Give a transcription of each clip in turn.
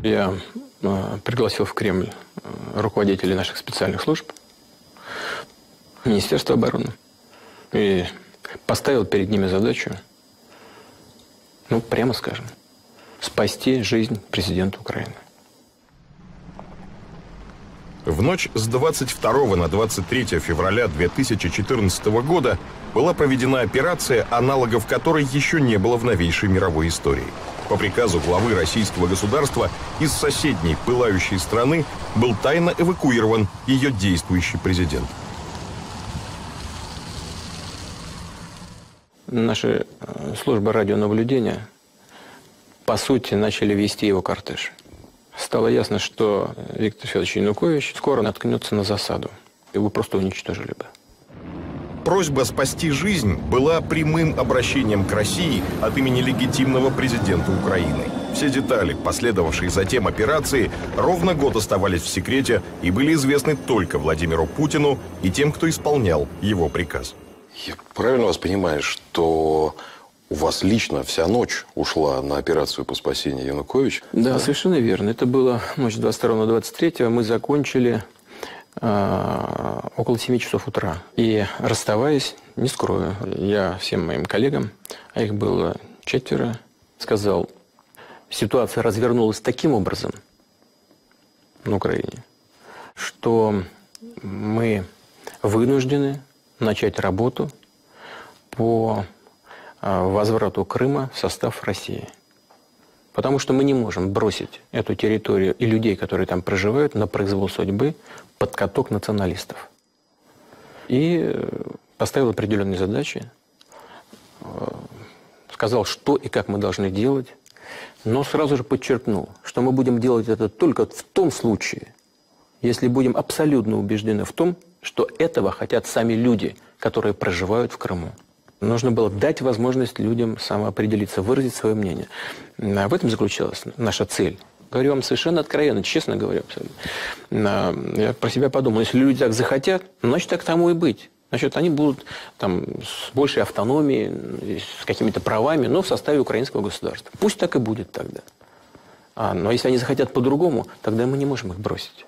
Я пригласил в Кремль руководителей наших специальных служб, Министерства обороны, и поставил перед ними задачу, ну, прямо скажем, спасти жизнь президента Украины. В ночь с 22 на 23 февраля 2014 года была проведена операция, аналогов которой еще не было в новейшей мировой истории. По приказу главы российского государства из соседней пылающей страны был тайно эвакуирован ее действующий президент. Наши службы радионаблюдения, по сути, начали вести его кортеж. Стало ясно, что Виктор Федорович Янукович скоро наткнется на засаду. Его просто уничтожили бы. Просьба спасти жизнь была прямым обращением к России от имени легитимного президента Украины. Все детали, последовавшие затем операции, ровно год оставались в секрете и были известны только Владимиру Путину и тем, кто исполнял его приказ. Я правильно вас понимаю, что у вас лично вся ночь ушла на операцию по спасению Януковича? Да, совершенно верно. Это было ночь 22 на 23. Мы закончили около 7 часов утра. И расставаясь, не скрою, я всем моим коллегам, а их было 4, сказал, ситуация развернулась таким образом на Украине, что мы вынуждены начать работу по возврату Крыма в состав России. Потому что мы не можем бросить эту территорию и людей, которые там проживают, на произвол судьбы под каток националистов. И поставил определенные задачи, сказал, что и как мы должны делать, но сразу же подчеркнул, что мы будем делать это только в том случае, если будем абсолютно убеждены в том, что этого хотят сами люди, которые проживают в Крыму. Нужно было дать возможность людям самоопределиться, выразить свое мнение. В этом заключалась наша цель. Говорю вам совершенно откровенно, честно говорю абсолютно. Я про себя подумал, если люди так захотят, значит, так тому и быть. Значит, они будут там с большей автономией, с какими-то правами, но в составе украинского государства. Пусть так и будет тогда. Но если они захотят по-другому, тогда мы не можем их бросить.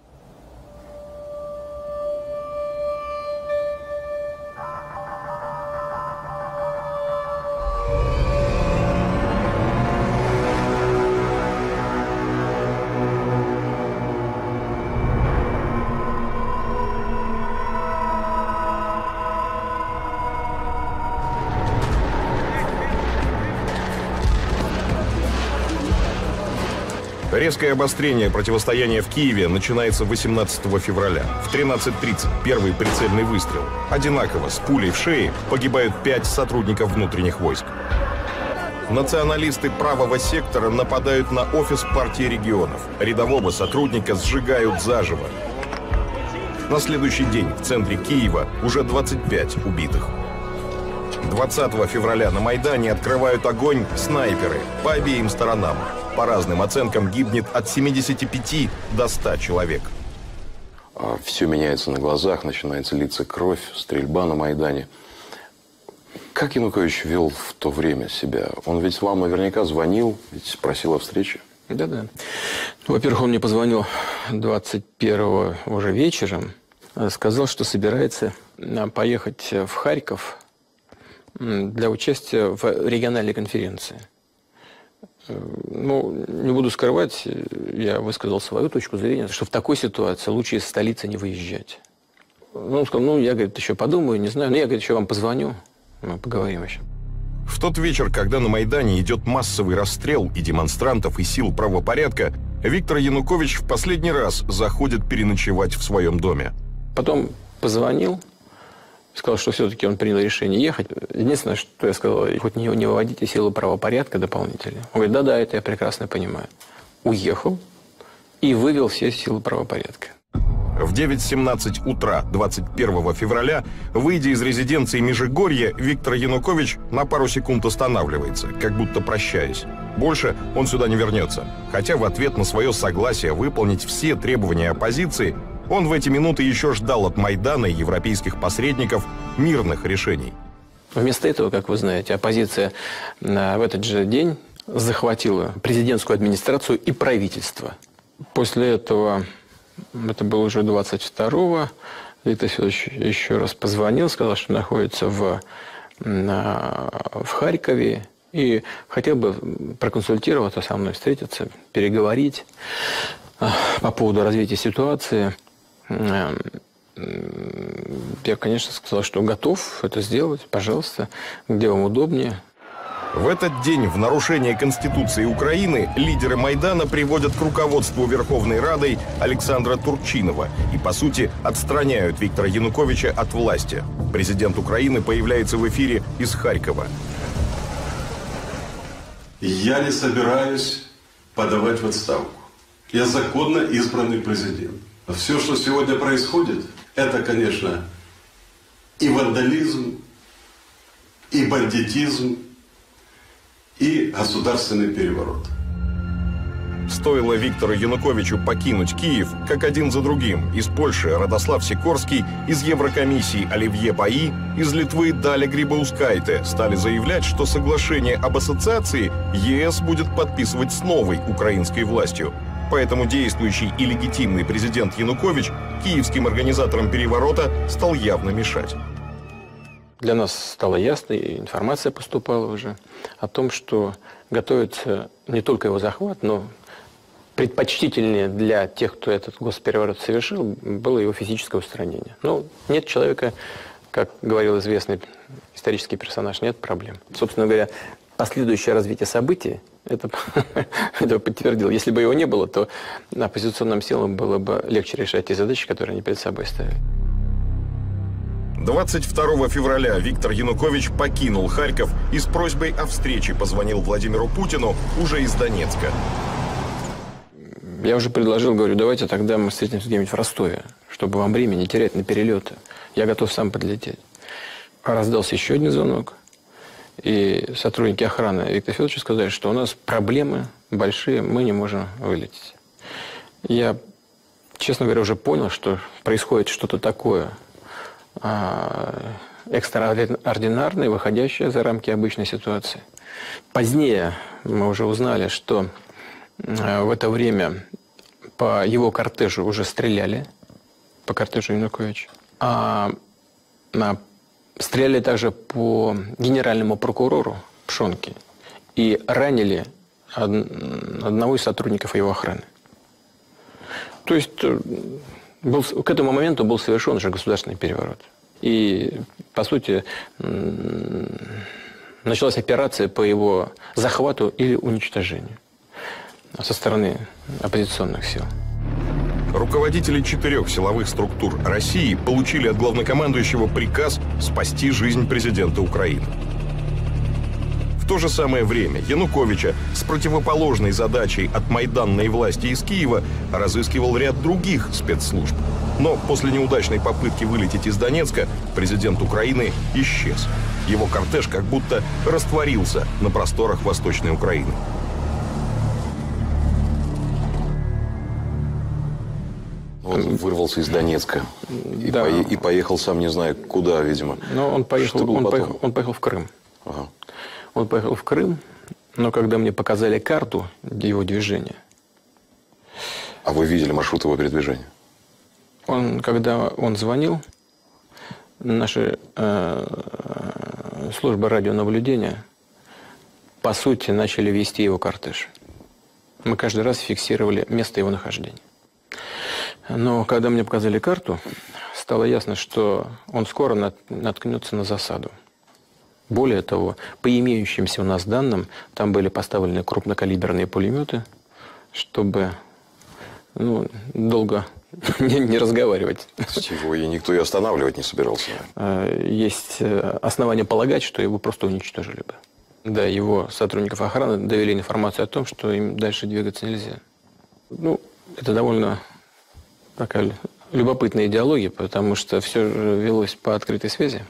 Резкое обострение противостояния в Киеве начинается 18 февраля. В 13:30 первый прицельный выстрел. Одинаково, с пулей в шее, погибают 5 сотрудников внутренних войск. Националисты правого сектора нападают на офис партии регионов. Рядового сотрудника сжигают заживо. На следующий день в центре Киева уже 25 убитых. 20 февраля на Майдане открывают огонь снайперы по обеим сторонам. По разным оценкам гибнет от 75 до 100 человек. Все меняется на глазах, начинается литься кровь, стрельба на Майдане. Как Янукович вел в то время себя? Он ведь вам наверняка звонил, ведь просил о встрече. Да-да. Во-первых, он мне позвонил 21-го уже вечером. Сказал, что собирается поехать в Харьков для участия в региональной конференции. Ну, не буду скрывать, я высказал свою точку зрения, что в такой ситуации лучше из столицы не выезжать. Ну, он сказал, я, говорит, еще подумаю, не знаю. Но я, говорит, еще вам позвоню, мы поговорим еще. В тот вечер, когда на Майдане идет массовый расстрел и демонстрантов, и сил правопорядка, Виктор Янукович в последний раз заходит переночевать в своем доме. Потом позвонил, сказал, что все-таки он принял решение ехать. Единственное, что я сказал, хоть не выводите силы правопорядка дополнительно. Он говорит, да-да, это я прекрасно понимаю. Уехал и вывел все силы правопорядка. В 9:17 утра 21 февраля, выйдя из резиденции Межигорье, Виктор Янукович на пару секунд останавливается, как будто прощаясь. Больше он сюда не вернется. Хотя в ответ на свое согласие выполнить все требования оппозиции, он в эти минуты еще ждал от Майдана и европейских посредников мирных решений. Вместо этого, как вы знаете, оппозиция в этот же день захватила президентскую администрацию и правительство. После этого, это было уже 22-го, Виктор Федорович еще раз позвонил, сказал, что находится в Харькове и хотел бы проконсультироваться со мной, встретиться, переговорить по поводу развития ситуации. Я, конечно, сказал, что готов это сделать, пожалуйста, где вам удобнее. В этот день в нарушение Конституции Украины лидеры Майдана приводят к руководству Верховной Радой Александра Турчинова и, по сути, отстраняют Виктора Януковича от власти. Президент Украины появляется в эфире из Харькова. Я не собираюсь подавать в отставку. Я законно избранный президент. Все, что сегодня происходит, это, конечно, и вандализм, и бандитизм, и государственный переворот. Стоило Виктору Януковичу покинуть Киев, как один за другим. Из Польши Радослав Сикорский, из Еврокомиссии Оливье Паи, из Литвы Даля Грибаускайте стали заявлять, что соглашение об ассоциации ЕС будет подписывать с новой украинской властью. Поэтому действующий и легитимный президент Янукович киевским организаторам переворота стал явно мешать. Для нас стало ясно, и информация поступала уже о том, что готовится не только его захват, но предпочтительнее для тех, кто этот госпереворот совершил, было его физическое устранение. Но нет человека, как говорил известный исторический персонаж, нет проблем. Собственно говоря, последующее развитие событий это подтвердило. Если бы его не было, то оппозиционным силам было бы легче решать те задачи, которые они перед собой ставили. 22 февраля Виктор Янукович покинул Харьков и с просьбой о встрече позвонил Владимиру Путину уже из Донецка. Я уже предложил, говорю, давайте тогда мы встретимся где-нибудь в Ростове, чтобы вам время не терять на перелеты. Я готов сам подлететь. Раздался еще один звонок. И сотрудники охраны Виктора Федоровича сказали, что у нас проблемы большие, мы не можем вылететь. Я, честно говоря, уже понял, что происходит что-то такое экстраординарное, выходящее за рамки обычной ситуации. Позднее мы уже узнали, что в это время по его кортежу уже стреляли, по кортежу Януковича. Стреляли также по генеральному прокурору Пшонке и ранили одного из сотрудников его охраны. То есть к этому моменту был совершен уже государственный переворот. И, по сути, началась операция по его захвату или уничтожению со стороны оппозиционных сил. Руководители 4 силовых структур России получили от главнокомандующего приказ спасти жизнь президента Украины. В то же самое время Януковича с противоположной задачей от майданной власти из Киева разыскивал ряд других спецслужб. Но после неудачной попытки вылететь из Донецка президент Украины исчез. Его кортеж как будто растворился на просторах Восточной Украины. Он вырвался из Донецка Да. и поехал сам не знаю куда, видимо. Но он поехал в Крым. Ага. Он поехал в Крым, но когда мне показали карту его движения... А вы видели маршрут его передвижения? Когда он звонил, наши службы радионаблюдения, по сути, начали вести его кортеж. Мы каждый раз фиксировали место его нахождения. Но когда мне показали карту, стало ясно, что он скоро наткнется на засаду. Более того, по имеющимся у нас данным, там были поставлены крупнокалиберные пулеметы, чтобы долго не разговаривать. Его и никто и останавливать не собирался. Есть основания полагать, что его просто уничтожили бы. Да, его сотрудников охраны довели информацию о том, что им дальше двигаться нельзя. Это довольно такая любопытная идеология, потому что все велось по открытой связи.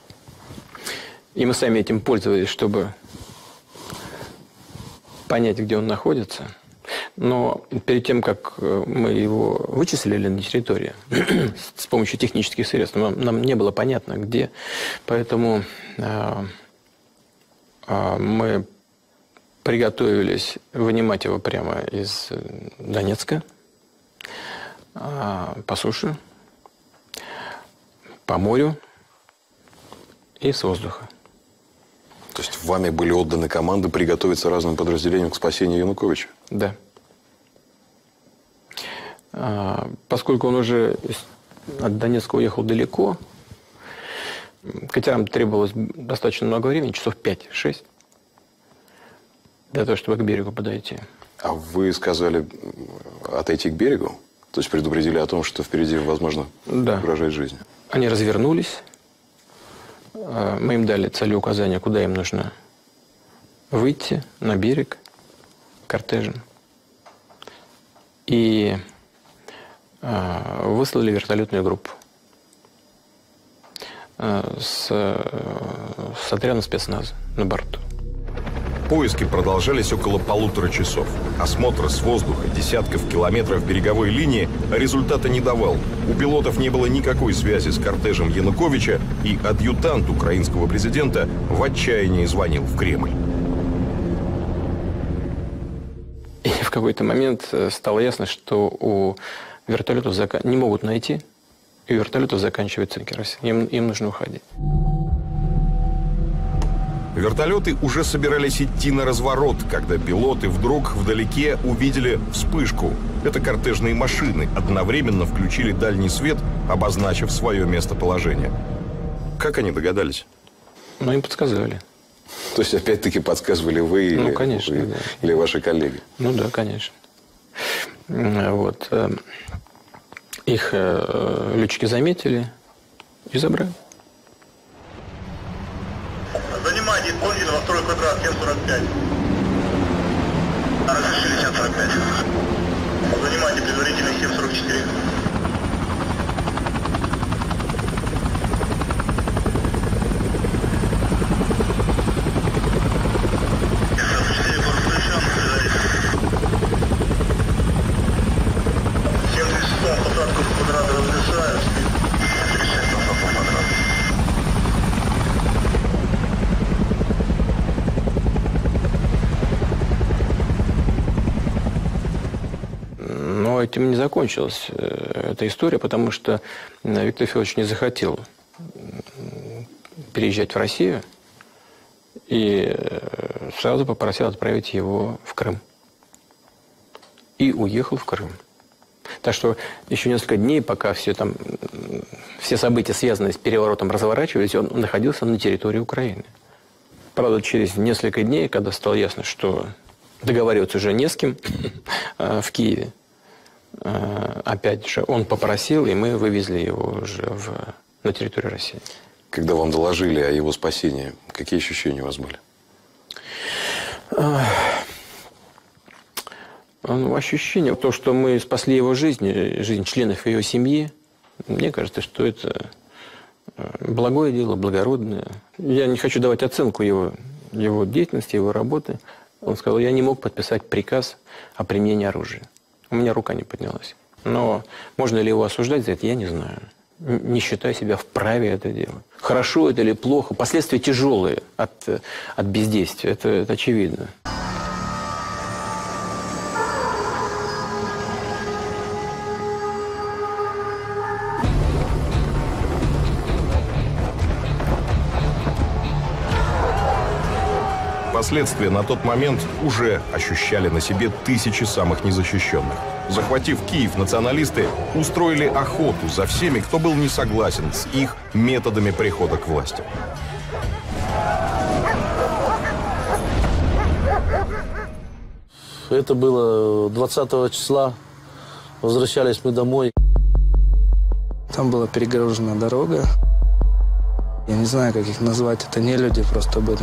И мы сами этим пользовались, чтобы понять, где он находится. Но перед тем, как мы его вычислили на территории с помощью технических средств, нам не было понятно, где. Поэтому мы приготовились вынимать его прямо из Донецка по суше, по морю и с воздуха. То есть вами были отданы команды приготовиться разным подразделениям к спасению Януковича? Да. Поскольку он уже от Донецка уехал далеко, катерам требовалось достаточно много времени, часов 5-6, для того, чтобы к берегу подойти. А вы сказали отойти к берегу? То есть предупредили о том, что впереди, возможно, угрожает жизнь? Они развернулись. Мы им дали целеуказания, куда им нужно выйти на берег кортежем. И выслали вертолетную группу с отрядом спецназа на борту. Поиски продолжались около 1,5 часов. Осмотр с воздуха десятков километров береговой линии результата не давал. У пилотов не было никакой связи с кортежем Януковича, и адъютант украинского президента в отчаянии звонил в Кремль. И в какой-то момент стало ясно, что у вертолетов не могут найти, и у вертолетов заканчивается керосин. Им нужно уходить. Вертолеты уже собирались идти на разворот, когда пилоты вдруг вдалеке увидели вспышку. Это кортежные машины одновременно включили дальний свет, обозначив свое местоположение. Как они догадались? Ну, им подсказали. То есть, опять-таки, подсказывали вы, ну, конечно, да. Или ваши коллеги? Ну, да, конечно. Вот. Их летчики заметили и забрали. Занимайте исполнителя во второй квадрат, 745. Разрешили 745. Занимайте предварительный 744. Посадку в квадрат разрешаю. 36 в квадрат. Но этим не закончилась эта история, потому что Виктор Федорович не захотел переезжать в Россию и сразу попросил отправить его в Крым. И уехал в Крым. Так что еще несколько дней, пока все события, связанные с переворотом, разворачивались, он находился на территории Украины. Правда, через несколько дней, когда стало ясно, что договариваться уже не с кем в Киеве, опять же, он попросил, и мы вывезли его уже на территорию России. Когда вам доложили о его спасении, какие ощущения у вас были? Ощущение, то, что мы спасли его жизнь членов его семьи, мне кажется, что это благое дело, благородное. Я не хочу давать оценку его деятельности, его работы. Он сказал, я не мог подписать приказ о применении оружия. У меня рука не поднялась. Но можно ли его осуждать за это, я не знаю. Не считаю себя вправе это делать. Хорошо это или плохо, последствия тяжелые от бездействия, это очевидно. Последствия на тот момент уже ощущали на себе тысячи самых незащищенных. Захватив Киев, националисты устроили охоту за всеми, кто был не согласен с их методами прихода к власти. Это было 20 числа. Возвращались мы домой. Там была перегорожена дорога. Я не знаю, как их назвать. Это не люди просто были.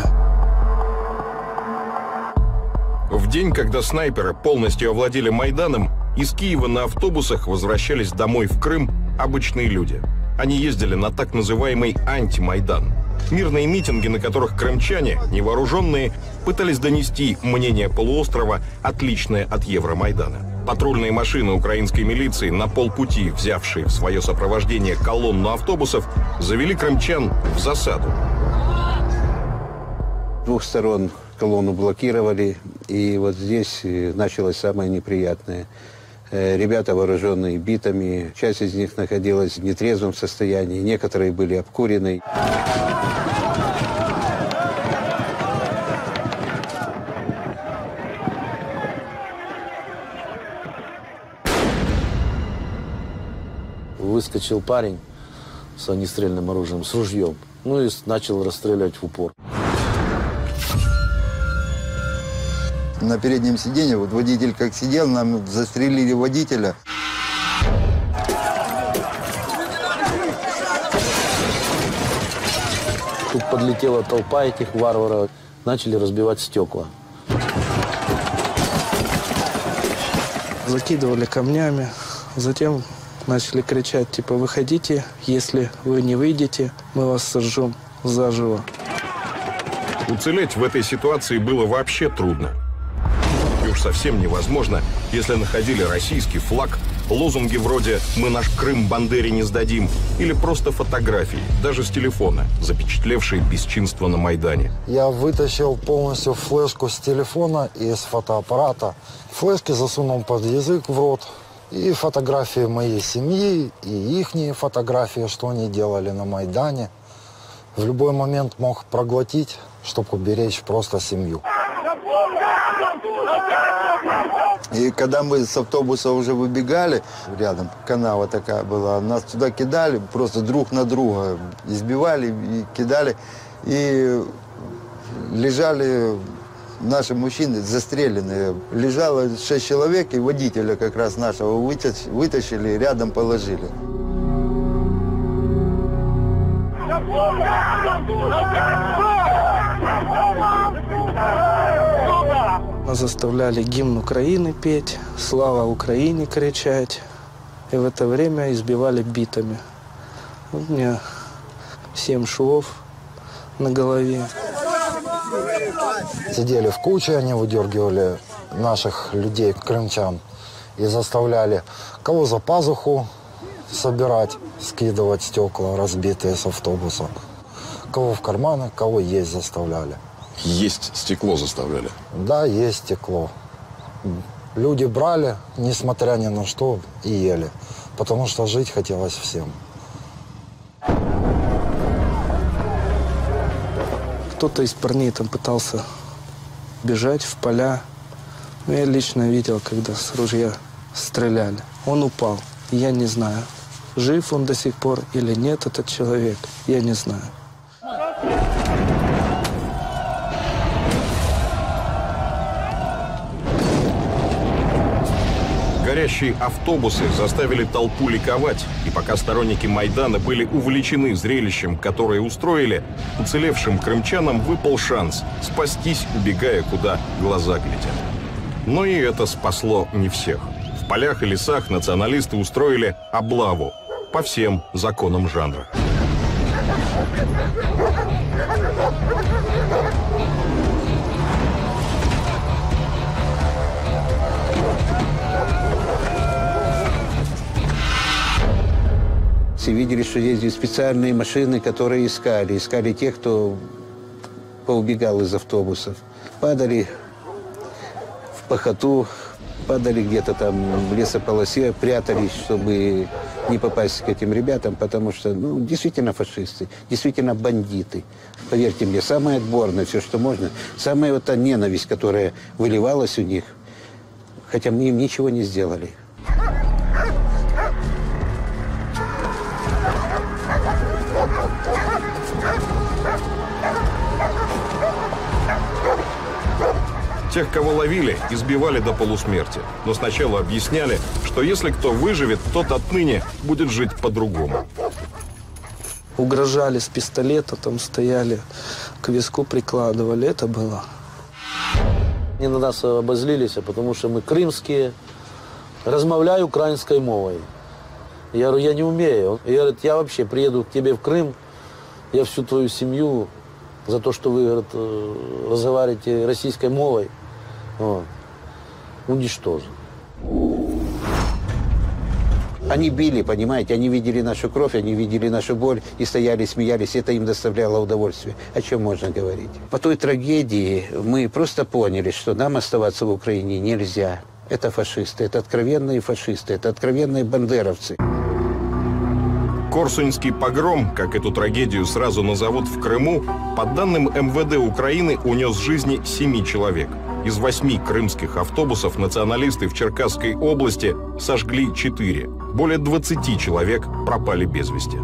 В день, когда снайперы полностью овладели Майданом, из Киева на автобусах возвращались домой в Крым обычные люди. Они ездили на так называемый антимайдан. Мирные митинги, на которых крымчане, невооруженные, пытались донести мнение полуострова, отличное от Евромайдана. Патрульные машины украинской милиции, на полпути взявшие в свое сопровождение колонну автобусов, завели крымчан в засаду. С двух сторон колонну блокировали, и вот здесь началось самое неприятное. Ребята, вооруженные битами, часть из них находилась в нетрезвом состоянии, некоторые были обкурены. Выскочил парень с огнестрельным оружием, с ружьем, ну и начал расстрелять в упор. На переднем сиденье, вот водитель как сидел, нам застрелили водителя. Тут подлетела толпа этих варваров, начали разбивать стекла. Закидывали камнями, затем начали кричать, типа, выходите, если вы не выйдете, мы вас сожжем заживо. Уцелеть в этой ситуации было вообще трудно. И уж совсем невозможно, если находили российский флаг, лозунги вроде «Мы наш Крым Бандере не сдадим» или просто фотографии, даже с телефона, запечатлевшие бесчинство на Майдане. Я вытащил полностью флешку с телефона и с фотоаппарата. Флешки засунул под язык в рот. И фотографии моей семьи, и ихние фотографии, что они делали на Майдане. В любой момент мог проглотить, чтобы уберечь просто семью. И когда мы с автобуса уже выбегали, рядом канава такая была, нас туда кидали, просто друг на друга избивали и кидали. И лежали наши мужчины застреленные. Лежало 6 человек, и водителя как раз нашего вытащили и рядом положили. Нас заставляли гимн Украины петь, «Слава Украине» кричать. И в это время избивали битами. У меня 7 швов на голове. Сидели в куче, они выдергивали наших людей, крымчан, и заставляли кого за пазуху собирать, скидывать стекла, разбитые с автобуса, кого в карманы, кого есть заставляли. Есть стекло заставляли? Да, есть стекло. Люди брали, несмотря ни на что, и ели, потому что жить хотелось всем. Кто-то из парней там пытался бежать в поля. Но я лично видел, когда с ружья стреляли. Он упал. Я не знаю, жив он до сих пор или нет, этот человек. Я не знаю. Горящие автобусы заставили толпу ликовать, и пока сторонники Майдана были увлечены зрелищем, которое устроили, уцелевшим крымчанам выпал шанс спастись, убегая, куда глаза глядят. Но и это спасло не всех. В полях и лесах националисты устроили облаву по всем законам жанра. Все видели, что ездят специальные машины, которые искали тех, кто поубегал из автобусов. Падали в пахоту, падали где-то там в лесополосе, прятались, чтобы не попасть к этим ребятам, потому что, ну, действительно фашисты, действительно бандиты. Поверьте мне, самое отборное, все, что можно, самая вот та ненависть, которая выливалась у них, хотя мы им ничего не сделали. Тех, кого ловили, избивали до полусмерти. Но сначала объясняли, что если кто выживет, тот отныне будет жить по-другому. Угрожали с пистолета, там стояли, к виску прикладывали. Это было. Они на нас обозлились, потому что мы крымские, размовляю украинской мовой. Я говорю, я не умею. Я говорю, я вообще приеду к тебе в Крым, я всю твою семью за то, что вы, говорит, разговариваете российской мовой, уничтожу. Они били, понимаете, они видели нашу кровь, они видели нашу боль и стояли, смеялись. Это им доставляло удовольствие. О чем можно говорить? По той трагедии мы просто поняли, что нам оставаться в Украине нельзя. Это фашисты, это откровенные фашисты, это откровенные бандеровцы. Корсуньский погром, как эту трагедию сразу назовут в Крыму, по данным МВД Украины унес жизни 7 человек. Из 8 крымских автобусов националисты в Черкасской области сожгли 4. Более 20 человек пропали без вести.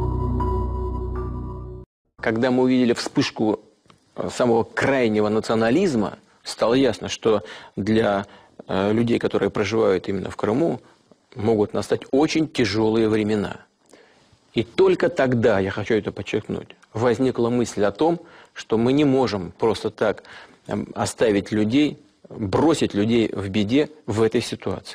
Когда мы увидели вспышку самого крайнего национализма, стало ясно, что для людей, которые проживают именно в Крыму, могут настать очень тяжелые времена. И только тогда, я хочу это подчеркнуть, возникла мысль о том, что мы не можем просто так оставить людей, бросить людей в беде в этой ситуации.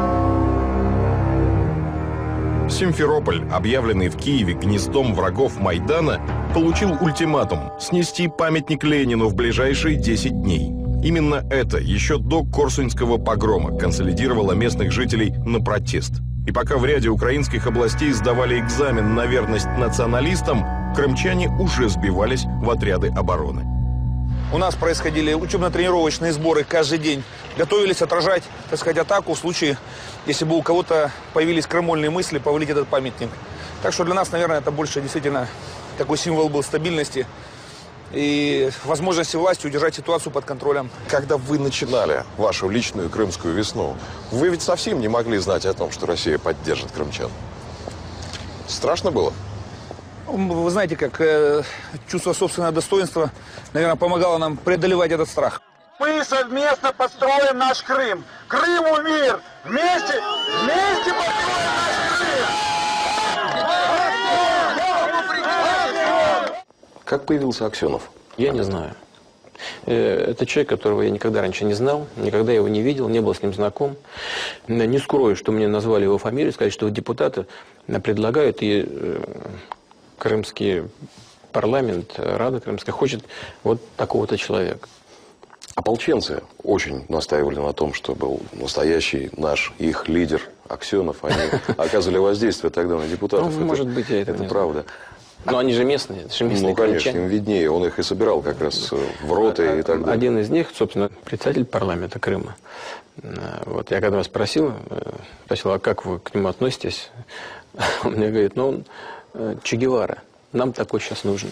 Симферополь, объявленный в Киеве гнездом врагов Майдана, получил ультиматум снести памятник Ленину в ближайшие 10 дней. Именно это еще до Корсуньского погрома консолидировало местных жителей на протест. И пока в ряде украинских областей сдавали экзамен на верность националистам, крымчане уже сбивались в отряды обороны. У нас происходили учебно-тренировочные сборы каждый день. Готовились отражать, так сказать, атаку в случае, если бы у кого-то появились крамольные мысли повалить этот памятник. Так что для нас, наверное, это больше действительно такой символ был стабильности и возможности власти удержать ситуацию под контролем. Когда вы начинали вашу личную крымскую весну, вы ведь совсем не могли знать о том, что Россия поддержит крымчан. Страшно было? Вы знаете, как чувство собственного достоинства, наверное, помогало нам преодолевать этот страх. Мы совместно построим наш Крым. Крыму мир! Вместе построим наш Крым! Как появился Аксенов? Я не знаю. Это человек, которого я никогда раньше не знал, никогда его не видел, не был с ним знаком. Не скрою, что мне назвали его фамилию, сказали, что депутаты предлагают, и крымский парламент, Рада Крымская, хочет вот такого-то человека. Ополченцы очень настаивали на том, что был настоящий наш, их лидер Аксенов. Они оказывали воздействие тогда на депутатов. Ну, может быть, я это не правда. знаю. Но они же местные, это же местные Ну, конечно, крымчане. им виднее. Он их и собирал как раз в роты и так далее. Один из них, собственно, председатель парламента Крыма. Вот я когда спросил, а как вы к нему относитесь? Он мне говорит, ну, он Че Гевара. Нам такой сейчас нужен.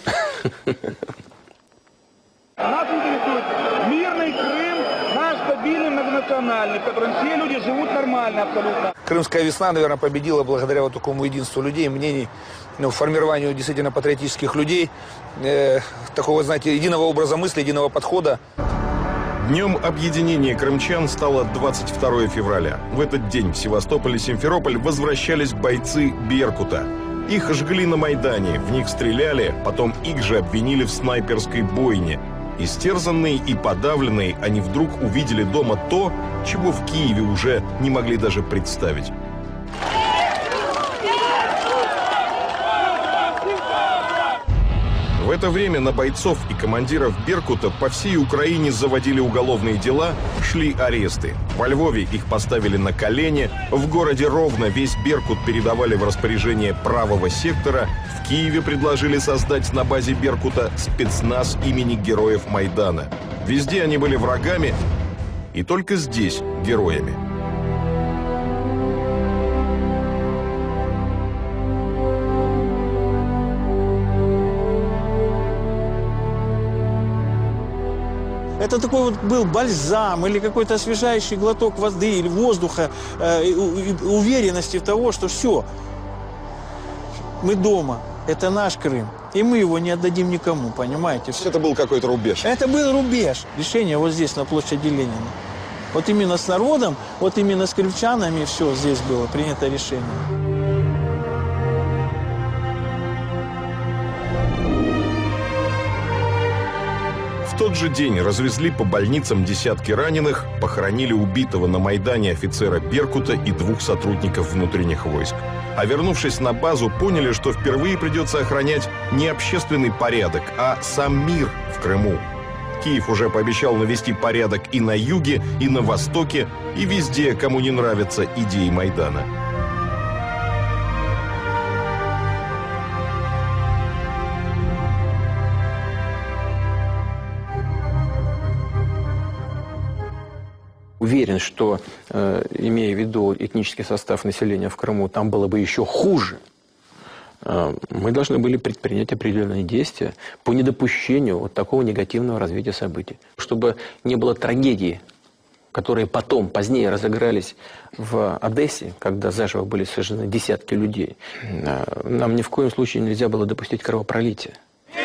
Нас интересует мирный Крым, наш стабильный многонациональный, в котором все люди живут нормально абсолютно. Крымская весна, наверное, победила благодаря вот такому единству людей, мнений, формированию действительно патриотических людей, такого, знаете, единого образа мысли, единого подхода. Днем объединения крымчан стало 22 февраля. В этот день в Севастополь и Симферополь возвращались бойцы «Беркута». Их жгли на Майдане, в них стреляли, потом их же обвинили в снайперской бойне. Истерзанные и подавленные, они вдруг увидели дома то, чего в Киеве уже не могли даже представить. В это время на бойцов и командиров «Беркута» по всей Украине заводили уголовные дела, шли аресты. Во Львове их поставили на колени, в городе Ровно весь «Беркут» передавали в распоряжение правого сектора, в Киеве предложили создать на базе «Беркута» спецназ имени героев Майдана. Везде они были врагами, и только здесь героями. Это такой вот был бальзам или какой-то освежающий глоток воды или воздуха, уверенности в того, что все, мы дома, это наш Крым, и мы его не отдадим никому, понимаете? Это был какой-то рубеж. Это был рубеж. Решение вот здесь, на площади Ленина. Вот именно с народом, вот именно с крымчанами все здесь было принято решение. В тот же день развезли по больницам десятки раненых, похоронили убитого на Майдане офицера «Беркута» и 2 сотрудников внутренних войск. А вернувшись на базу, поняли, что впервые придется охранять не общественный порядок, а сам мир в Крыму. Киев уже пообещал навести порядок и на юге, и на востоке, и везде, кому не нравятся идеи Майдана. Уверен, что, имея в виду этнический состав населения в Крыму, там было бы еще хуже. Мы должны были предпринять определенные действия по недопущению вот такого негативного развития событий. Чтобы не было трагедии, которые потом, позднее разыгрались в Одессе, когда заживо были сожжены десятки людей. Нам ни в коем случае нельзя было допустить кровопролития.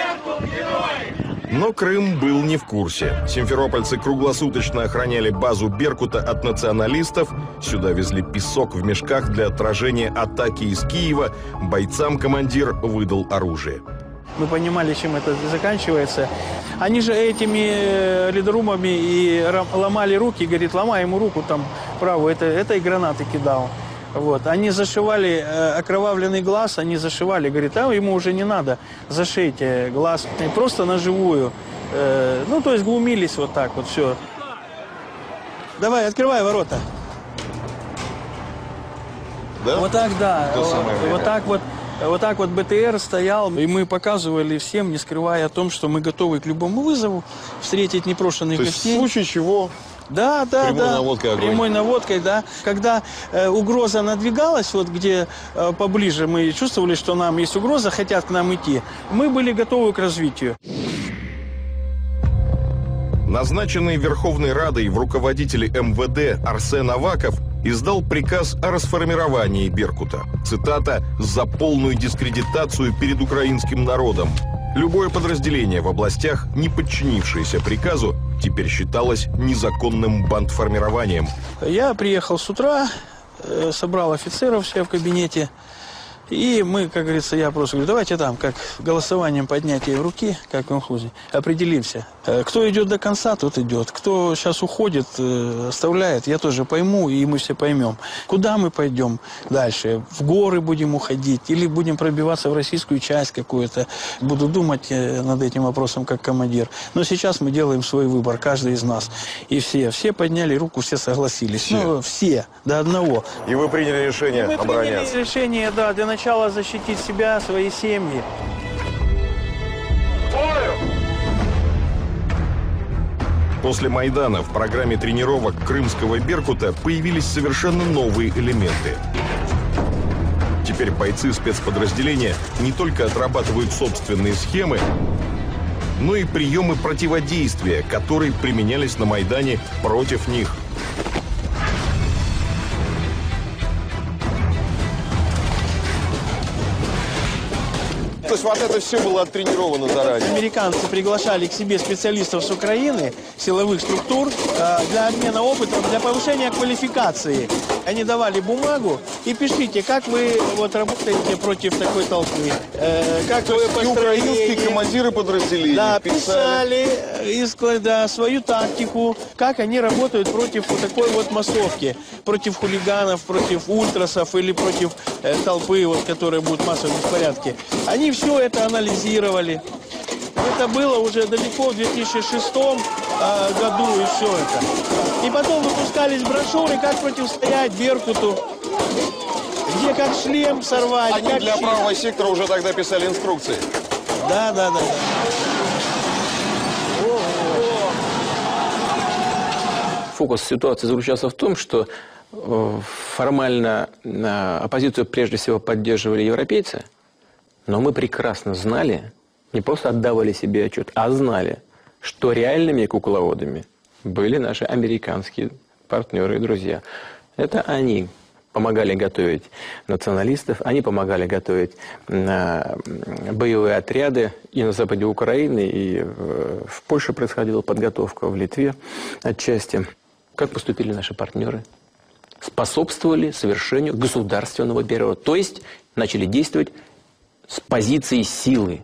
Но Крым был не в курсе. Симферопольцы круглосуточно охраняли базу «Беркута» от националистов. Сюда везли песок в мешках для отражения атаки из Киева. Бойцам командир выдал оружие. Мы понимали, чем это заканчивается. Они же этими ледорубами и ломали руки. Говорит, ломай ему руку там правую. Это и гранаты кидал. Вот. Они зашивали окровавленный глаз, они зашивали. Говорит, а ему уже не надо, зашейте глаз. И просто на живую. Ну, то есть глумились вот так вот, все. Давай, открывай ворота. Да? Вот так, да. Вот так вот БТР стоял, и мы показывали всем, не скрывая о том, что мы готовы к любому вызову, встретить непрошенных гостей. В случае чего... Да. Наводкой огонь. Прямой наводкой, да. Когда угроза надвигалась, вот где поближе мы чувствовали, что нам есть угроза, хотят к нам идти, мы были готовы к развитию. Назначенный Верховной Радой в руководители МВД Арсен Аваков издал приказ о расформировании «Беркута». Цитата: «за полную дискредитацию перед украинским народом». Любое подразделение в областях, не подчинившееся приказу, теперь считалось незаконным бандформированием. Я приехал с утра, собрал офицеров все в кабинете. И мы, как говорится, я просто говорю, давайте там, как голосованием поднятия руки, как в инхузе, определимся. Кто идет до конца, тот идет. Кто сейчас уходит, оставляет, я тоже пойму, и мы все поймем. Куда мы пойдем дальше? В горы будем уходить или будем пробиваться в российскую часть какую-то? Буду думать над этим вопросом как командир. Но сейчас мы делаем свой выбор, каждый из нас. И все подняли руку, все согласились. Все? Ну, все, до одного. И вы приняли решение обороняться? Мы приняли решение, да, для начала защитить себя, свои семьи. После Майдана в программе тренировок крымского «Беркута» появились совершенно новые элементы. Теперь бойцы спецподразделения не только отрабатывают собственные схемы, но и приемы противодействия, которые применялись на Майдане против них. То есть вот это все было оттренировано заранее? Американцы приглашали к себе специалистов с Украины, силовых структур, для обмена опытом, для повышения квалификации. Они давали бумагу и пишите, как вы вот работаете против такой толпы. Как то есть украинские командиры подразделений писали свою тактику, как они работают против вот такой вот массовки, против хулиганов, против ультрасов или против толпы, вот, которые будут в массовом беспорядке. Они все это анализировали. Это было уже далеко в 2006 году и все это. И потом выпускались брошюры, как противостоять «Беркуту», где как шлем сорвать. Они как для правого сектора уже тогда писали инструкции. Да. Фокус ситуации заключался в том, что формально оппозицию прежде всего поддерживали европейцы, но мы прекрасно знали, не просто отдавали себе отчет, а знали, что реальными кукловодами были наши американские партнеры и друзья. Это они помогали готовить националистов, они помогали готовить боевые отряды и на западе Украины, и в Польше происходила подготовка, в Литве отчасти. Как поступили наши партнеры? Способствовали совершению государственного переворота, то есть начали действовать с позиции силы.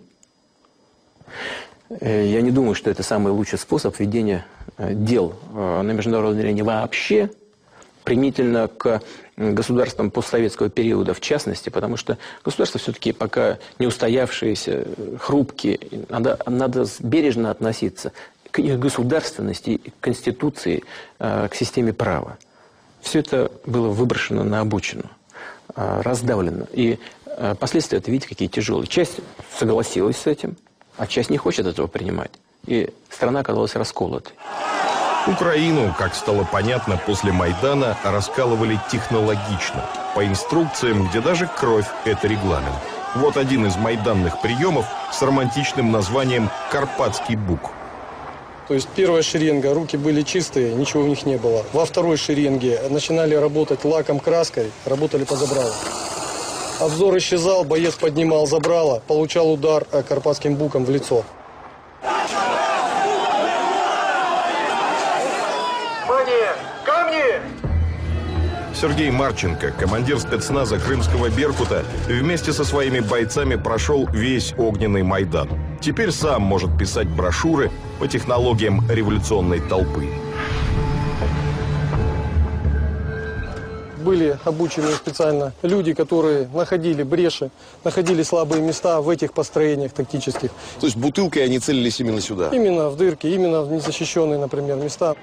Я не думаю, что это самый лучший способ ведения дел на международной арене вообще, применительно к государствам постсоветского периода в частности, потому что государства все-таки пока не устоявшиеся, хрупкие, надо бережно относиться к их государственности, к конституции, к системе права. Все это было выброшено на обочину, раздавлено. И последствия, это видите, какие тяжелые. Часть согласилась с этим, а часть не хочет этого принимать. И страна оказалась расколотой. Украину, как стало понятно после Майдана, раскалывали технологично, по инструкциям, где даже кровь – это регламент. Вот один из майданных приемов с романтичным названием «Карпатский бук». То есть первая шеренга, руки были чистые, ничего в них не было. Во второй шеренге начинали работать лаком, краской, работали по забралу. Обзор исчезал, боец поднимал забрало, получал удар карпатским буком в лицо. Сергей Марченко, командир спецназа крымского «Беркута», вместе со своими бойцами прошел весь огненный Майдан. Теперь сам может писать брошюры по технологиям революционной толпы. Были обучены специально люди, которые находили бреши, находили слабые места в этих построениях тактических. То есть бутылкой они целились именно сюда? Именно в дырки, именно в незащищенные, например, места.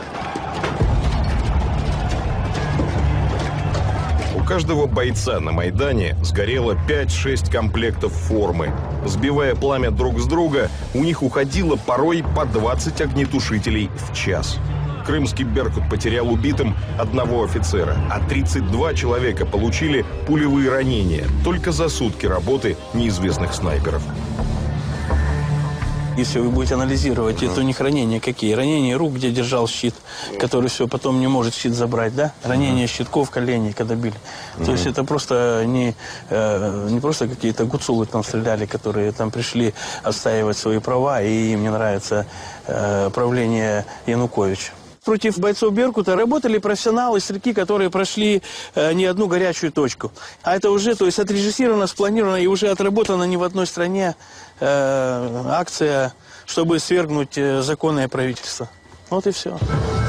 У каждого бойца на Майдане сгорело 5-6 комплектов формы. Сбивая пламя друг с друга, у них уходило порой по 20 огнетушителей в час. Крымский «Беркут» потерял убитым одного офицера, а 32 человека получили пулевые ранения только за сутки работы неизвестных снайперов. Если вы будете анализировать, это у них ранения какие? Ранения рук, где держал щит, который все, потом не может щит забрать, да? Ранения щитков, коленей, когда били. То есть это просто не просто какие-то гуцулы там стреляли, которые там пришли отстаивать свои права, и им не нравится правление Януковича. Против бойцов «Беркута» работали профессионалы, стрелки, которые прошли не одну горячую точку. А это уже, то есть, отрежиссировано, спланировано и уже отработано не в одной стране акция, чтобы свергнуть законное правительство. Вот и все.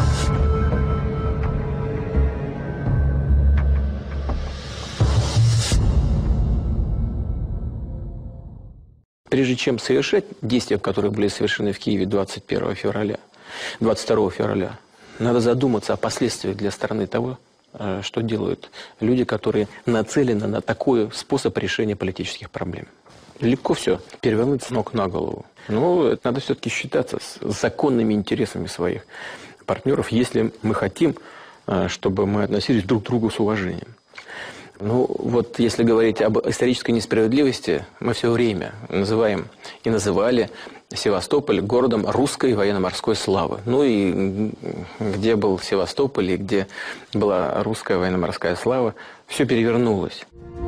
Прежде чем совершать действия, которые были совершены в Киеве 22 февраля, надо задуматься о последствиях для страны того, что делают люди, которые нацелены на такой способ решения политических проблем. Легко все перевернуть с ног на голову. Но надо все-таки считаться с законными интересами своих партнеров, если мы хотим, чтобы мы относились друг к другу с уважением. Ну, вот если говорить об исторической несправедливости, мы все время называем и называли Севастополь городом русской военно-морской славы. Ну и где был Севастополь и где была русская военно-морская слава, все перевернулось.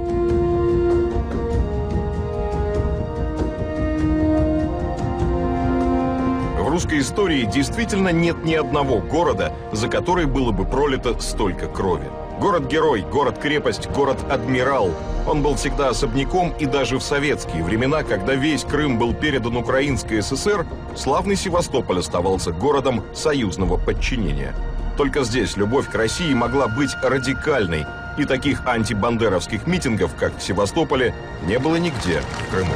В русской истории действительно нет ни одного города, за который было бы пролито столько крови. Город-герой, город-крепость, город-адмирал. Он был всегда особняком, и даже в советские времена, когда весь Крым был передан Украинской ССР, славный Севастополь оставался городом союзного подчинения. Только здесь любовь к России могла быть радикальной, и таких антибандеровских митингов, как в Севастополе, не было нигде в Крыму.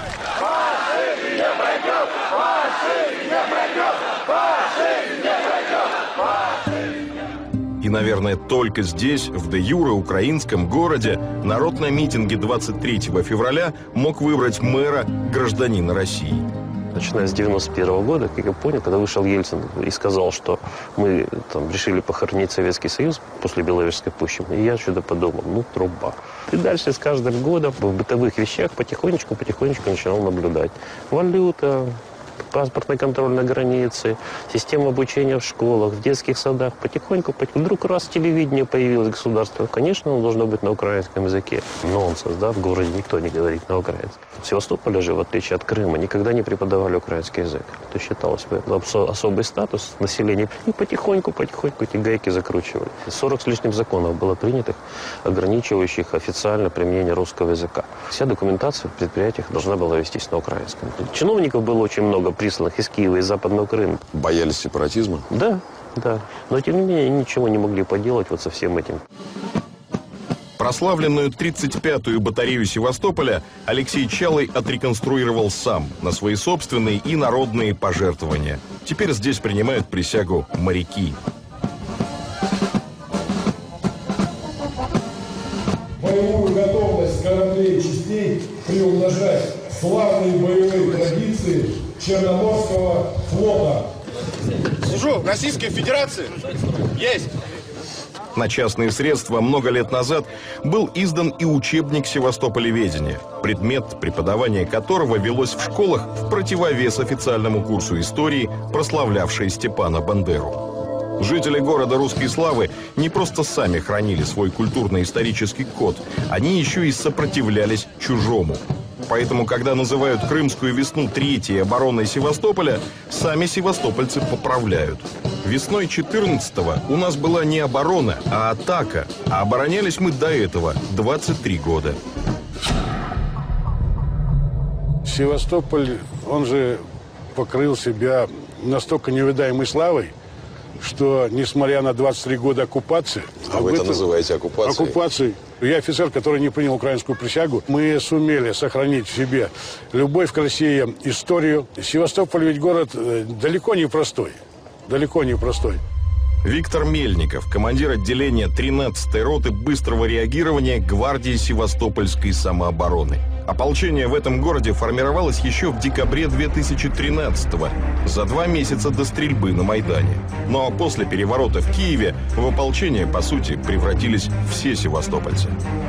И, наверное, только здесь, в де-юре украинском городе, народ на митинге 23 февраля мог выбрать мэра, гражданина России. Начиная с 91 года, как я понял, когда вышел Ельцин и сказал, что мы там решили похоронить Советский Союз после Беловежской пущи, и я что-то подумал, ну, труба. И дальше с каждым годом в бытовых вещах потихонечку начинал наблюдать. Валюта, паспортный контроль на границе, система обучения в школах, в детских садах. Потихоньку. Вдруг раз телевидение появилось государство. Конечно, оно должно быть на украинском языке. Нонсенс, да, в городе никто не говорит на украинском. В Севастополе же, в отличие от Крыма, никогда не преподавали украинский язык. То считалось бы особый статус населения. И потихоньку эти гайки закручивали. 40 с лишним законов было принятых, ограничивающих официально применение русского языка. Вся документация в предприятиях должна была вестись на украинском. Чиновников было очень много, присланных из Киева и Западного Крыма. Боялись сепаратизма? Да. Но тем не менее ничего не могли поделать вот со всем этим. Прославленную 35-ю батарею Севастополя Алексей Чалый отреконструировал сам на свои собственные и народные пожертвования. Теперь здесь принимают присягу моряки. Боевую готовность кораблей и частей приумножать славные боевые традиции Черноморского флота. Сижу служу Российской Федерации. Есть. На частные средства много лет назад был издан и учебник севастополеведения, предмет преподавания которого велось в школах в противовес официальному курсу истории, прославлявшей Степана Бандеру. Жители города Русской Славы не просто сами хранили свой культурно-исторический код, они еще и сопротивлялись чужому. Поэтому, когда называют Крымскую весну третьей обороной Севастополя, сами севастопольцы поправляют. Весной 14-го у нас была не оборона, а атака. А оборонялись мы до этого 23 года. Севастополь, он же покрыл себя настолько невидаемой славой, что, несмотря на 23 года оккупации... А вы это называете оккупацией? Оккупацией. Я офицер, который не принял украинскую присягу. Мы сумели сохранить в себе любовь к России, историю. Севастополь ведь город далеко не простой. Далеко не простой. Виктор Мельников, командир отделения 13-й роты быстрого реагирования гвардии Севастопольской самообороны. Ополчение в этом городе формировалось еще в декабре 2013-го, за 2 месяца до стрельбы на Майдане. Но после переворота в Киеве в ополчение, по сути, превратились все севастопольцы.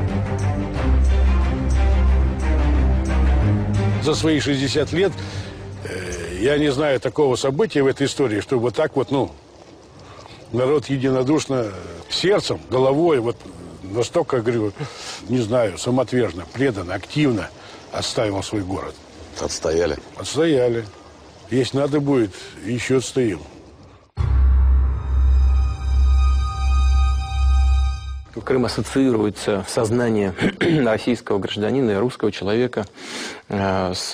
За свои 60 лет я не знаю такого события в этой истории, чтобы вот так вот, народ единодушно, сердцем, головой, вот настолько, говорю, не знаю, самоотверженно, преданно, активно отстаивал свой город. Отстояли? Отстояли. Если надо будет, еще отстоим. Крым ассоциируется в сознании российского гражданина и русского человека с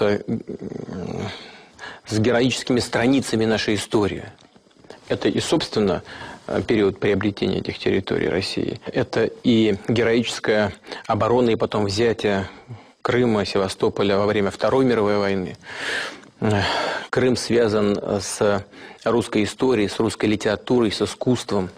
героическими страницами нашей истории. Это и, собственно, период приобретения этих территорий России. Это и героическая оборона и потом взятие Крыма, Севастополя во время Второй мировой войны. Крым связан с русской историей, с русской литературой, с искусством,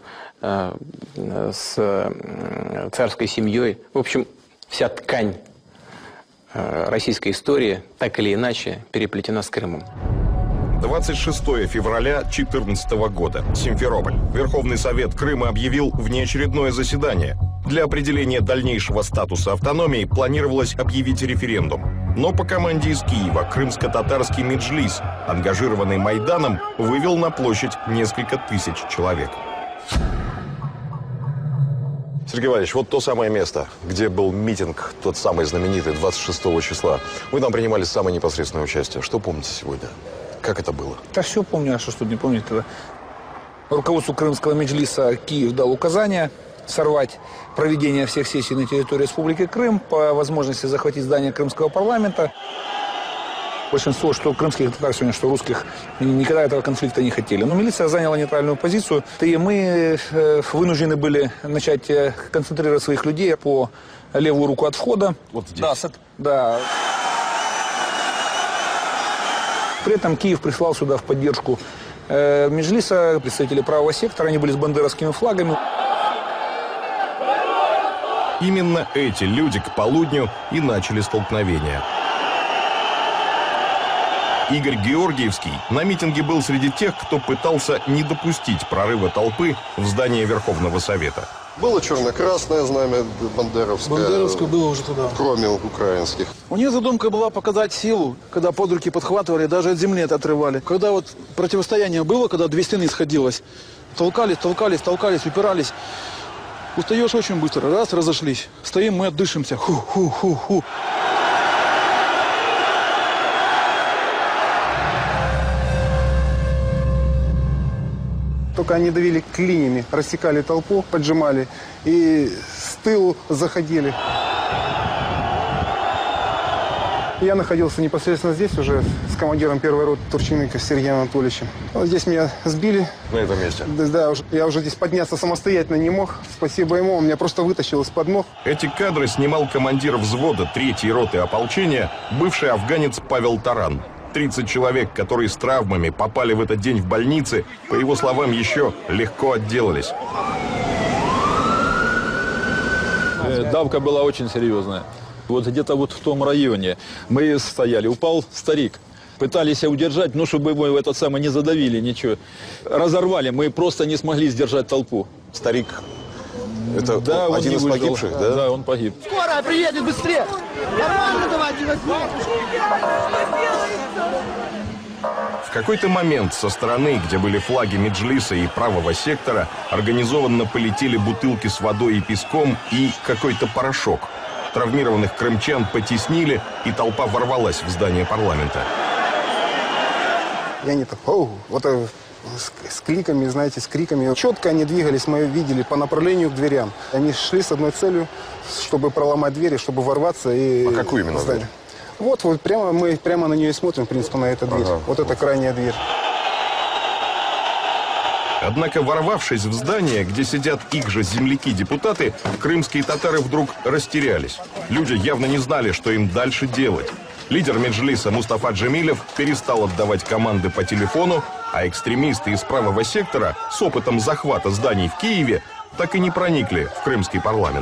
с царской семьей. В общем, вся ткань российской истории так или иначе переплетена с Крымом. 26 февраля 2014 года. Симферополь. Верховный Совет Крыма объявил внеочередное заседание. Для определения дальнейшего статуса автономии планировалось объявить референдум. Но по команде из Киева крымско-татарский меджлис, ангажированный Майданом, вывел на площадь несколько тысяч человек. Сергей Иванович, вот то самое место, где был митинг, тот самый знаменитый, 26 числа. Вы там принимали самое непосредственное участие. Что помните сегодня? Как это было? Да все помню, а что тут не помнить тогда. Руководству Крымского меджлиса Киев дал указание сорвать проведение всех сессий на территории Республики Крым, по возможности захватить здание Крымского парламента. Большинство, что крымских татар сегодня, что русских, никогда этого конфликта не хотели. Но милиция заняла нейтральную позицию, и мы вынуждены были начать концентрировать своих людей по левую руку от входа. Вот здесь? Да. При этом Киев прислал сюда в поддержку меджлиса представители правого сектора, они были с бандеровскими флагами. Именно эти люди к полудню и начали столкновение. Игорь Георгиевский на митинге был среди тех, кто пытался не допустить прорыва толпы в здание Верховного Совета. Было черно-красное знамя бандеровское. Бандеровское было уже туда. Кроме украинских. У нее задумка была показать силу, когда под руки подхватывали, даже от земли это отрывали. Когда вот противостояние было, когда 2 стены сходилось, толкались, упирались. Устаешь очень быстро, раз, разошлись. Стоим, мы отдышимся. Ху-ху-ху-ху. Только они давили клинями, рассекали толпу, поджимали и с тылу заходили. Я находился непосредственно здесь уже с командиром первой роты Турчиненко Сергеем Анатольевичем. Вот здесь меня сбили. На этом месте? Да, я уже здесь подняться самостоятельно не мог. Спасибо ему, он меня просто вытащил из-под ног. Эти кадры снимал командир взвода 3-й роты ополчения, бывший афганец Павел Таран. 30 человек, которые с травмами попали в этот день в больницы, по его словам, еще легко отделались. Давка была очень серьезная. Вот где-то вот в том районе мы стояли, упал старик Пытались удержать, ну, чтобы его в этот самый не задавили, ничего. Разорвали, мы просто не смогли сдержать толпу. Старик, это да, один из погибших, да? Да, он погиб. Скорая приедет, быстрее! Нормально давайте возьмем! В какой-то момент со стороны, где были флаги Меджлиса и правого сектора, организованно полетели бутылки с водой и песком и какой-то порошок. Травмированных крымчан потеснили, и толпа ворвалась в здание парламента. И они так, вот с криками, знаете, с криками. Четко они двигались, мы видели, по направлению к дверям. Они шли с одной целью, чтобы проломать двери, чтобы ворваться и... А какую именно дверь? Вот прямо, мы прямо на нее и смотрим, в принципе, на эту дверь. Вот это крайняя дверь. Однако, ворвавшись в здание, где сидят их же земляки-депутаты, крымские татары вдруг растерялись. Люди явно не знали, что им дальше делать. Лидер Меджлиса Мустафа Джемилев перестал отдавать команды по телефону, а экстремисты из правого сектора с опытом захвата зданий в Киеве так и не проникли в крымский парламент.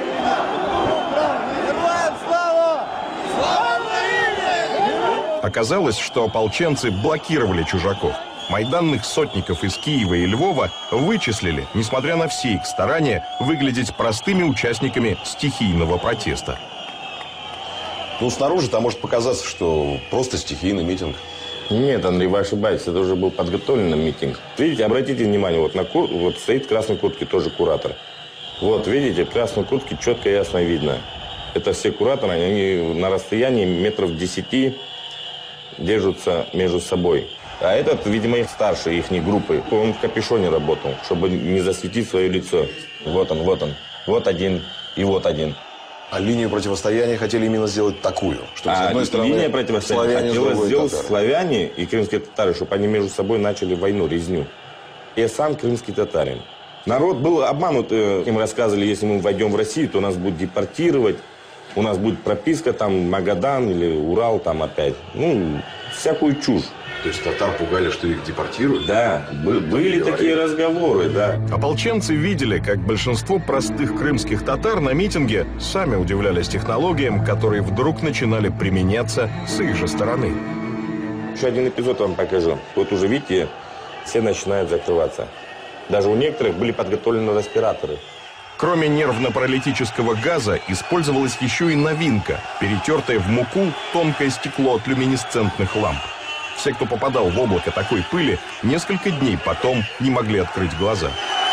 Оказалось, что ополченцы блокировали чужаков. Майданных сотников из Киева и Львова вычислили, несмотря на все их старания, выглядеть простыми участниками стихийного протеста. Ну, снаружи там может показаться, что просто стихийный митинг. Нет, Андрей, вы ошибаетесь. Это уже был подготовленный митинг. Видите, обратите внимание, вот стоит в красной куртке тоже куратор. Вот, видите, в красной куртке четко и ясно видно. Это все кураторы, они на расстоянии метров 10 держатся между собой. А этот, видимо, их старший, их группы. Он в капюшоне работал, чтобы не засветить свое лицо. Вот он, вот он. Вот один и вот один. А линию противостояния хотели именно сделать такую, чтобы с одной стороны линия противостояния хотела сделать татары. славяне и крымские татары, чтобы они между собой начали войну, резню. Я сам крымский татарин. Народ был обманут, им рассказывали, если мы войдем в Россию, то нас будут депортировать, у нас будет прописка, там, Магадан или Урал там опять. Ну, всякую чушь. То есть татар пугали, что их депортируют? Да, были такие разговоры, да. Ополченцы видели, как большинство простых крымских татар на митинге сами удивлялись технологиям, которые вдруг начинали применяться с их же стороны. Еще один эпизод вам покажу. Вот уже видите, все начинают закрываться. Даже у некоторых были подготовлены респираторы. Кроме нервно-паралитического газа, использовалась еще и новинка, перетертое в муку тонкое стекло от люминесцентных ламп. Все, кто попадал в облако такой пыли, несколько дней потом не могли открыть глаза.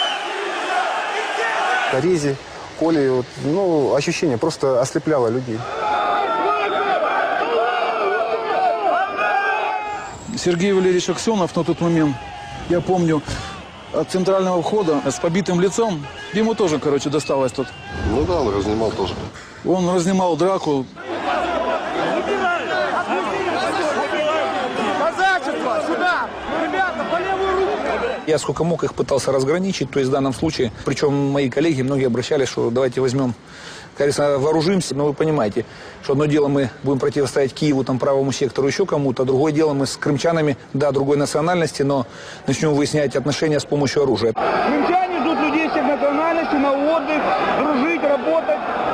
Рези, коли, ну, ощущение просто ослепляло людей. Сергей Валерьевич Аксенов на тот момент, я помню, от центрального входа с побитым лицом, ему тоже, короче, досталось тут. Ну да, он разнимал тоже. Он разнимал драку. Я сколько мог их пытался разграничить, то есть в данном случае, причем мои коллеги, многие обращались, что давайте возьмем, конечно, вооружимся, но вы понимаете, что одно дело мы будем противостоять Киеву, там, правому сектору, еще кому-то, другое дело мы с крымчанами, да, другой национальности, но начнем выяснять отношения с помощью оружия. Крымчане ждут людей всех национальностей на отдых, дружить, работать.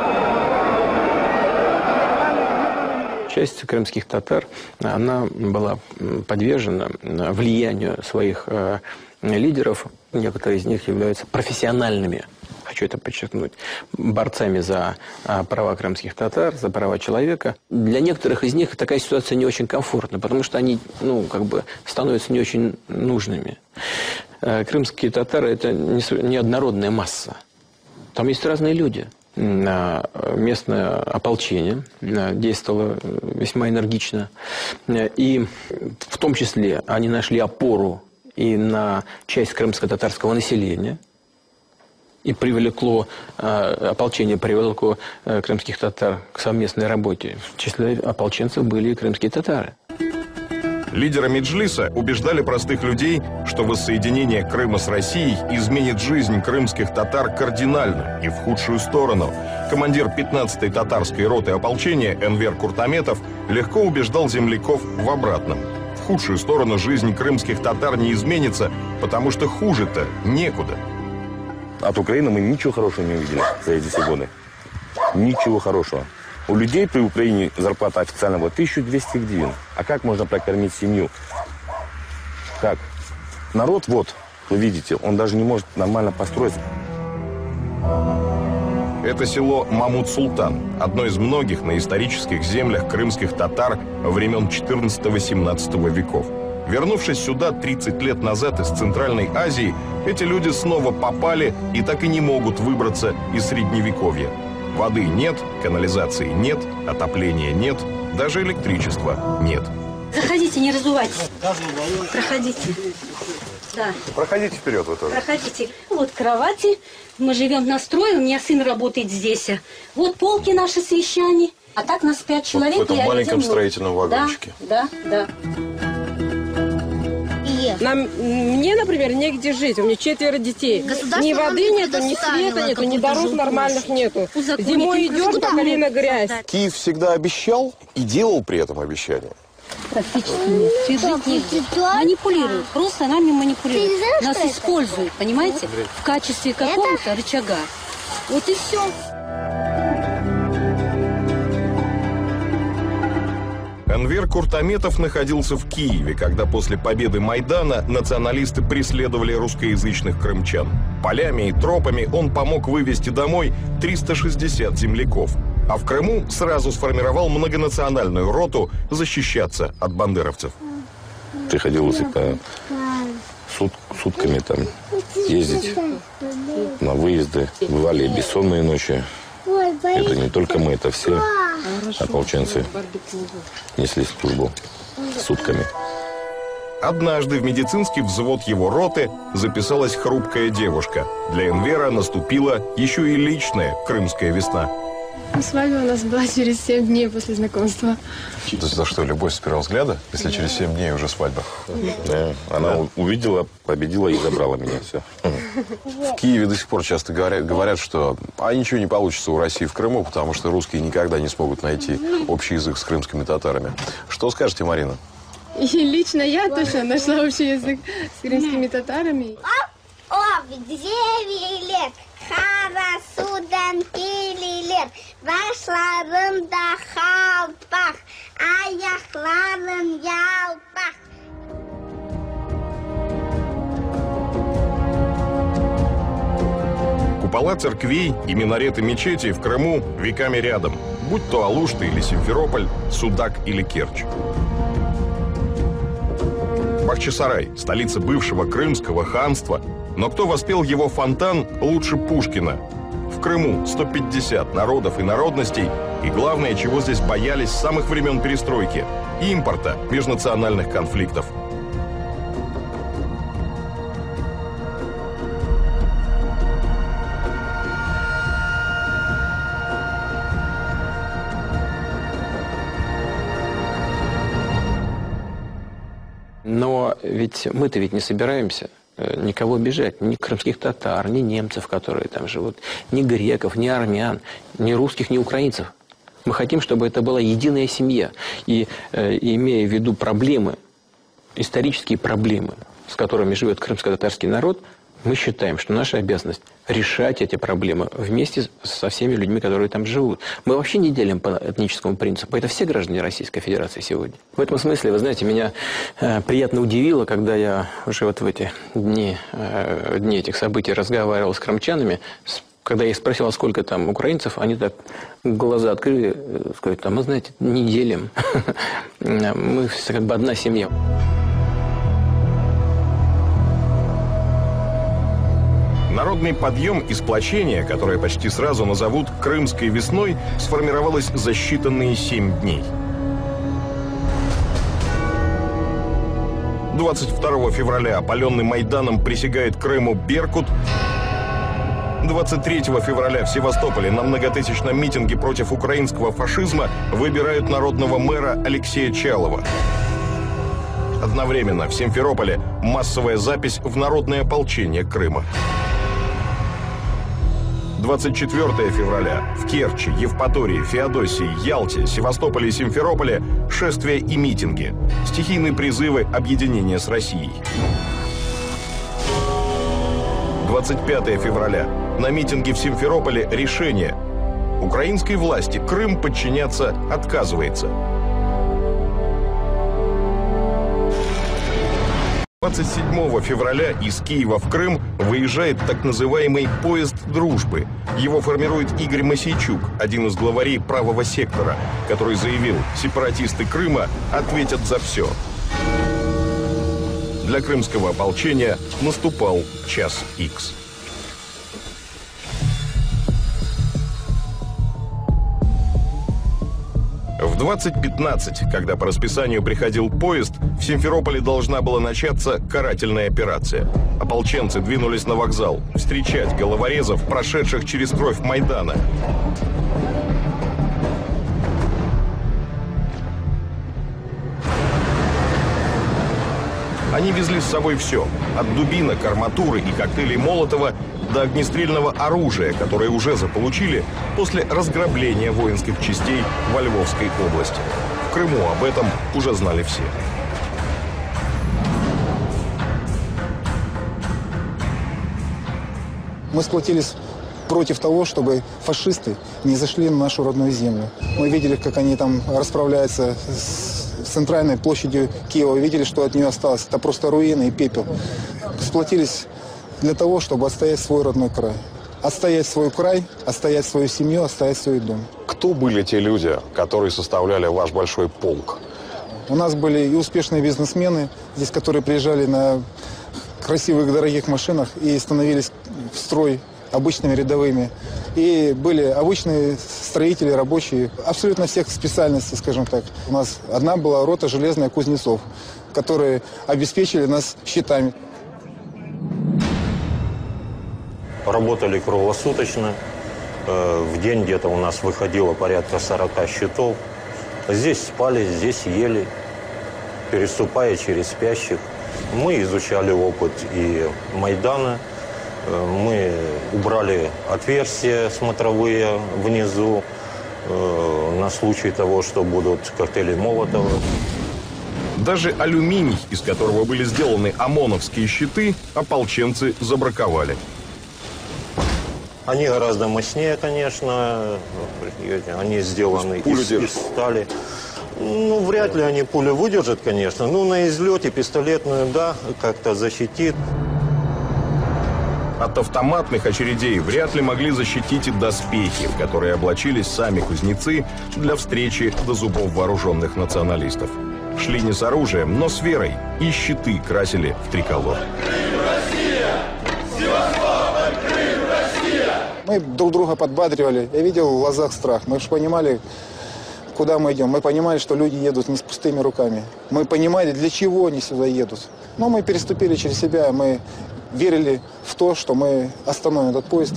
Часть крымских татар, она была подвержена влиянию своих лидеров. Некоторые из них являются профессиональными, хочу это подчеркнуть, борцами за права крымских татар, за права человека. Для некоторых из них такая ситуация не очень комфортна, потому что они, ну, как бы становятся не очень нужными. Крымские татары – это не однородная масса. Там есть разные люди. Местное ополчение действовало весьма энергично. И в том числе они нашли опору и на часть крымско-татарского населения. И ополчение привлекло крымских татар к совместной работе. В числе ополченцев были и крымские татары. Лидеры Меджлиса убеждали простых людей, что воссоединение Крыма с Россией изменит жизнь крымских татар кардинально и в худшую сторону. Командир 15-й татарской роты ополчения Энвер Куртаметов легко убеждал земляков в обратном. В худшую сторону жизнь крымских татар не изменится, потому что хуже-то некуда. От Украины мы ничего хорошего не увидели за эти все годы. Ничего хорошего. У людей при Украине зарплата официально была 1200 гривен. А как можно прокормить семью? Как? Народ, вот, вы видите, он даже не может нормально построиться. Это село Мамут-Султан, одно из многих на исторических землях крымских татар времен 14-17 веков. Вернувшись сюда 30 лет назад из Центральной Азии, эти люди снова попали и так и не могут выбраться из Средневековья. Воды нет, канализации нет, отопления нет, даже электричества нет. Заходите, не разувайтесь. Проходите. Да. Проходите вперед вы тоже. Проходите. Вот кровати. Мы живем на строе, у меня сын работает здесь. Вот полки наши с вещами. А так нас 5 человек. Вот в этом маленьком строительном вагончике. Да. Мне, например, негде жить. У меня 4 детей. Ни воды нету, ни света нету, ни дорог нормальных нету. Зимой идешь, по колено грязь. Киев всегда обещал и делал при этом обещания. Практически нет. Жить негде. Манипулируют. Просто нами манипулируют. Нас используют, понимаете? В качестве какого-то рычага. Вот и все. Энвер Куртаметов находился в Киеве, когда после победы Майдана националисты преследовали русскоязычных крымчан. Полями и тропами он помог вывести домой 360 земляков. А в Крыму сразу сформировал многонациональную роту защищаться от бандеровцев. Приходилось сутками там ездить на выезды. Бывали и бессонные ночи. Это не только мы, это все ополченцы несли службу сутками. Однажды в медицинский взвод его роты записалась хрупкая девушка. Для Энвера наступила еще и личная крымская весна. Свадьба у нас была через 7 дней после знакомства. То есть за что, любовь с первого взгляда? Если через 7 дней уже свадьба? Да, она увидела, победила и забрала меня. Все. В Киеве до сих пор часто говорят, что ничего не получится у России в Крыму, потому что русские никогда не смогут найти общий язык с крымскими татарами. Что скажете, Марина? И лично я точно нашла общий язык с крымскими татарами. Харасудан пилилер, вашларым да халпах, аяхларым ялпах. Купола церквей и минареты мечетей в Крыму веками рядом, будь то Алушта или Симферополь, Судак или Керчь. Бахчисарай – столица бывшего крымского ханства, но кто воспел его фонтан лучше Пушкина? В Крыму 150 народов и народностей, и главное, чего здесь боялись с самых времен перестройки – импорта межнациональных конфликтов. Но ведь мы-то не собираемся никого обижать, ни крымских татар, ни немцев, которые там живут, ни греков, ни армян, ни русских, ни украинцев. Мы хотим, чтобы это была единая семья. И имея в виду проблемы, исторические проблемы, с которыми живет крымско-татарский народ, мы считаем, что наша обязанность решать эти проблемы вместе со всеми людьми, которые там живут. Мы вообще не делим по этническому принципу. Это все граждане Российской Федерации сегодня. В этом смысле, вы знаете, меня приятно удивило, когда я уже вот в эти дни этих событий разговаривал с крымчанами, когда я их спросил, а сколько там украинцев, они так глаза открыли, сказали, мы, знаете, не делим. Мы как бы одна семья. Народный подъем и сплочение, которое почти сразу назовут «Крымской весной», сформировалось за считанные 7 дней. 22 февраля, опаленный Майданом, присягает Крыму Беркут. 23 февраля в Севастополе на многотысячном митинге против украинского фашизма выбирают народного мэра Алексея Чалова. Одновременно в Симферополе массовая запись в народное ополчение Крыма. 24 февраля в Керчи, Евпатории, Феодосии, Ялте, Севастополе и Симферополе шествия и митинги, стихийные призывы объединения с Россией. 25 февраля на митинге в Симферополе решение Украинской власти Крым подчиняться отказывается. 27 февраля из Киева в Крым выезжает так называемый «Поезд дружбы». Его формирует Игорь Мосейчук, один из главарей правого сектора, который заявил, сепаратисты Крыма ответят за все. Для крымского ополчения наступал час Х. В 20:15, когда по расписанию приходил поезд, в Симферополе должна была начаться карательная операция. Ополченцы двинулись на вокзал встречать головорезов, прошедших через кровь Майдана. Они везли с собой все – от дубинок, арматуры и коктейлей Молотова до огнестрельного оружия, которое уже заполучили после разграбления воинских частей во Львовской области. В Крыму об этом уже знали все. Мы сплотились против того, чтобы фашисты не зашли на нашу родную землю. Мы видели, как они там расправляются с центральной площадью Киева, видели, что от нее осталось. Это просто руины и пепел. Сплотились для того, чтобы отстоять свой родной край. Отстоять свой край, отстоять свою семью, отстоять свой дом. Кто были те люди, которые составляли ваш большой полк? У нас были и успешные бизнесмены, здесь, которые приезжали на красивых, дорогих машинах и становились в строй обычными рядовыми. И были обычные строители, рабочие, абсолютно всех специальностей, скажем так. У нас одна была рота железная кузнецов, которые обеспечили нас щитами. Работали круглосуточно. В день где-то у нас выходило порядка 40 щитов. Здесь спали, здесь ели, переступая через спящих. Мы изучали опыт и Майдана. Мы убрали отверстия смотровые внизу на случай того, что будут коктейли Молотова. Даже алюминий, из которого были сделаны ОМОНовские щиты, ополченцы забраковали. Они гораздо мощнее, конечно. Они сделаны из стали. Ну, вряд ли они пулю выдержат, конечно. Ну, на излете пистолетную, да, как-то защитит. От автоматных очередей вряд ли могли защитить и доспехи, в которые облачились сами кузнецы для встречи до зубов вооруженных националистов. Шли не с оружием, но с верой, и щиты красили в триколор. Мы друг друга подбадривали. Я видел в глазах страх. Мы же понимали, куда мы идем. Мы понимали, что люди едут не с пустыми руками. Мы понимали, для чего они сюда едут. Но мы переступили через себя. Мы верили в то, что мы остановим этот поезд.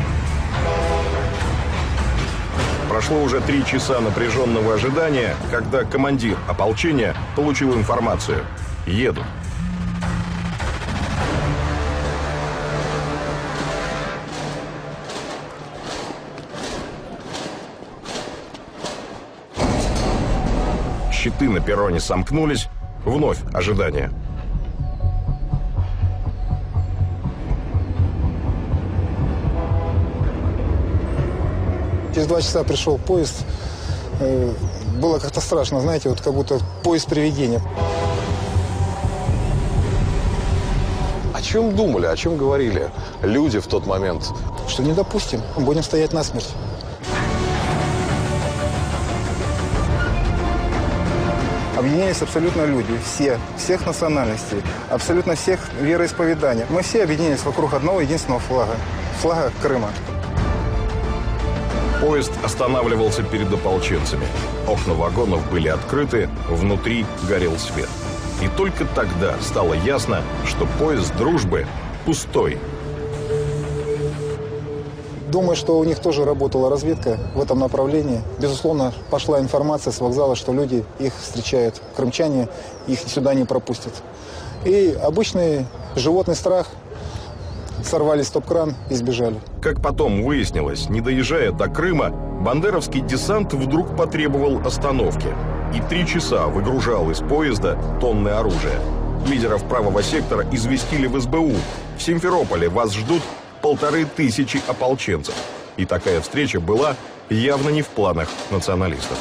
Прошло уже 3 часа напряженного ожидания, когда командир ополчения получил информацию. Едут. Щиты на перроне сомкнулись. Вновь ожидание. Через 2 часа пришел поезд. Было как-то страшно, знаете, вот как будто поезд привидения. О чем думали, о чем говорили люди в тот момент? Что не допустим, будем стоять насмерть. Объединялись абсолютно люди, всех национальностей, абсолютно всех вероисповеданий. Мы все объединились вокруг одного единственного флага, флага Крыма. Поезд останавливался перед ополченцами. Окна вагонов были открыты, внутри горел свет. И только тогда стало ясно, что поезд дружбы пустой. Думаю, что у них тоже работала разведка в этом направлении. Безусловно, пошла информация с вокзала, что люди их встречают. Крымчане их сюда не пропустят. И обычный животный страх. Сорвали стоп-кран и сбежали. Как потом выяснилось, не доезжая до Крыма, бандеровский десант вдруг потребовал остановки. И 3 часа выгружал из поезда тонны оружия. Лидеров правого сектора известили в СБУ. В Симферополе вас ждут 1500 ополченцев. И такая встреча была явно не в планах националистов.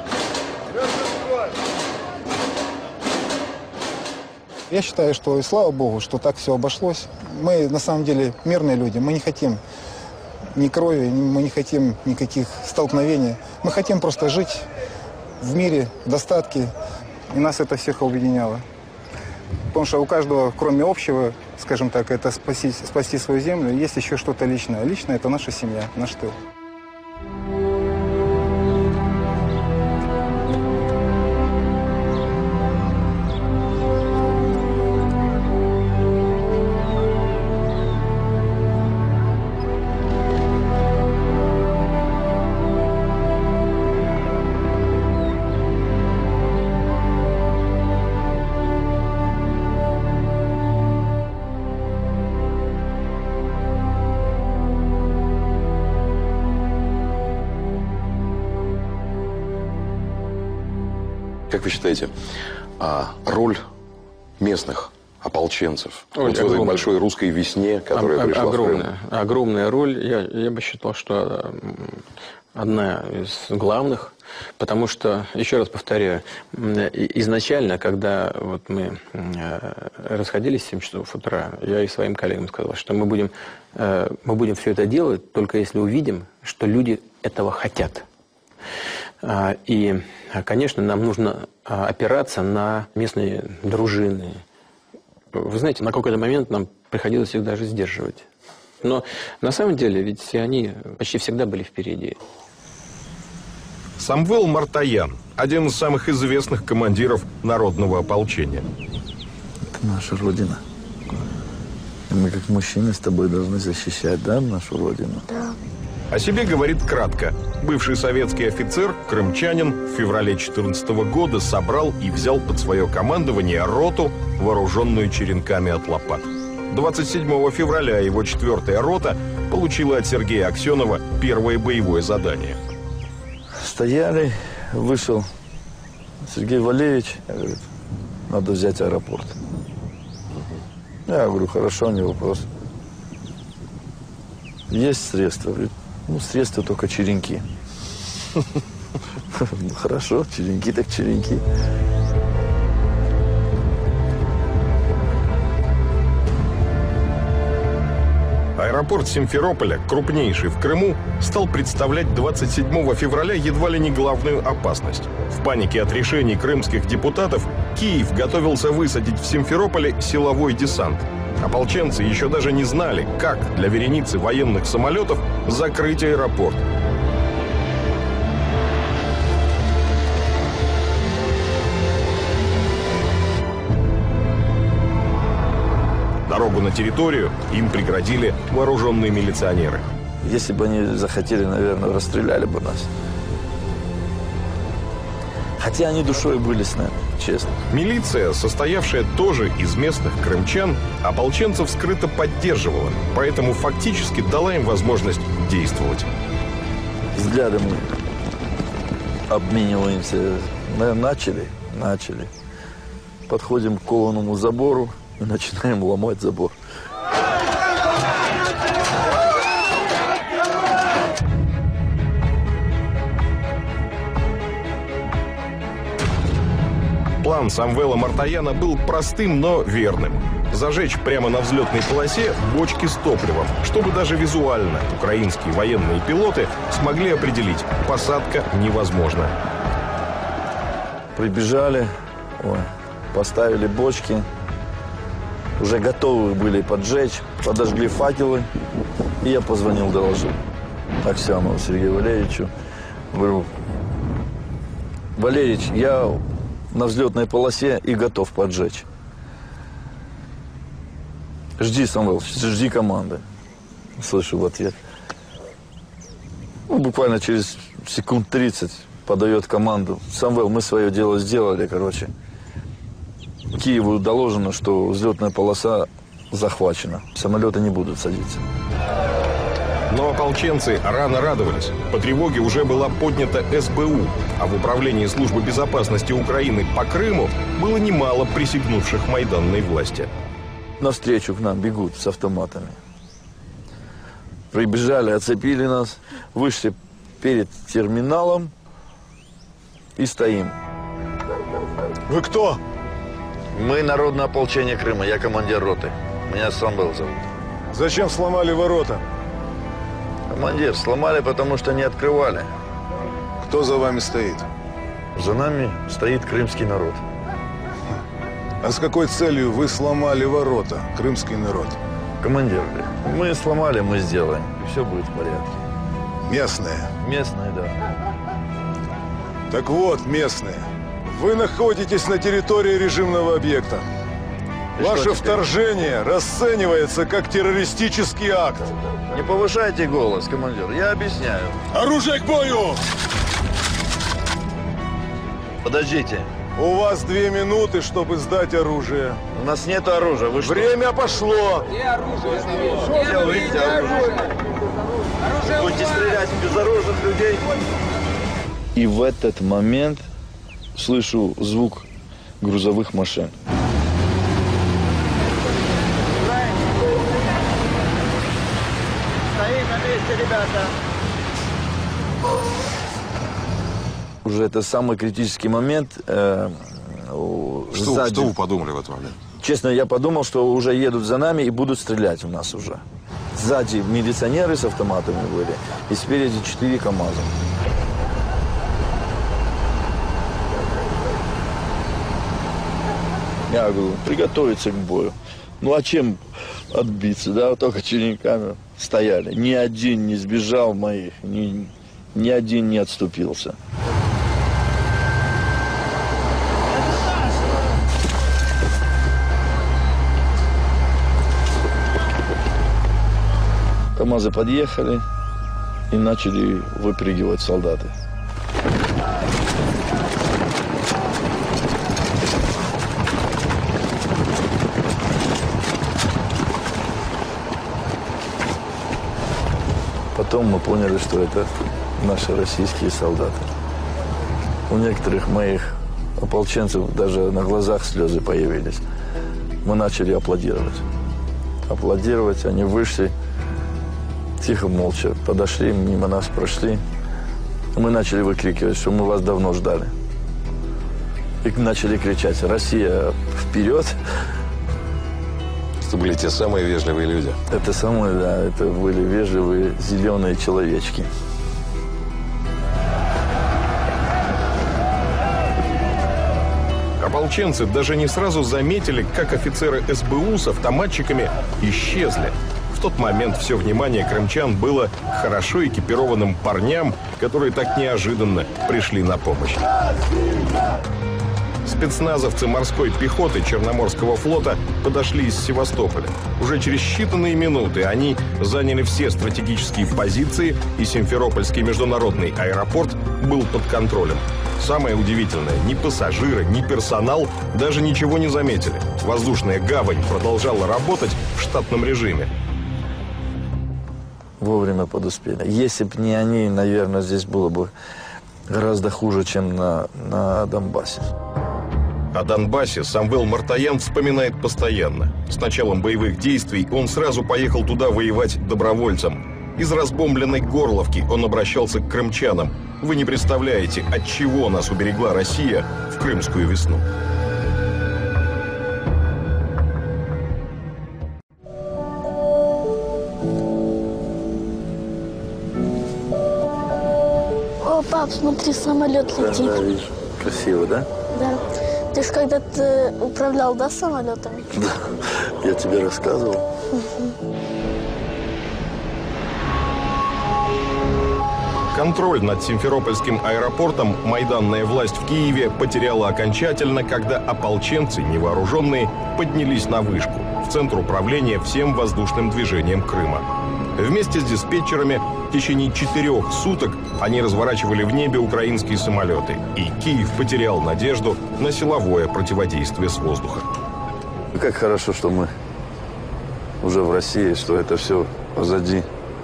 Я считаю, что и слава богу, что так все обошлось. Мы на самом деле мирные люди, мы не хотим ни крови, мы не хотим никаких столкновений. Мы хотим просто жить в мире, в достатке, и нас это всех объединяло. Потому что у каждого, кроме общего, скажем так, это спасти свою землю, есть еще что-то личное. Личное – это наша семья, наш тыл. Как вы считаете, роль местных ополченцев вот в этой большой русской весне, которая пришла в Крым? Огромная роль. Я бы считал, что одна из главных, потому что, еще раз повторяю, изначально, когда вот мы расходились в 7 часов утра, я и своим коллегам сказал, что мы будем все это делать, только если увидим, что люди этого хотят. И, конечно, нам нужно опираться на местные дружины. Вы знаете, на какой-то момент нам приходилось их даже сдерживать. Но на самом деле, ведь они почти всегда были впереди. Самвел Мартаян – один из самых известных командиров народного ополчения. Это наша Родина. И мы, как мужчины, с тобой должны защищать, да, нашу Родину? Да. О себе говорит кратко. Бывший советский офицер, крымчанин, в феврале 2014 года собрал и взял под свое командование роту, вооруженную черенками от лопат. 27 февраля его 4-я рота получила от Сергея Аксенова первое боевое задание. Стояли, вышел Сергей Валерьевич, говорит, надо взять аэропорт. Я говорю, хорошо, не вопрос. Есть средства? Говорит, ну, средства только черенки. Хорошо, черенки так черенки. Аэропорт Симферополя, крупнейший в Крыму, стал представлять 27 февраля едва ли не главную опасность. В панике от решений крымских депутатов Киев готовился высадить в Симферополе силовой десант. Ополченцы еще даже не знали, как для вереницы военных самолетов закрыть аэропорт. Дорогу на территорию им преградили вооруженные милиционеры. Если бы они захотели, наверное, расстреляли бы нас. Хотя они душой были с нами, честно. Милиция, состоявшая тоже из местных крымчан, ополченцев скрыто поддерживала, поэтому фактически дала им возможность действовать. Взглядами обмениваемся. Начали. Подходим к кованому забору и начинаем ломать забор. План Самвела Мартаяна был простым, но верным. Зажечь прямо на взлетной полосе бочки с топливом, чтобы даже визуально украинские военные пилоты смогли определить, посадка невозможна. Прибежали, поставили бочки, уже готовы были поджечь, подожгли факелы, и я позвонил, доложил Аксенову Сергею Валерьевичу. Говорю, Валерьевич, я на взлетной полосе и готов поджечь. Жди, Самвел, жди команды. Слышу в ответ. Ну, буквально через секунд 30 подает команду. Самвел, мы свое дело сделали, короче. Киеву доложено, что взлетная полоса захвачена. Самолеты не будут садиться. Но ополченцы рано радовались. По тревоге уже была поднята СБУ, а в управлении службы безопасности Украины по Крыму было немало присягнувших майданной власти. Навстречу к нам бегут с автоматами. Прибежали, оцепили нас, вышли перед терминалом и стоим. Вы кто? Мы народное ополчение Крыма, я командир роты. Меня Самвел зовут. Зачем сломали ворота? Командир, сломали, потому что не открывали. Кто за вами стоит? За нами стоит крымский народ. А с какой целью вы сломали ворота, крымский народ? Командир, мы сломали, мы сделаем. И все будет в порядке. Местные? Местные, да. Так вот, местные. Вы находитесь на территории режимного объекта. Ваше вторжение расценивается как террористический акт. Не повышайте голос, командир, я объясняю. Оружие к бою! Подождите. У вас 2 минуты, чтобы сдать оружие. У нас нет оружия, вы что? Время пошло! Где оружие? Где вы видите оружие? Будете стрелять в безоружных людей. И в этот момент слышу звук грузовых машин. Стоим на месте, ребята. Уже это самый критический момент. Что вы подумали в этот момент? Честно, я подумал, что уже едут за нами и будут стрелять в нас уже. Сзади милиционеры с автоматами были, и спереди 4 КАМАЗа. Я говорю, приготовиться к бою. Ну а чем отбиться, да? Вот только черенками стояли. Ни один не сбежал моих, ни один не отступился. КАМАЗы подъехали и начали выпрыгивать солдаты. Потом мы поняли, что это наши российские солдаты. У некоторых моих ополченцев даже на глазах слезы появились. Мы начали аплодировать. Аплодировать, они вышли, тихо, молча подошли, мимо нас прошли. Мы начали выкрикивать, что мы вас давно ждали. И начали кричать: «Россия, вперед!» Это были те самые вежливые люди. Это самые, да, это были вежливые зеленые человечки. Ополченцы даже не сразу заметили, как офицеры СБУ с автоматчиками исчезли. В тот момент все внимание крымчан было к хорошо экипированным парням, которые так неожиданно пришли на помощь. Спецназовцы морской пехоты Черноморского флота подошли из Севастополя. Уже через считанные минуты они заняли все стратегические позиции, и Симферопольский международный аэропорт был под контролем. Самое удивительное, ни пассажиры, ни персонал даже ничего не заметили. Воздушная гавань продолжала работать в штатном режиме. Вовремя подуспели. Если бы не они, наверное, здесь было бы гораздо хуже, чем на Донбассе. О Донбассе Самвел Мартаян вспоминает постоянно. С началом боевых действий он сразу поехал туда воевать добровольцем. Из разбомбленной Горловки он обращался к крымчанам. Вы не представляете, от чего нас уберегла Россия в крымскую весну. О, пап, смотри, самолет летит. Да, вижу. Красиво, да? Да. Ты же когда-то управлял, да, самолетами? Да, я тебе рассказывал. Контроль над Симферопольским аэропортом майданная власть в Киеве потеряла окончательно, когда ополченцы, невооруженные, поднялись на вышку, в центр управления всем воздушным движением Крыма. Вместе с диспетчерами в течение 4 суток они разворачивали в небе украинские самолеты, и Киев потерял надежду на силовое противодействие с воздуха. Как хорошо, что мы уже в России, что это все позади.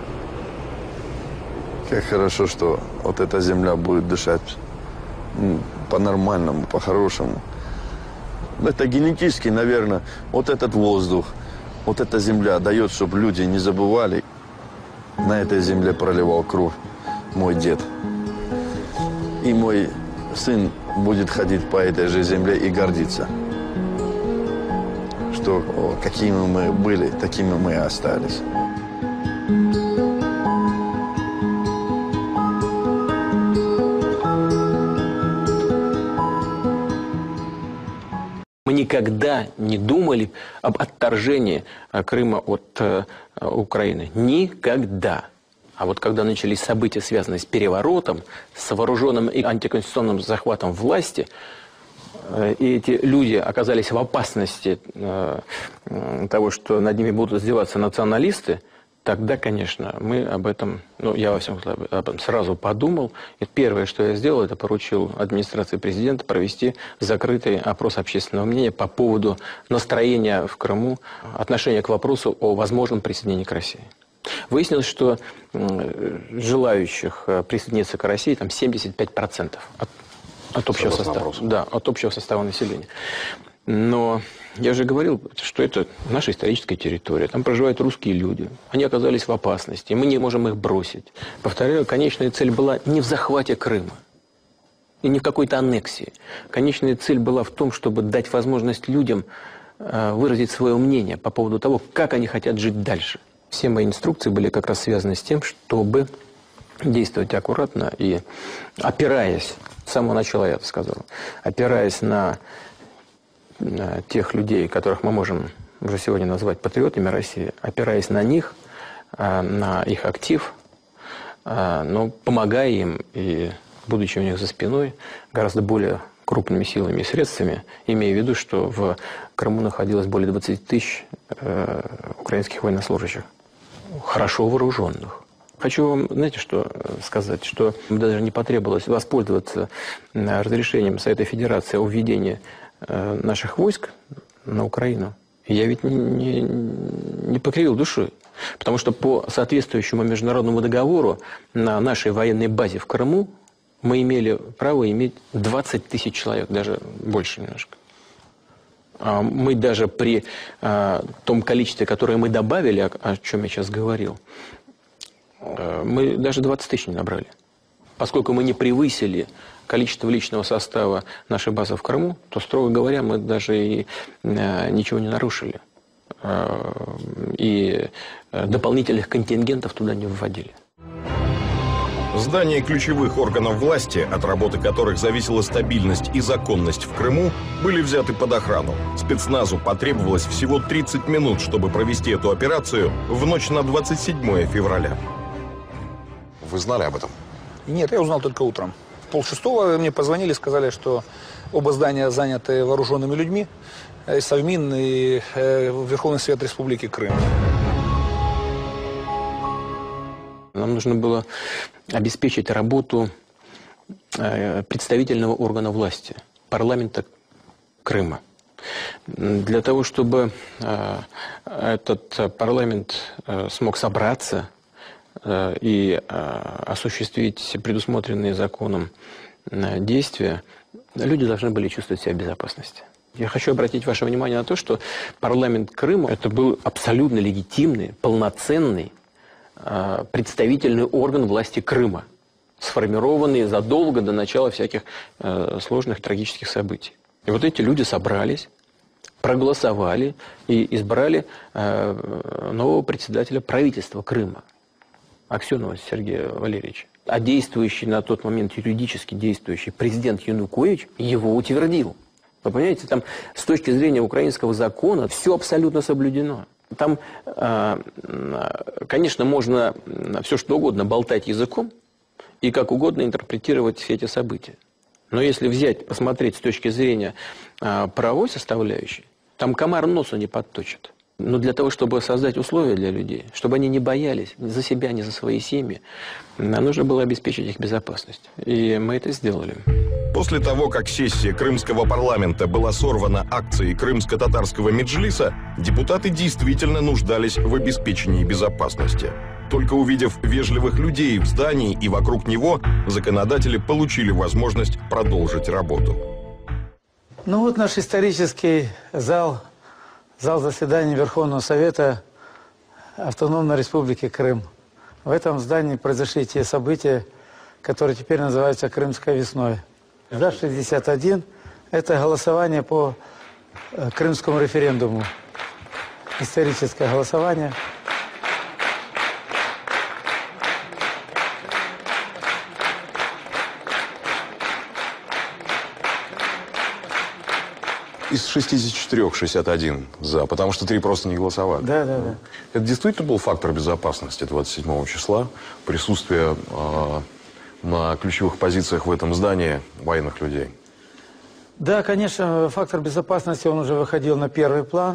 Как хорошо, что вот эта земля будет дышать по-нормальному, по-хорошему. Это генетически, наверное, вот этот воздух, вот эта земля дает, чтобы люди не забывали. На этой земле проливал кровь мой дед. И мой сын будет ходить по этой же земле и гордиться, что какими мы были, такими мы и остались. Мы никогда не думали об отторжении Крыма от Украины. Никогда. А вот когда начались события, связанные с переворотом, с вооруженным и антиконституционным захватом власти, и эти люди оказались в опасности того, что над ними будут издеваться националисты, тогда, конечно, мы об этом, ну, я во всем об этом сразу подумал. И первое, что я сделал, это поручил администрации президента провести закрытый опрос общественного мнения по поводу настроения в Крыму, отношения к вопросу о возможном присоединении к России. Выяснилось, что желающих присоединиться к России там 75% от общего состава. Да, от общего состава населения. Но я же говорил, что это наша историческая территория. Там проживают русские люди. Они оказались в опасности. Мы не можем их бросить. Повторяю, конечная цель была не в захвате Крыма и не в какой-то аннексии. Конечная цель была в том, чтобы дать возможность людям выразить свое мнение по поводу того, как они хотят жить дальше. Все мои инструкции были как раз связаны с тем, чтобы действовать аккуратно и опираясь, с самого начала я это сказал, опираясь на тех людей, которых мы можем уже сегодня назвать патриотами России, опираясь на них, на их актив, но помогая им и будучи у них за спиной гораздо более крупными силами и средствами, имея в виду, что в Крыму находилось более 20 тысяч украинских военнослужащих, хорошо вооруженных. Хочу вам, знаете, что сказать, что даже не потребовалось воспользоваться разрешением Совета Федерации о введении наших войск на Украину. Я ведь не покривил душой. Потому что по соответствующему международному договору на нашей военной базе в Крыму мы имели право иметь 20 тысяч человек, даже больше немножко. Мы даже при том количестве, которое мы добавили, о чем я сейчас говорил, мы даже 20 тысяч не набрали. Поскольку мы не превысили количество личного состава нашей базы в Крыму, то, строго говоря, мы даже и ничего не нарушили. И дополнительных контингентов туда не вводили. Здания ключевых органов власти, от работы которых зависела стабильность и законность в Крыму, были взяты под охрану. Спецназу потребовалось всего 30 минут, чтобы провести эту операцию в ночь на 27 февраля. Вы знали об этом? Нет, я узнал только утром. 5:30 мне позвонили, сказали, что оба здания заняты вооруженными людьми, Совмин и Верховный Совет Республики Крым. Нам нужно было обеспечить работу представительного органа власти, парламента Крыма. Для того, чтобы этот парламент смог собраться и осуществить предусмотренные законом действия, люди должны были чувствовать себя в безопасности. Я хочу обратить ваше внимание на то, что парламент Крыма – это был абсолютно легитимный, полноценный представительный орган власти Крыма, сформированный задолго до начала всяких сложных трагических событий. И вот эти люди собрались, проголосовали и избрали нового председателя правительства Крыма, Аксенова Сергея Валерьевича. А действующий на тот момент, юридически действующий президент Янукович его утвердил. Вы понимаете, там с точки зрения украинского закона все абсолютно соблюдено. Там, конечно, можно все что угодно болтать языком и как угодно интерпретировать все эти события. Но если взять, посмотреть с точки зрения правовой составляющей, там комар носу не подточит. Но для того, чтобы создать условия для людей, чтобы они не боялись ни за себя, ни за свои семьи, нужно было обеспечить их безопасность. И мы это сделали. После того, как сессия Крымского парламента была сорвана акцией крымско-татарского меджлиса, депутаты действительно нуждались в обеспечении безопасности. Только увидев вежливых людей в здании и вокруг него, законодатели получили возможность продолжить работу. Ну вот наш исторический зал заседаний Верховного Совета Автономной Республики Крым. В этом здании произошли те события, который теперь называется Крымской весной. «За-61» – это голосование по крымскому референдуму. Историческое голосование. Из 64 61 за, потому что 3 просто не голосовали. Да. Это действительно был фактор безопасности 27 числа, присутствие на ключевых позициях в этом здании военных людей? Да, конечно, фактор безопасности, он уже выходил на первый план.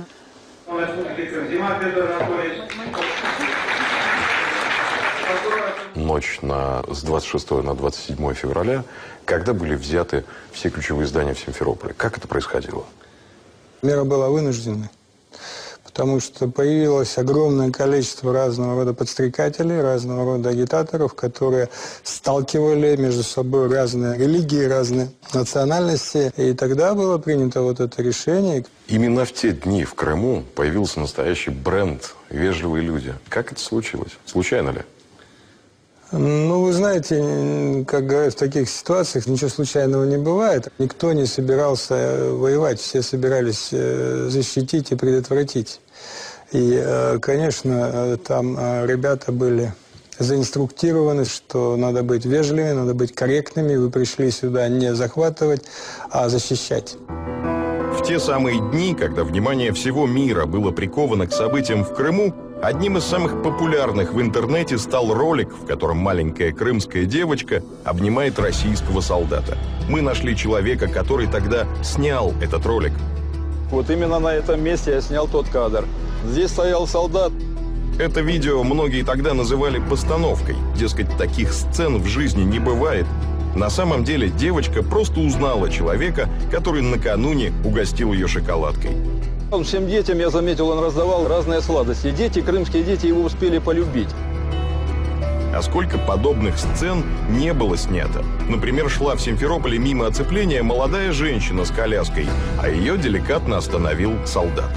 Ночь с 26 на 27 февраля, когда были взяты все ключевые здания в Симферополе. Как это происходило? Мера была вынужденной, потому что появилось огромное количество разного рода подстрекателей, разного рода агитаторов, которые сталкивали между собой разные религии, разные национальности. И тогда было принято вот это решение. Именно в те дни в Крыму появился настоящий бренд «Вежливые люди». Как это случилось? Случайно ли? Ну, вы знаете, как говорят, в таких ситуациях ничего случайного не бывает. Никто не собирался воевать, все собирались защитить и предотвратить. И, конечно, там ребята были заинструктированы, что надо быть вежливыми, надо быть корректными. Вы пришли сюда не захватывать, а защищать. В те самые дни, когда внимание всего мира было приковано к событиям в Крыму, одним из самых популярных в интернете стал ролик, в котором маленькая крымская девочка обнимает российского солдата. Мы нашли человека, который тогда снял этот ролик. Вот именно на этом месте я снял тот кадр. Здесь стоял солдат. Это видео многие тогда называли постановкой. Дескать, таких сцен в жизни не бывает. На самом деле девочка просто узнала человека, который накануне угостил ее шоколадкой. Всем детям, я заметил, он раздавал разные сладости. Дети, крымские дети, его успели полюбить. А сколько подобных сцен не было снято. Например, шла в Симферополе мимо оцепления молодая женщина с коляской, а ее деликатно остановил солдат.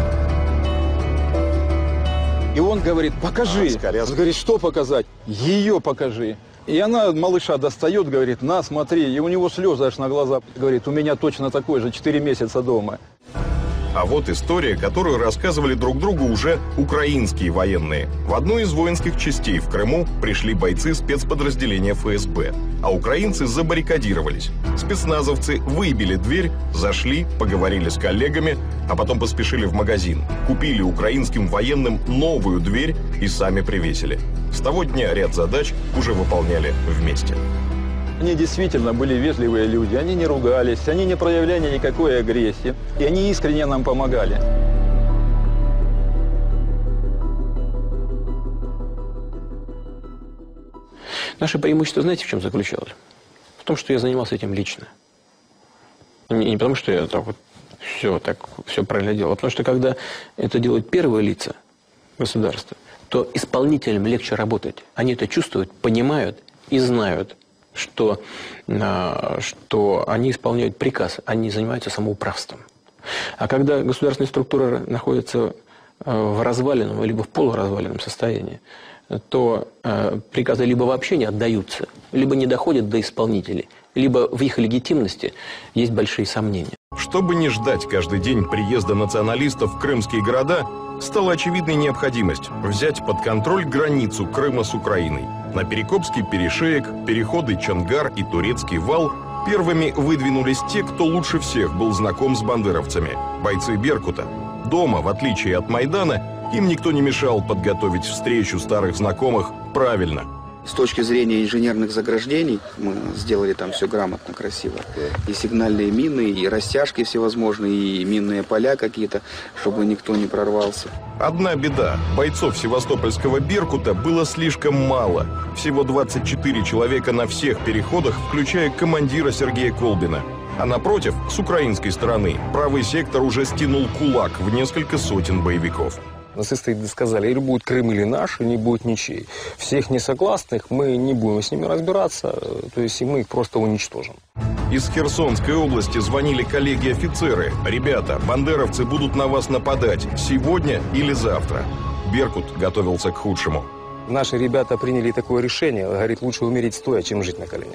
И он говорит: покажи. Он говорит: что показать? Ее покажи. И она малыша достает, говорит: на, смотри. И у него слезы аж на глаза. Говорит: у меня точно такой же, 4 месяца дома. А вот история, которую рассказывали друг другу уже украинские военные. В одну из воинских частей в Крыму пришли бойцы спецподразделения ФСБ, а украинцы забаррикадировались. Спецназовцы выбили дверь, зашли, поговорили с коллегами, а потом поспешили в магазин. Купили украинским военным новую дверь и сами привесили. С того дня ряд задач уже выполняли вместе. Они действительно были вежливые люди, они не ругались, они не проявляли никакой агрессии, и они искренне нам помогали. Наше преимущество, знаете, в чем заключалось? В том, что я занимался этим лично. Не потому, что я так вот все правильно делал, а потому что когда это делают первые лица государства, то исполнителям легче работать. Они это чувствуют, понимают и знают, что они исполняют приказ, они занимаются самоуправством. А когда государственные структуры находятся в разваленном либо в полуразваленном состоянии, то приказы либо вообще не отдаются, либо не доходят до исполнителей, либо в их легитимности есть большие сомнения. Чтобы не ждать каждый день приезда националистов в крымские города, стала очевидной необходимость взять под контроль границу Крыма с Украиной. На Перекопский перешеек, переходы Чонгар и Турецкий вал первыми выдвинулись те, кто лучше всех был знаком с бандеровцами – бойцы Беркута. Дома, в отличие от Майдана, им никто не мешал подготовить встречу старых знакомых правильно. С точки зрения инженерных заграждений мы сделали там все грамотно, красиво. И сигнальные мины, и растяжки всевозможные, и минные поля какие-то, чтобы никто не прорвался. Одна беда. Бойцов севастопольского Беркута было слишком мало. Всего 24 человека на всех переходах, включая командира Сергея Колбина. А напротив, с украинской стороны, правый сектор уже стянул кулак в несколько сотен боевиков. Нацисты сказали: или будет Крым, или наш, или не будет ничей. Всех несогласных мы не будем с ними разбираться, то есть мы их просто уничтожим. Из Херсонской области звонили коллеги-офицеры. Ребята, бандеровцы будут на вас нападать сегодня или завтра. Беркут готовился к худшему. Наши ребята приняли такое решение. Говорит, лучше умереть стоя, чем жить на коленях.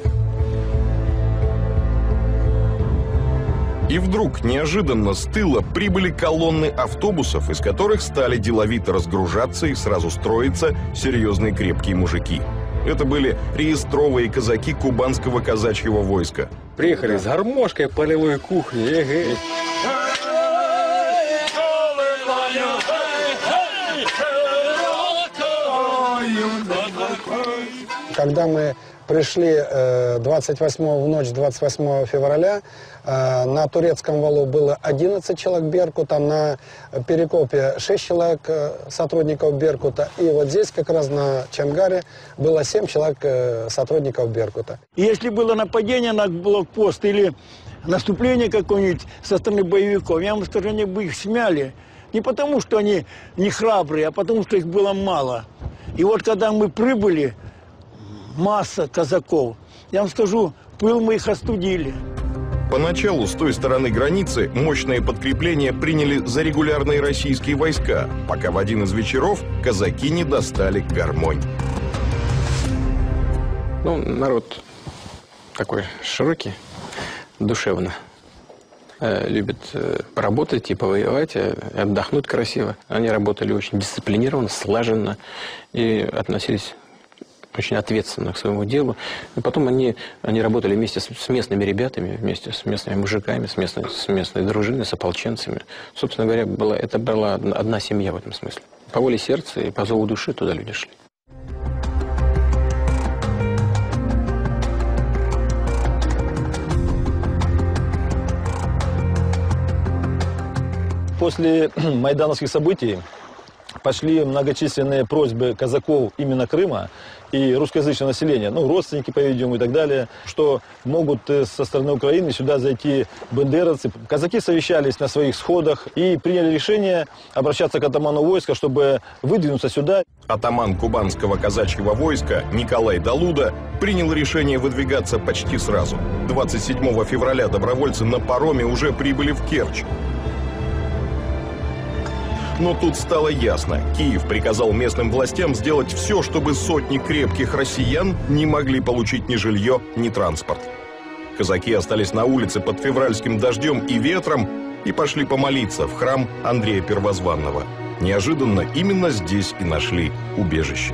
И вдруг неожиданно с тыла прибыли колонны автобусов, из которых стали деловито разгружаться и сразу строиться серьезные крепкие мужики. Это были реестровые казаки кубанского казачьего войска. Приехали с гармошкой, полевой кухней. Когда мы пришли 28 в ночь 28 февраля, на турецком валу было 11 человек Беркута, на Перекопе 6 человек сотрудников Беркута, и вот здесь как раз на Чангаре было 7 человек сотрудников Беркута. Если было нападение на блокпост или наступление какое-нибудь со стороны боевиков, я вам скажу, они бы их смяли. Не потому, что они не храбрые, а потому, что их было мало. И вот когда мы прибыли, масса казаков, я вам скажу, пыл мы их остудили. Поначалу с той стороны границы мощное подкрепление приняли за регулярные российские войска, пока в один из вечеров казаки не достали гармонь. Ну, народ такой широкий, душевно. Любит поработать и повоевать, и отдохнуть красиво. Они работали очень дисциплинированно, слаженно и относились очень ответственно к своему делу. И потом они работали вместе с местными ребятами, вместе с местными мужиками, с местной дружиной, с ополченцами. Собственно говоря, это была одна семья в этом смысле. По воле сердца и по зову души туда люди шли. После майдановских событий пошли многочисленные просьбы казаков именно Крыма и русскоязычного населения, ну, родственники, по-видимому, и так далее, что могут со стороны Украины сюда зайти бендеровцы. Казаки совещались на своих сходах и приняли решение обращаться к атаману войска, чтобы выдвинуться сюда. Атаман кубанского казачьего войска Николай Далуда принял решение выдвигаться почти сразу. 27 февраля добровольцы на пароме уже прибыли в Керчь. Но тут стало ясно. Киев приказал местным властям сделать все, чтобы сотни крепких россиян не могли получить ни жилье, ни транспорт. Казаки остались на улице под февральским дождем и ветром и пошли помолиться в храм Андрея Первозванного. Неожиданно именно здесь и нашли убежище.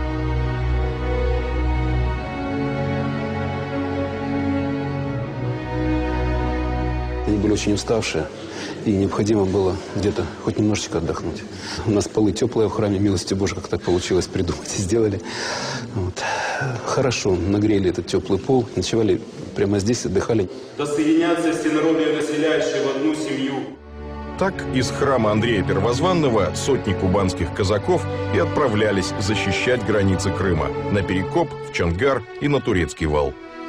Они были очень уставшие, и необходимо было где-то хоть немножечко отдохнуть. У нас полы теплые в храме, милости Божией, как так получилось, придумать и сделали. Вот. Хорошо нагрели этот теплый пол, ночевали прямо здесь, отдыхали. Да соединятся всенародные населяющие в одну семью. Так из храма Андрея Первозванного сотни кубанских казаков и отправлялись защищать границы Крыма на Перекоп, в Чангар и на Турецкий вал.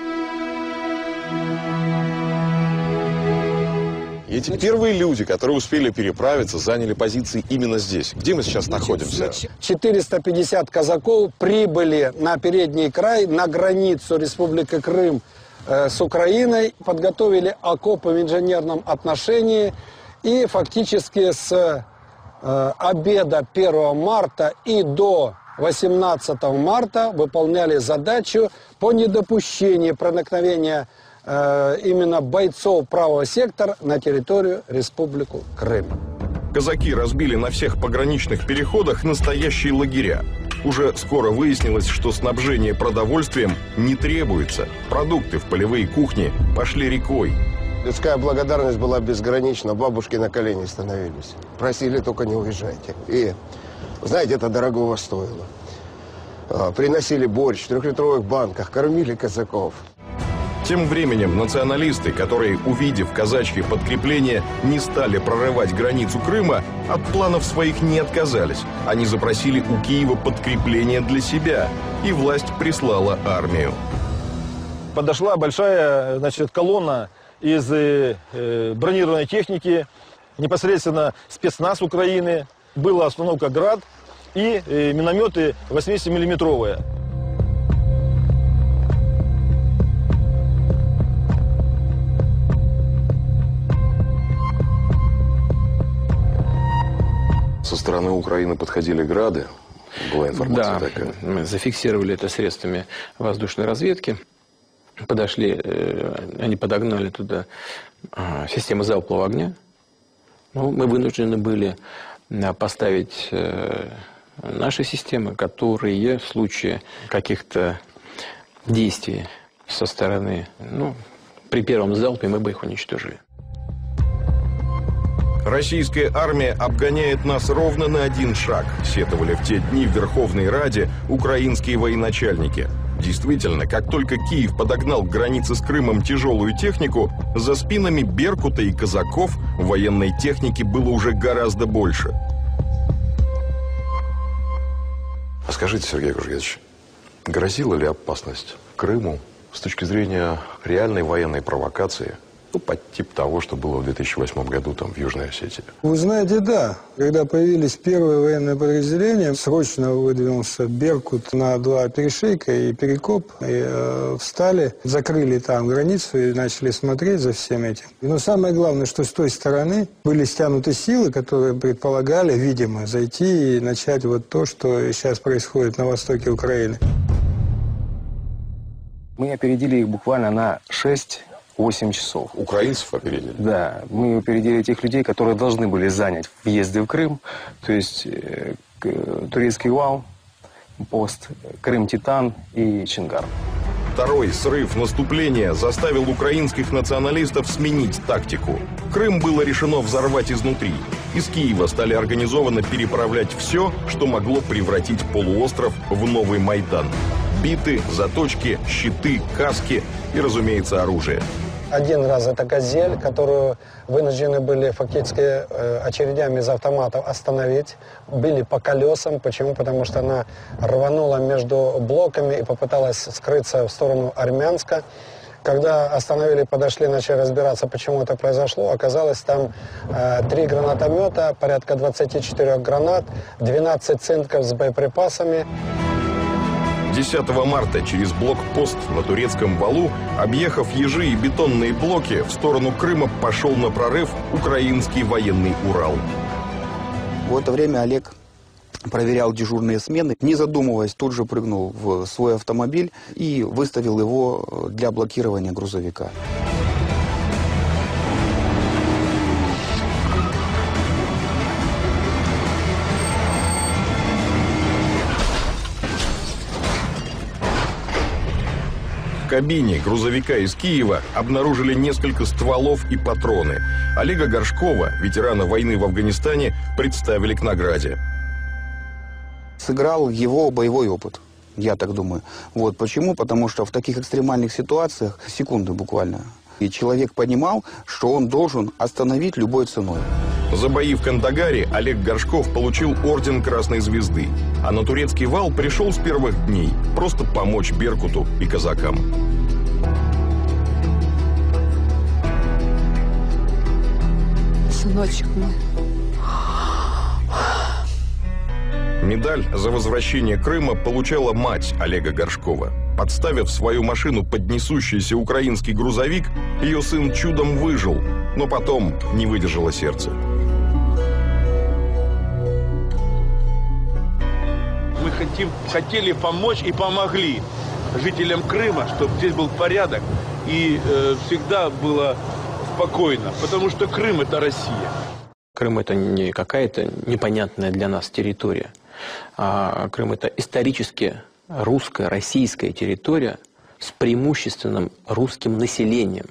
Эти первые люди, которые успели переправиться, заняли позиции именно здесь. Где мы сейчас находимся? 450 казаков прибыли на передний край, на границу Республики Крым с Украиной, подготовили окопы в инженерном отношении и фактически с обеда 1 марта и до 18 марта выполняли задачу по недопущению проникновения именно бойцов правого сектора на территорию Республики Крым. Казаки разбили на всех пограничных переходах настоящие лагеря. Уже скоро выяснилось, что снабжение продовольствием не требуется. Продукты в полевые кухни пошли рекой. Людская благодарность была безгранична. Бабушки на колени становились. Просили, только не уезжайте. И, знаете, это дорогого стоило. Приносили борщ в 3-литровых банках, кормили казаков. Тем временем националисты, которые, увидев казачье подкрепление, не стали прорывать границу Крыма, от планов своих не отказались. Они запросили у Киева подкрепление для себя, и власть прислала армию. Подошла большая, значит, колонна из бронированной техники, непосредственно спецназ Украины. Была остановка «Град» и минометы 80-миллиметровые. Со стороны Украины подходили грады. Была информация Да, такая. мы зафиксировали это средствами воздушной разведки. Подошли, они подогнали туда систему залпового огня. Ну, мы вынуждены были поставить наши системы, которые в случае каких-то действий со стороны, ну, при первом залпе мы бы их уничтожили. Российская армия обгоняет нас ровно на один шаг, сетовали в те дни в Верховной Раде украинские военачальники. Действительно, как только Киев подогнал к границе с Крымом тяжелую технику, за спинами «Беркута» и «Казаков» военной техники было уже гораздо больше. А скажите, Сергей Кужгетович, грозила ли опасность Крыму с точки зрения реальной военной провокации, ну, под тип того, что было в 2008 году там в Южной Осетии? Вы знаете, да. Когда появились первые военные подразделения, срочно выдвинулся «Беркут» на 2 перешейка и Перекоп. И встали, закрыли там границу и начали смотреть за всем этим. Но самое главное, что с той стороны были стянуты силы, которые предполагали, видимо, зайти и начать вот то, что сейчас происходит на востоке Украины. Мы опередили их буквально на 6-8 часов. Украинцев опередили? Да, мы опередили тех людей, которые должны были занять въезды в Крым, то есть турецкий вал, пост, Крым-Титан и Чингар. Второй срыв наступления заставил украинских националистов сменить тактику. Крым было решено взорвать изнутри. Из Киева стали организованно переправлять все, что могло превратить полуостров в новый Майдан. Биты, заточки, щиты, каски и, разумеется, оружие. Один раз это «Газель», которую вынуждены были фактически очередями из автоматов остановить. Били по колесам. Почему? Потому что она рванула между блоками и попыталась скрыться в сторону Армянска. Когда остановили, подошли, начали разбираться, почему это произошло, оказалось там 3 гранатомета, порядка 24 гранат, 12 цинков с боеприпасами. 10 марта через блокпост на турецком валу, объехав ежи и бетонные блоки, в сторону Крыма пошел на прорыв украинский военный «Урал». В это время Олег проверял дежурные смены. Не задумываясь, тут же прыгнул в свой автомобиль и выставил его для блокирования грузовика. В кабине грузовика из Киева обнаружили несколько стволов и патроны. Олега Горшкова, ветерана войны в Афганистане, представили к награде. Сыграл его боевой опыт, я так думаю. Вот почему? Потому что в таких экстремальных ситуациях, секунды буквально, и человек понимал, что он должен остановить любой ценой. За бои в Кандагаре Олег Горшков получил орден Красной Звезды, а на турецкий вал пришел с первых дней просто помочь «Беркуту» и казакам. Сыночек мой. Медаль за возвращение Крыма получала мать Олега Горшкова. Подставив свою машину под несущийся украинский грузовик, ее сын чудом выжил, но потом не выдержало сердце. Мы хотели помочь и помогли жителям Крыма, чтобы здесь был порядок и всегда было спокойно, потому что Крым – это Россия. Крым – это не какая-то непонятная для нас территория, а Крым – это исторически русская, российская территория с преимущественным русским населением.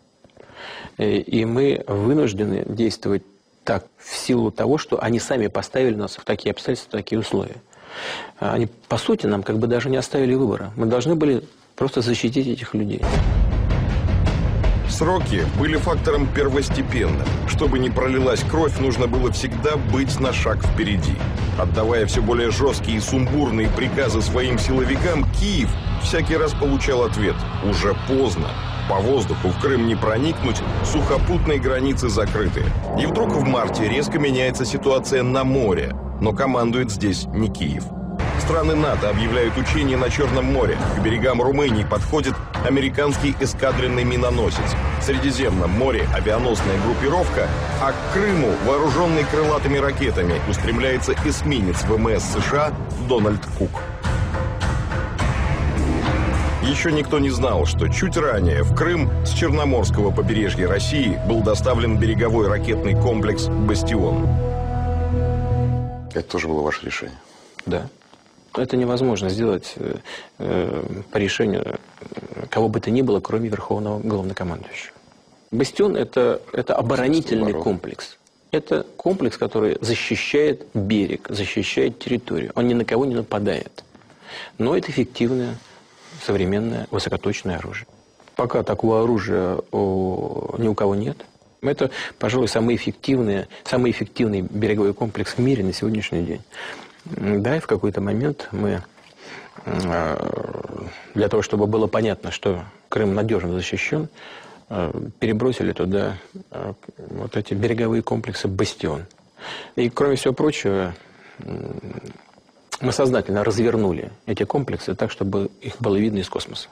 И мы вынуждены действовать так в силу того, что они сами поставили нас в такие обстоятельства, в такие условия. Они, по сути, нам как бы даже не оставили выбора. Мы должны были просто защитить этих людей. Сроки были фактором первостепенным. Чтобы не пролилась кровь, нужно было всегда быть на шаг впереди. Отдавая все более жесткие и сумбурные приказы своим силовикам, Киев всякий раз получал ответ: уже поздно. По воздуху в Крым не проникнуть, сухопутные границы закрыты. И вдруг в марте резко меняется ситуация на море. Но командует здесь не Киев. Страны НАТО объявляют учения на Черном море. К берегам Румынии подходит американский эскадренный миноносец. В Средиземном море авианосная группировка, а к Крыму, вооруженный крылатыми ракетами, устремляется эсминец ВМС США «Дональд Кук». Еще никто не знал, что чуть ранее в Крым с Черноморского побережья России был доставлен береговой ракетный комплекс «Бастион». Это тоже было ваше решение? Да. Это невозможно сделать по решению кого бы то ни было, кроме Верховного Главнокомандующего. «Бастион» – это оборонительный комплекс. Это комплекс, который защищает берег, защищает территорию. Он ни на кого не нападает. Но это эффективное современное высокоточное оружие. Пока такого оружия ни у кого нет. Это, пожалуй, самый эффективный береговой комплекс в мире на сегодняшний день. Да, и в какой-то момент мы, для того, чтобы было понятно, что Крым надежно защищен, перебросили туда вот эти береговые комплексы «Бастион». И, кроме всего прочего, мы сознательно развернули эти комплексы так, чтобы их было видно из космоса.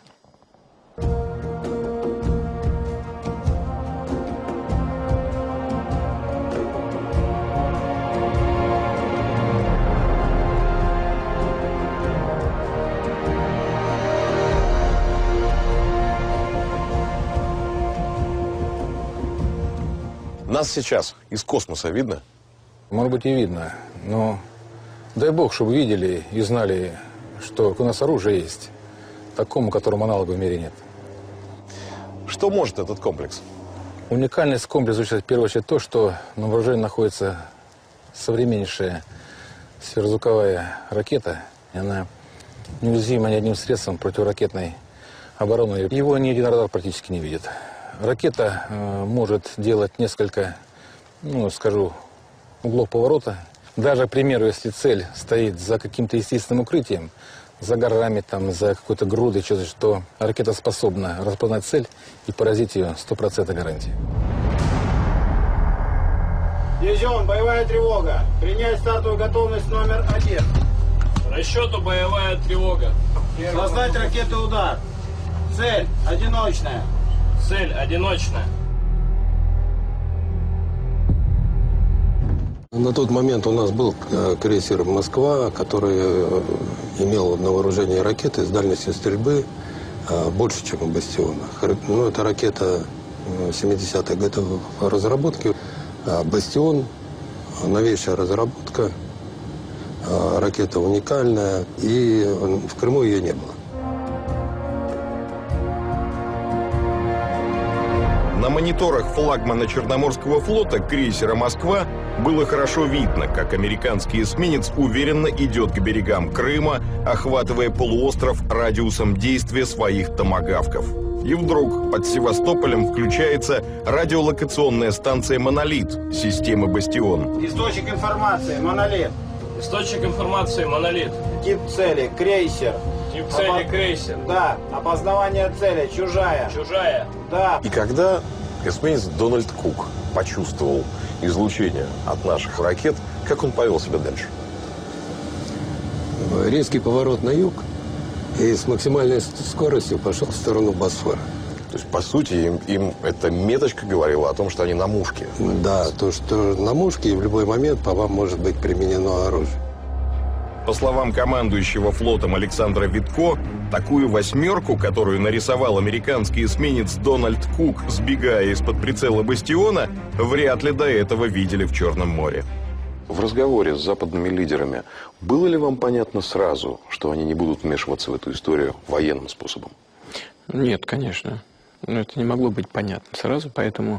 Нас сейчас из космоса видно? Может быть, и видно, но дай бог, чтобы видели и знали, что у нас оружие есть, такому, которому аналогов в мире нет. Что может этот комплекс? Уникальность комплекса заключается в первую очередь то, что на вооружении находится современнейшая сверхзвуковая ракета. Она неуязвима ни одним средством противоракетной обороны. Его ни один радар практически не видит. Ракета может делать несколько, углов поворота. Даже, к примеру, если цель стоит за каким-то естественным укрытием, за горами, за какой-то грудой, что ракета способна распознать цель и поразить ее 100% гарантии. Дивизион, боевая тревога. Принять стартовую готовность номер 1. Расчету боевая тревога. Создать ракетный удар. Цель одиночная. Цель одиночная. На тот момент у нас был крейсер «Москва», который имел на вооружении ракеты с дальностью стрельбы больше, чем у «Бастиона». Это ракета 70-х годов разработки. «Бастион» – новейшая разработка, ракета уникальная, и в Крыму ее не было. На мониторах флагмана Черноморского флота крейсера «Москва» было хорошо видно, как американский эсминец уверенно идет к берегам Крыма, охватывая полуостров радиусом действия своих томагавков. И вдруг под Севастополем включается радиолокационная станция «Монолит» системы «Бастион». Источник информации «Монолит». Источник информации «Монолит». Тип цели «Крейсер». Тип цели «Крейсер». Да. Опознавание цели «Чужая». Чужая. Да. И когда эсминец «Дональд Кук» почувствовал излучение от наших ракет, как он повел себя дальше? Резкий поворот на юг и с максимальной скоростью пошел в сторону Босфора. То есть, по сути, им эта меточка говорила о том, что они на мушке. Да, то, что на мушке, и в любой момент по вам может быть применено оружие. По словам командующего флотом Александра Витко, такую «восьмерку», которую нарисовал американский эсминец Дональд Кук, сбегая из-под прицела «Бастиона», вряд ли до этого видели в Черном море. В разговоре с западными лидерами было ли вам понятно сразу, что они не будут вмешиваться в эту историю военным способом? Нет, конечно. Но это не могло быть понятно сразу, поэтому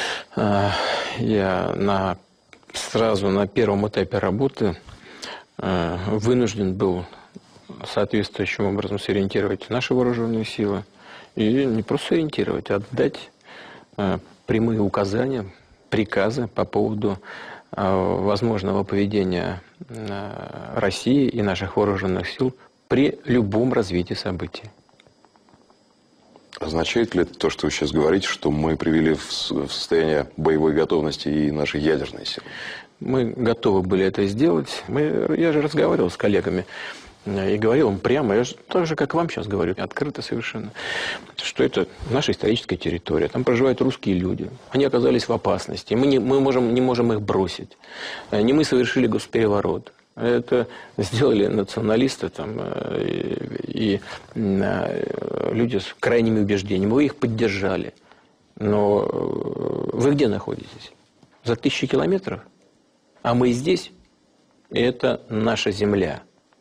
я сразу на первом этапе работы вынужден был соответствующим образом сориентировать наши вооруженные силы. И не просто сориентировать, а отдать прямые указания, приказы по поводу возможного поведения России и наших вооруженных сил при любом развитии событий. Означает ли это то, что вы сейчас говорите, что мы привели в состояние боевой готовности и наши ядерные силы? Мы готовы были это сделать. Я же разговаривал с коллегами И говорил им прямо, я же так же, как вам сейчас говорю, открыто совершенно, что это наша историческая территория, там проживают русские люди, они оказались в опасности, мы не можем их бросить, не мы совершили госпереворот. Это сделали националисты там, и люди с крайними убеждениями, вы их поддержали. Но вы где находитесь? За 1000 километров? А мы здесь, и это наша земля.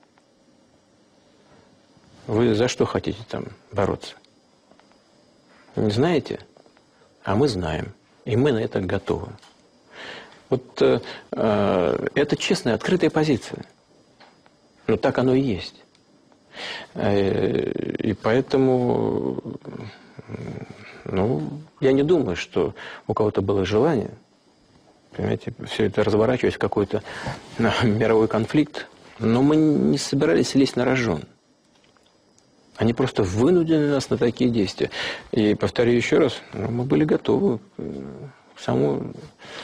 Вы за что хотите там бороться? Не знаете? А мы знаем. И мы на это готовы. Вот это честная, открытая позиция. Но так оно и есть. И поэтому, я не думаю, что у кого-то было желание, понимаете, все это разворачивать в какой-то мировой конфликт. Но мы не собирались лезть на рожон. Они просто вынудили нас на такие действия. И повторю еще раз, мы были готовы к самому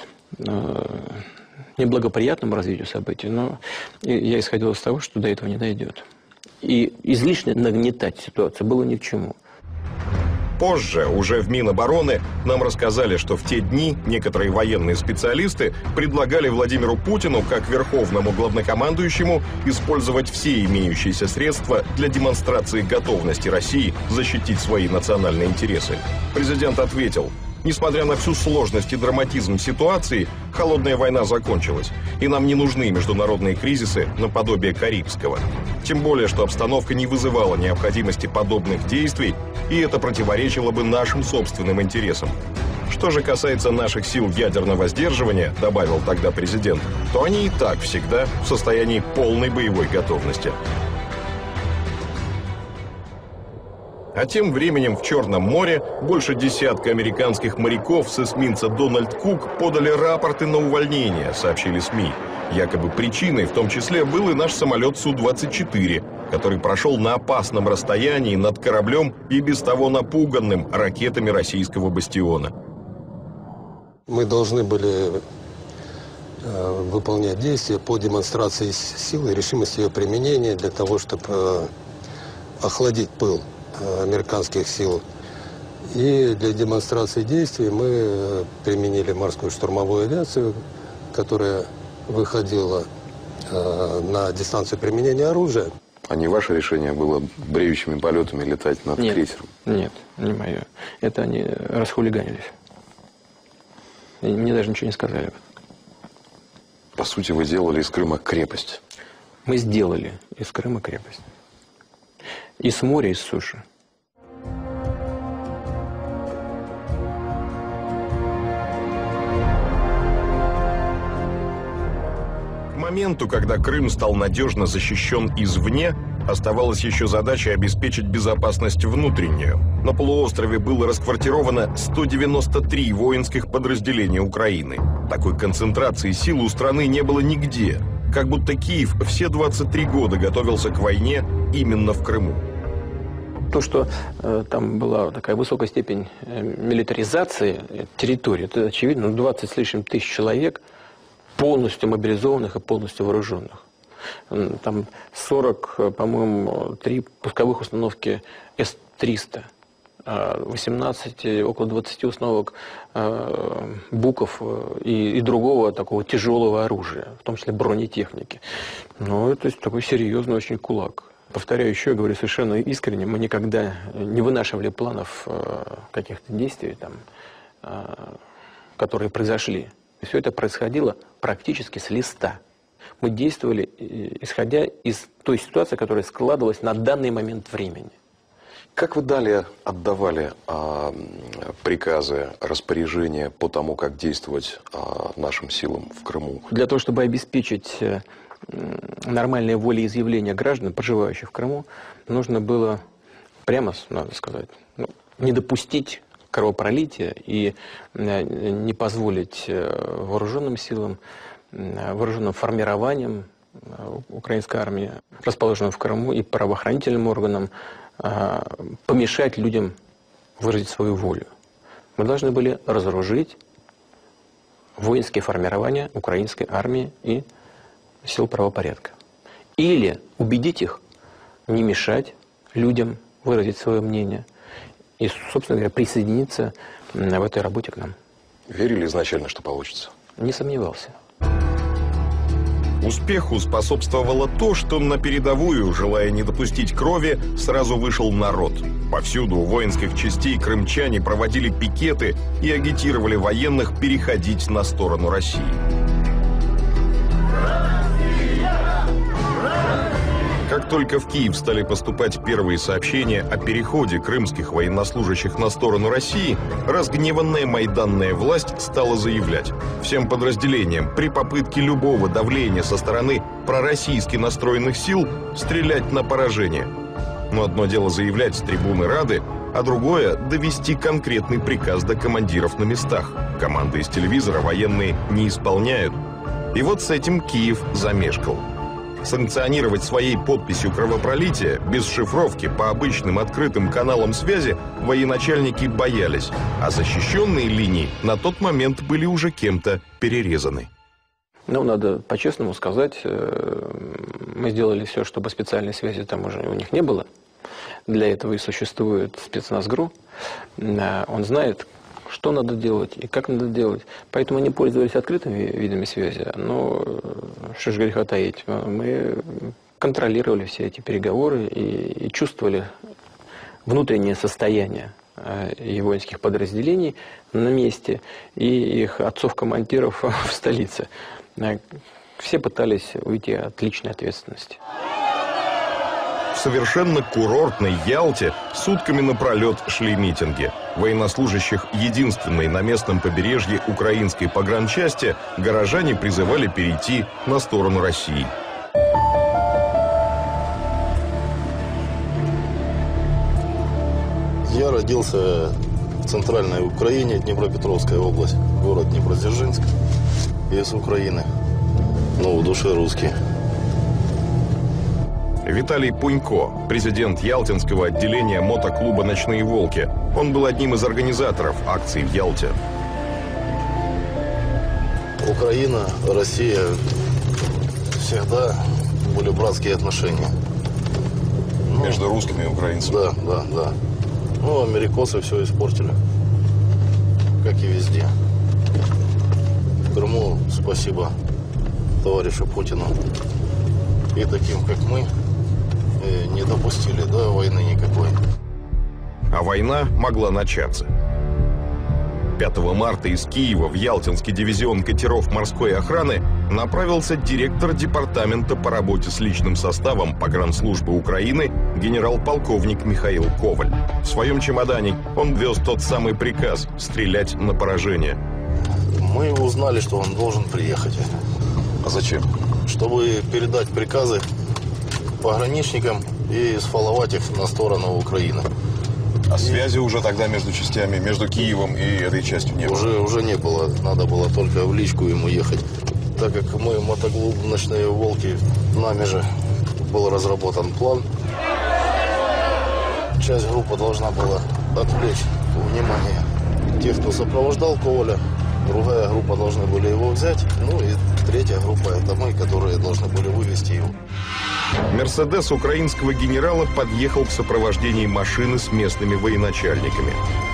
неблагоприятному развитию событий, но я исходил из того, что до этого не дойдет. И излишне нагнетать ситуацию было ни к чему. Позже, уже в Минобороны, нам рассказали, что в те дни некоторые военные специалисты предлагали Владимиру Путину, как верховному главнокомандующему, использовать все имеющиеся средства для демонстрации готовности России защитить свои национальные интересы. Президент ответил: несмотря на всю сложность и драматизм ситуации, холодная война закончилась, и нам не нужны международные кризисы наподобие Карибского. Тем более, что обстановка не вызывала необходимости подобных действий, и это противоречило бы нашим собственным интересам. Что же касается наших сил ядерного сдерживания, добавил тогда президент, то они и так всегда в состоянии полной боевой готовности. А тем временем в Черном море больше десятка американских моряков с эсминца «Дональд Кук» подали рапорты на увольнение, сообщили СМИ. Якобы причиной в том числе был и наш самолет Су-24, который прошел на опасном расстоянии над кораблем и без того напуганным ракетами российского «Бастиона». Мы должны были выполнять действия по демонстрации силы и решимости ее применения для того, чтобы охладить пыл американских сил. И для демонстрации действий мы применили морскую штурмовую авиацию, которая выходила на дистанцию применения оружия. А не ваше решение было бреющими полетами летать над крейсером? Нет, не мое. Это они расхулиганились. И мне даже ничего не сказали. По сути, вы сделали из Крыма крепость. Мы сделали из Крыма крепость. И с моря, и с суши. К моменту, когда Крым стал надежно защищен извне, оставалась еще задача обеспечить безопасность внутреннюю. На полуострове было расквартировано 193 воинских подразделения Украины. Такой концентрации сил у страны не было нигде. Как будто Киев все 23 года готовился к войне именно в Крыму. То, что там была такая высокая степень милитаризации территории, это очевидно, 20 с лишним тысяч человек, полностью мобилизованных и полностью вооруженных. Там 40, по-моему, 3 пусковых установки С-300, 18, около 20 установок Буков и другого такого тяжелого оружия, в том числе бронетехники. Ну, это такой серьезный очень кулак. Повторяю еще, говорю совершенно искренне, мы никогда не вынашивали планов каких-то действий, там, которые произошли. Все это происходило практически с листа. Мы действовали, исходя из той ситуации, которая складывалась на данный момент времени. Как вы далее отдавали приказы, распоряжения по тому, как действовать нашим силам в Крыму? Для того, чтобы обеспечить нормальное волеизъявление граждан, проживающих в Крыму, нужно было, прямо, надо сказать, не допустить кровопролития и не позволить вооруженным силам, вооруженным формированиям украинской армии, расположенным в Крыму, и правоохранительным органам помешать людям выразить свою волю. Мы должны были разоружить воинские формирования украинской армии и сил правопорядка. Или убедить их не мешать людям выразить свое мнение и, собственно говоря, присоединиться в этой работе к нам. Верили изначально, что получится? Не сомневался. Успеху способствовало то, что на передовую, желая не допустить крови, сразу вышел народ. Повсюду у воинских частей крымчане проводили пикеты и агитировали военных переходить на сторону России. Как только в Киев стали поступать первые сообщения о переходе крымских военнослужащих на сторону России, разгневанная майданная власть стала заявлять всем подразделениям при попытке любого давления со стороны пророссийски настроенных сил стрелять на поражение. Но одно дело заявлять с трибуны Рады, а другое – довести конкретный приказ до командиров на местах. Команды из телевизора военные не исполняют. И вот с этим Киев замешкал. Санкционировать своей подписью кровопролитие без шифровки по обычным открытым каналам связи военачальники боялись, а защищенные линии на тот момент были уже кем-то перерезаны. Ну, надо по-честному сказать, мы сделали все, чтобы специальной связи там уже у них не было. Для этого и существует спецназ.ГРУ. Он знает, что надо делать и как надо делать. Поэтому они пользовались открытыми видами связи. Но что же греха таить, мы контролировали все эти переговоры и чувствовали внутреннее состояние и воинских подразделений на месте, и их отцов-командиров в столице. Все пытались уйти от личной ответственности. В совершенно курортной Ялте сутками напролет шли митинги. Военнослужащих единственной на местном побережье украинской погранчасти горожане призывали перейти на сторону России. Я родился в центральной Украине, Днепропетровская область, город Днепродзержинск, из Украины, но в душе русский. Виталий Пунько, президент Ялтинского отделения мотоклуба «Ночные волки». Он был одним из организаторов акций в Ялте. Украина, Россия, всегда были братские отношения. Между русскими и украинцами? Да. Ну, америкосы все испортили, как и везде. В Крыму спасибо товарищу Путину и таким, как мы, не допустили войны никакой. А война могла начаться. 5 марта из Киева в Ялтинский дивизион катеров морской охраны направился директор департамента по работе с личным составом погранслужбы Украины генерал-полковник Михаил Коваль. В своем чемодане он вез тот самый приказ стрелять на поражение. Мы узнали, что он должен приехать. А зачем? Чтобы передать приказы пограничникам и сфаловать их на сторону Украины. А связи уже тогда между частями, между Киевом и этой частью не было? Уже не было. Надо было только в личку ему ехать. Так как мы мотоклуб «Ночные волки», нами же был разработан план. Часть группы должна была отвлечь внимание тех, кто сопровождал Коваля. Другая группа должны были его взять. Ну и третья группа – это мы, которые должны были вывести его. Мерседес украинского генерала подъехал в сопровождении машины с местными военачальниками.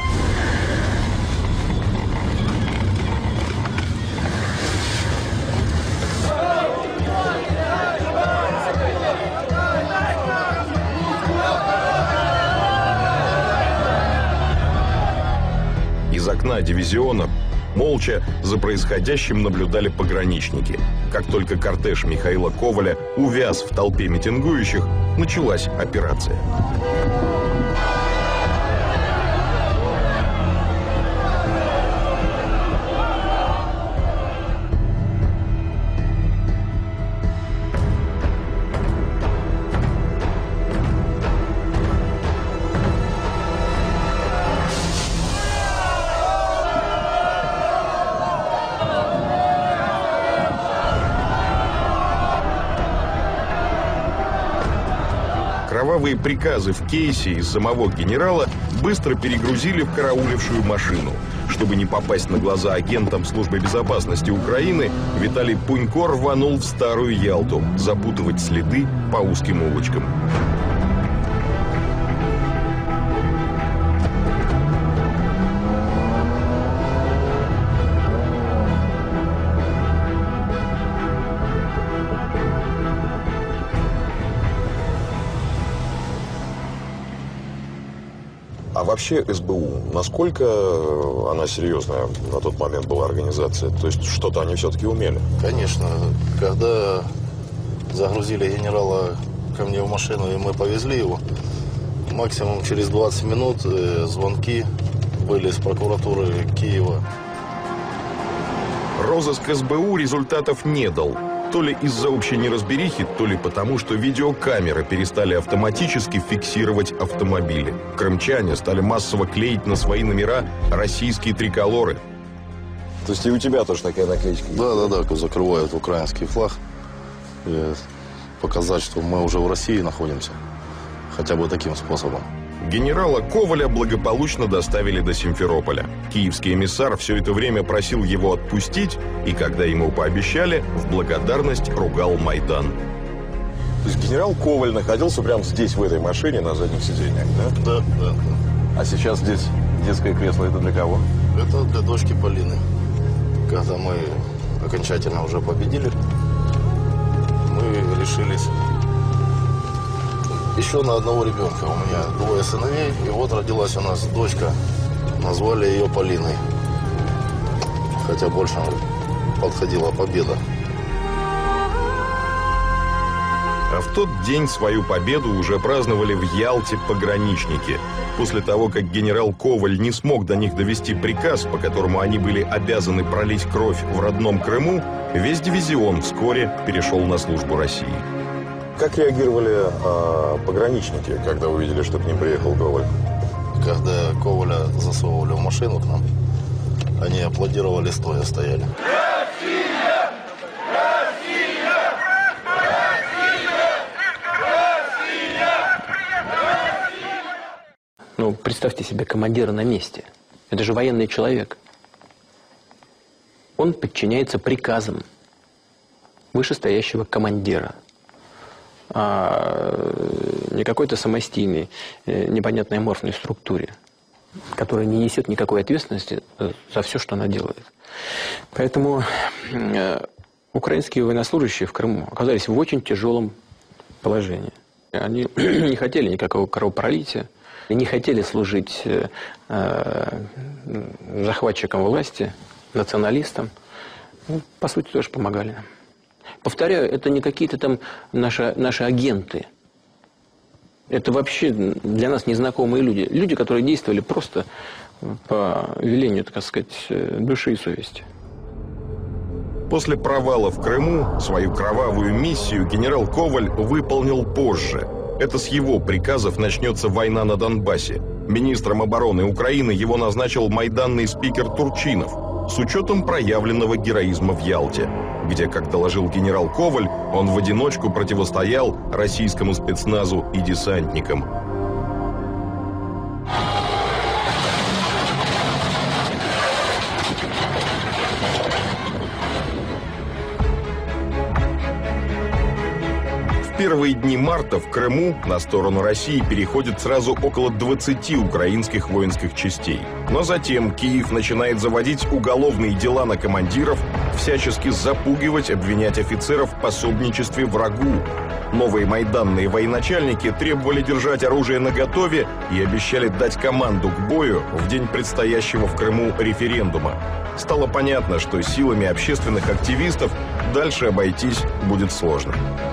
Из окна дивизиона молча за происходящим наблюдали пограничники. Как только кортеж Михаила Коваля увяз в толпе митингующих, началась операция. Кровавые приказы в кейсе из самого генерала быстро перегрузили в караулившую машину. Чтобы не попасть на глаза агентам Службы безопасности Украины, Виталий Пунько рванул в Старую Ялту запутывать следы по узким улочкам. вообще СБУ, насколько она серьезная на тот момент была организация? То есть что-то они все-таки умели? Конечно. Когда загрузили генерала ко мне в машину, и мы повезли его, максимум через 20 минут звонки были из прокуратуры Киева. Розыск СБУ результатов не дал. То ли из-за общей неразберихи, то ли потому, что видеокамеры перестали автоматически фиксировать автомобили. Крымчане стали массово клеить на свои номера российские триколоры. То есть и у тебя тоже такая наклеечка? Да, закрывают украинский флаг. И показать, что мы уже в России находимся. Хотя бы таким способом. Генерала Коваля благополучно доставили до Симферополя. Киевский эмиссар все это время просил его отпустить, и когда ему пообещали, в благодарность ругал Майдан. То есть генерал Коваль находился прямо здесь, в этой машине, на задних сиденьях, да? Да. А сейчас здесь детское кресло, это для кого? Это для дочки Полины. Когда мы окончательно уже победили, мы решились еще на одного ребенка. У меня 2 сыновей, и вот родилась у нас дочка. Назвали ее Полиной. Хотя больше подходила победа. А в тот день свою победу уже праздновали в Ялте пограничники. После того, как генерал Коваль не смог до них довести приказ, по которому они были обязаны пролить кровь в родном Крыму, весь дивизион вскоре перешел на службу России. Как реагировали пограничники, когда увидели, что к ним приехал Коваль? Когда Коваля засовывали в машину к нам, они аплодировали, стоя стояли. Россия! Россия! Россия! Россия! Ну, представьте себе командира на месте. Это же военный человек. Он подчиняется приказам вышестоящего командира. Не какой-то самостийной, непонятной аморфной структуре, которая не несет никакой ответственности за все, что она делает. Поэтому украинские военнослужащие в Крыму оказались в очень тяжелом положении. Они не хотели никакого кровопролития, не хотели служить захватчикам власти, националистам. Ну, по сути, тоже помогали нам. Повторяю, это не какие-то там наши агенты. Это вообще для нас незнакомые люди. Люди, которые действовали просто по велению, так сказать, души и совести. После провала в Крыму свою кровавую миссию генерал Коваль выполнил позже. Это с его приказов начнется война на Донбассе. Министром обороны Украины его назначил майданный спикер Турчинов с учетом проявленного героизма в Ялте, где, как доложил генерал Коваль, он в одиночку противостоял российскому спецназу и десантникам. В первые дни марта в Крыму на сторону России переходит сразу около 20 украинских воинских частей. Но затем Киев начинает заводить уголовные дела на командиров, всячески запугивать, обвинять офицеров в пособничестве врагу. Новые майданные военачальники требовали держать оружие наготове и обещали дать команду к бою в день предстоящего в Крыму референдума. Стало понятно, что силами общественных активистов дальше обойтись будет сложно.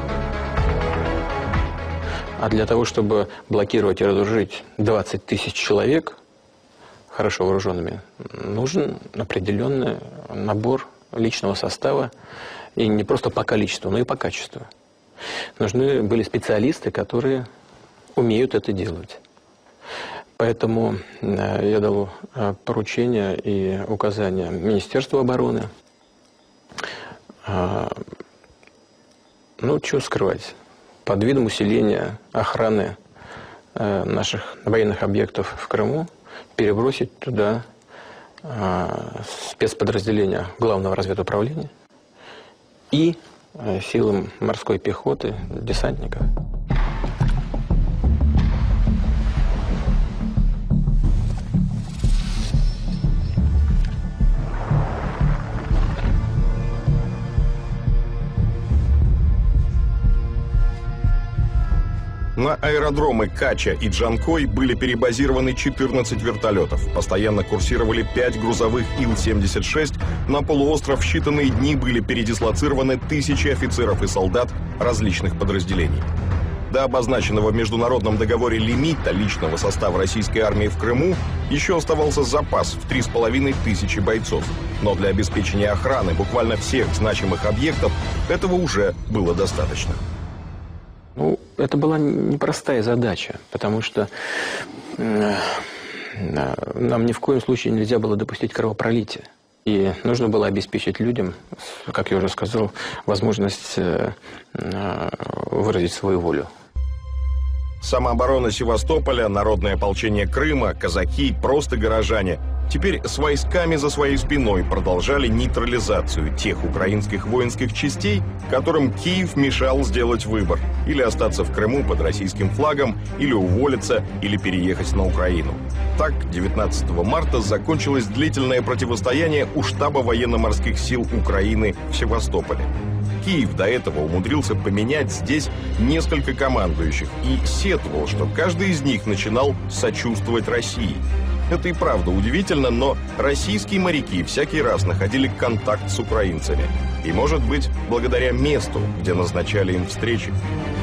А для того, чтобы блокировать и разоружить 20 тысяч человек, хорошо вооруженными, нужен определенный набор личного состава. И не просто по количеству, но и по качеству. Нужны были специалисты, которые умеют это делать. Поэтому я дал поручение и указания Министерству обороны. Ну, что скрывать. Под видом усиления охраны наших военных объектов в Крыму перебросить туда спецподразделения Главного разведуправления и силам морской пехоты, десантников. На аэродромы Кача и Джанкой были перебазированы 14 вертолетов. Постоянно курсировали 5 грузовых Ил-76. На полуостров в считанные дни были передислоцированы тысячи офицеров и солдат различных подразделений. До обозначенного в международном договоре лимита личного состава российской армии в Крыму еще оставался запас в 3500 бойцов. Но для обеспечения охраны буквально всех значимых объектов этого уже было достаточно. Ну, это была непростая задача, потому что нам ни в коем случае нельзя было допустить кровопролития. И нужно было обеспечить людям, как я уже сказал, возможность выразить свою волю. Самооборона Севастополя, народное ополчение Крыма, казаки, просто горожане теперь с войсками за своей спиной продолжали нейтрализацию тех украинских воинских частей, которым Киев мешал сделать выбор: или остаться в Крыму под российским флагом, или уволиться, или переехать на Украину. Так, 19 марта закончилось длительное противостояние у штаба военно-морских сил Украины в Севастополе. Киев до этого умудрился поменять здесь несколько командующих и сетовал, что каждый из них начинал сочувствовать России. Это и правда удивительно, но российские моряки всякий раз находили контакт с украинцами. И, может быть, благодаря месту, где назначали им встречи.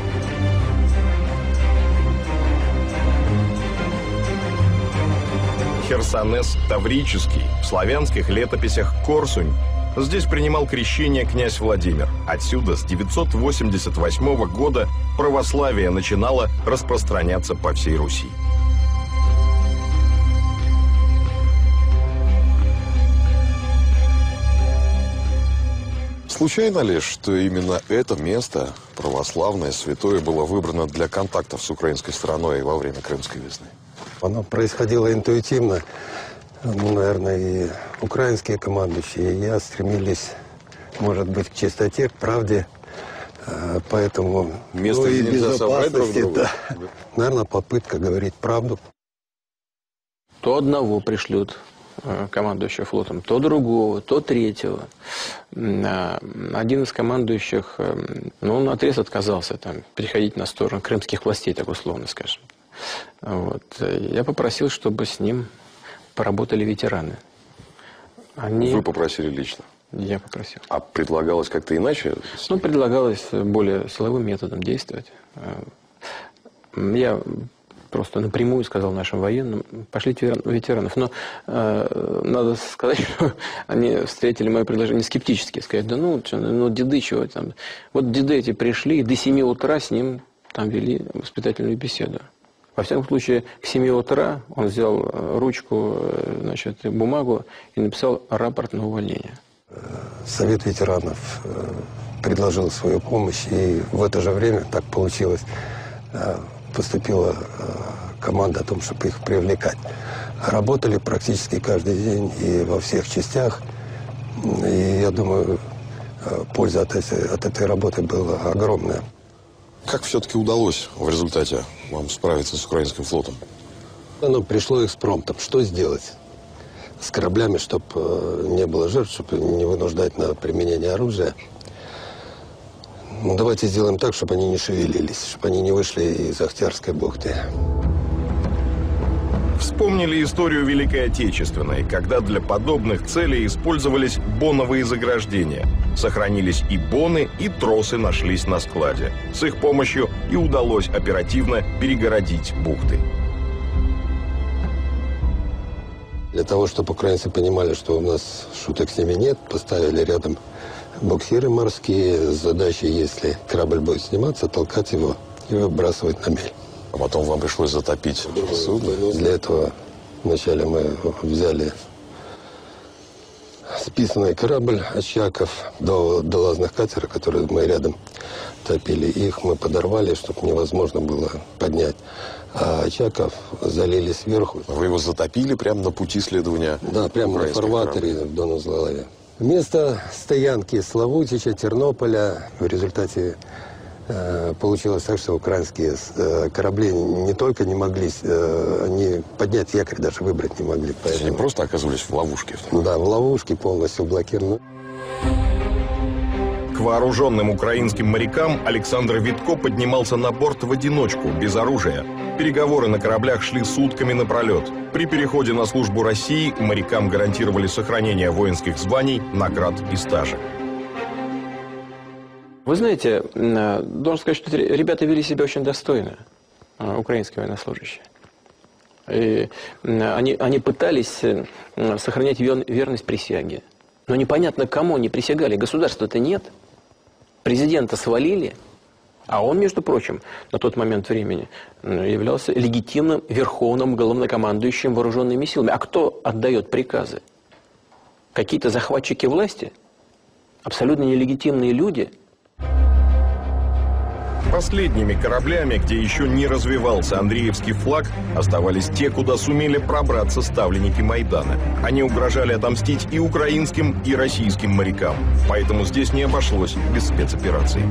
Херсонес Таврический, в славянских летописях Корсунь. Здесь принимал крещение князь Владимир. Отсюда с 988 года православие начинало распространяться по всей Руси. Случайно ли, что именно это место, православное, святое, было выбрано для контактов с украинской стороной во время Крымской весны? Оно происходило интуитивно. Ну, наверное, и украинские командующие, и я стремились, может быть, к чистоте, к правде. Поэтому место, где нельзя соврать друг другу. Да. Наверное, попытка говорить правду. То одного пришлют командующего флотом, то другого, то третьего. Один из командующих, ну, он наотрез отказался там переходить на сторону крымских властей, так условно скажем. Вот. Я попросил, чтобы с ним поработали ветераны. Вы попросили лично? Я попросил. А предлагалось как-то иначе? Ну, предлагалось более силовым методом действовать. Я просто напрямую сказал нашим военным: пошлите ветеранов. Но надо сказать, что они встретили мое предложение скептически. Сказать: да ну деды чего там. Вот деды эти пришли, и до 7 утра с ним там вели воспитательную беседу. Во всяком случае, к 7 утра он взял ручку, значит, бумагу и написал рапорт на увольнение. Совет ветеранов предложил свою помощь, и в это же время, так получилось, поступила команда о том, чтобы их привлекать. Работали практически каждый день и во всех частях. И я думаю, польза от этой работы была огромная. Как все-таки удалось в результате вам справиться с украинским флотом? Нам пришло экспромтом. Что сделать с кораблями, чтобы не было жертв, чтобы не вынуждать на применение оружия? Ну, давайте сделаем так, чтобы они не шевелились, чтобы они не вышли из Ахтярской бухты. Вспомнили историю Великой Отечественной, когда для подобных целей использовались боновые заграждения. Сохранились и боны, и тросы нашлись на складе. С их помощью и удалось оперативно перегородить бухты. Для того, чтобы украинцы понимали, что у нас шуток с ними нет, поставили рядом буксиры морские с задачей, если корабль будет сниматься, толкать его и выбрасывать на мель. А потом вам пришлось затопить судно? Для этого вначале мы взяли списанный корабль «Очаков» до лазных катера, которые мы рядом топили. Их мы подорвали, чтобы невозможно было поднять. А «Очаков» залили сверху. Вы его затопили прямо на пути следования? Да, прямо на фарватере в Донузлаве. Место стоянки Славутича, Тернополя. В результате получилось так, что украинские корабли не только не могли, они поднять якорь даже выбрать не могли. Поэтому... Они просто оказывались в ловушке? Да, в ловушке, полностью блокированы. К вооруженным украинским морякам Александр Витко поднимался на борт в одиночку, без оружия. Переговоры на кораблях шли сутками напролет. При переходе на службу России морякам гарантировали сохранение воинских званий, наград и стажа. Вы знаете, должен сказать, что ребята вели себя очень достойно, украинские военнослужащие. И они пытались сохранять верность присяге. Но непонятно, кому они присягали. Государства-то нет. Президента свалили. А он, между прочим, на тот момент времени являлся легитимным верховным главнокомандующим вооруженными силами. А кто отдает приказы? Какие-то захватчики власти? Абсолютно нелегитимные люди? Последними кораблями, где еще не развивался Андреевский флаг, оставались те, куда сумели пробраться ставленники Майдана. Они угрожали отомстить и украинским, и российским морякам. Поэтому здесь не обошлось без спецопераций.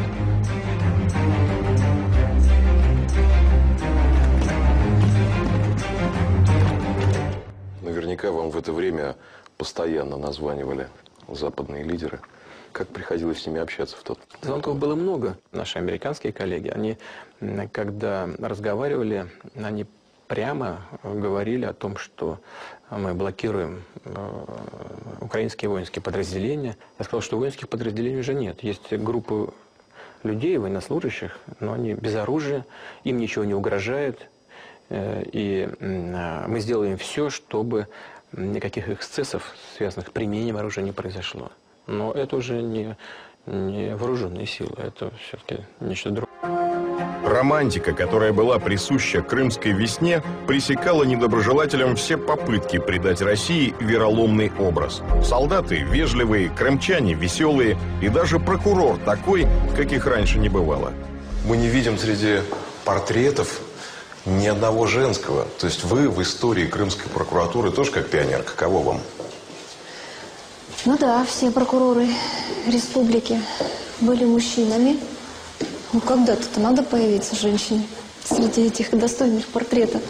Наверняка вам в это время постоянно названивали западные лидеры. Как приходилось с ними общаться в тот? Звонков было много. Наши американские коллеги, они, когда разговаривали, они прямо говорили о том, что мы блокируем украинские воинские подразделения. Я сказал, что воинских подразделений уже нет. Есть группы людей, военнослужащих, но они без оружия, им ничего не угрожает. И мы сделаем все, чтобы никаких эксцессов, связанных с применением оружия, не произошло. Но это уже не вооруженные силы, это все-таки нечто другое. Романтика, которая была присуща крымской весне, пресекала недоброжелателям все попытки придать России вероломный образ. Солдаты вежливые, крымчане веселые и даже прокурор такой, каких раньше не бывало. Мы не видим среди портретов ни одного женского. То есть вы в истории крымской прокуратуры тоже как пионерка. Кого вам? Ну да, все прокуроры республики были мужчинами. Ну когда-то надо появиться женщине среди этих достойных портретов.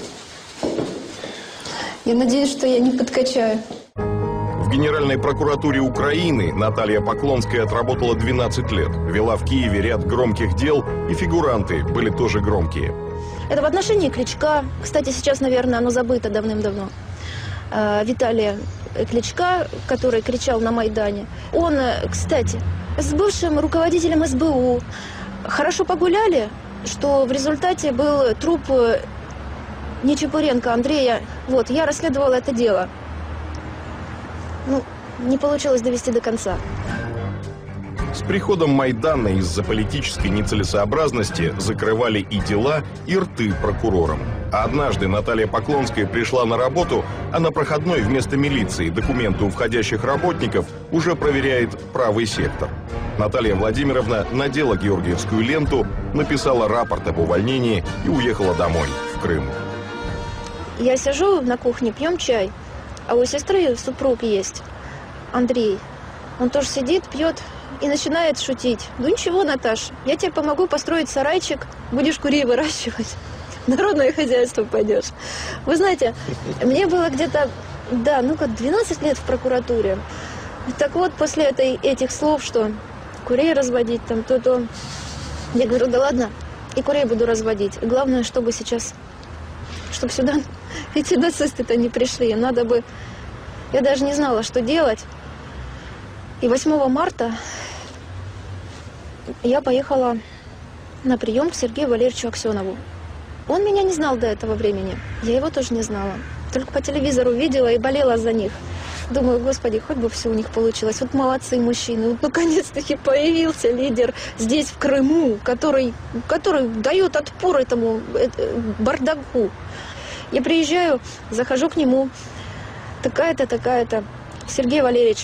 Я надеюсь, что я не подкачаю. В Генеральной прокуратуре Украины Наталья Поклонская отработала 12 лет. Вела в Киеве ряд громких дел, и фигуранты были тоже громкие. Это в отношении Кличка. Кстати, сейчас, наверное, оно забыто давным-давно. Виталия Кличка, который кричал на Майдане. Он, кстати, с бывшим руководителем СБУ хорошо погуляли, что в результате был труп Нечепуренко Андрея. Вот, я расследовала это дело. Ну, не получилось довести до конца. С приходом Майдана из-за политической нецелесообразности закрывали и дела, и рты прокурорам. А однажды Наталья Поклонская пришла на работу, а на проходной вместо милиции документы у входящих работников уже проверяет правый сектор. Наталья Владимировна надела георгиевскую ленту, написала рапорт об увольнении и уехала домой, в Крым. Я сижу на кухне, пьем чай, а у сестры супруг есть, Андрей. Он тоже сидит, пьет и начинает шутить. Ну ничего, Наташ, я тебе помогу построить сарайчик, будешь курей выращивать. Народное хозяйство пойдешь. Вы знаете, мне было где-то, да, ну как 12 лет в прокуратуре. Так вот, после этих слов, что курей разводить там, то, я говорю, да ладно, и курей буду разводить. Главное, чтобы сейчас, чтобы сюда эти нацисты-то не пришли. Надо бы, я даже не знала, что делать. И 8 марта я поехала на прием к Сергею Валерьевичу Аксенову. Он меня не знал до этого времени. Я его тоже не знала. Только по телевизору видела и болела за них. Думаю, господи, хоть бы все у них получилось. Вот молодцы мужчины. Вот наконец-таки появился лидер здесь, в Крыму, который дает отпор этому бардаку. Я приезжаю, захожу к нему. Такая-то, такая-то. Сергей Валерьевич,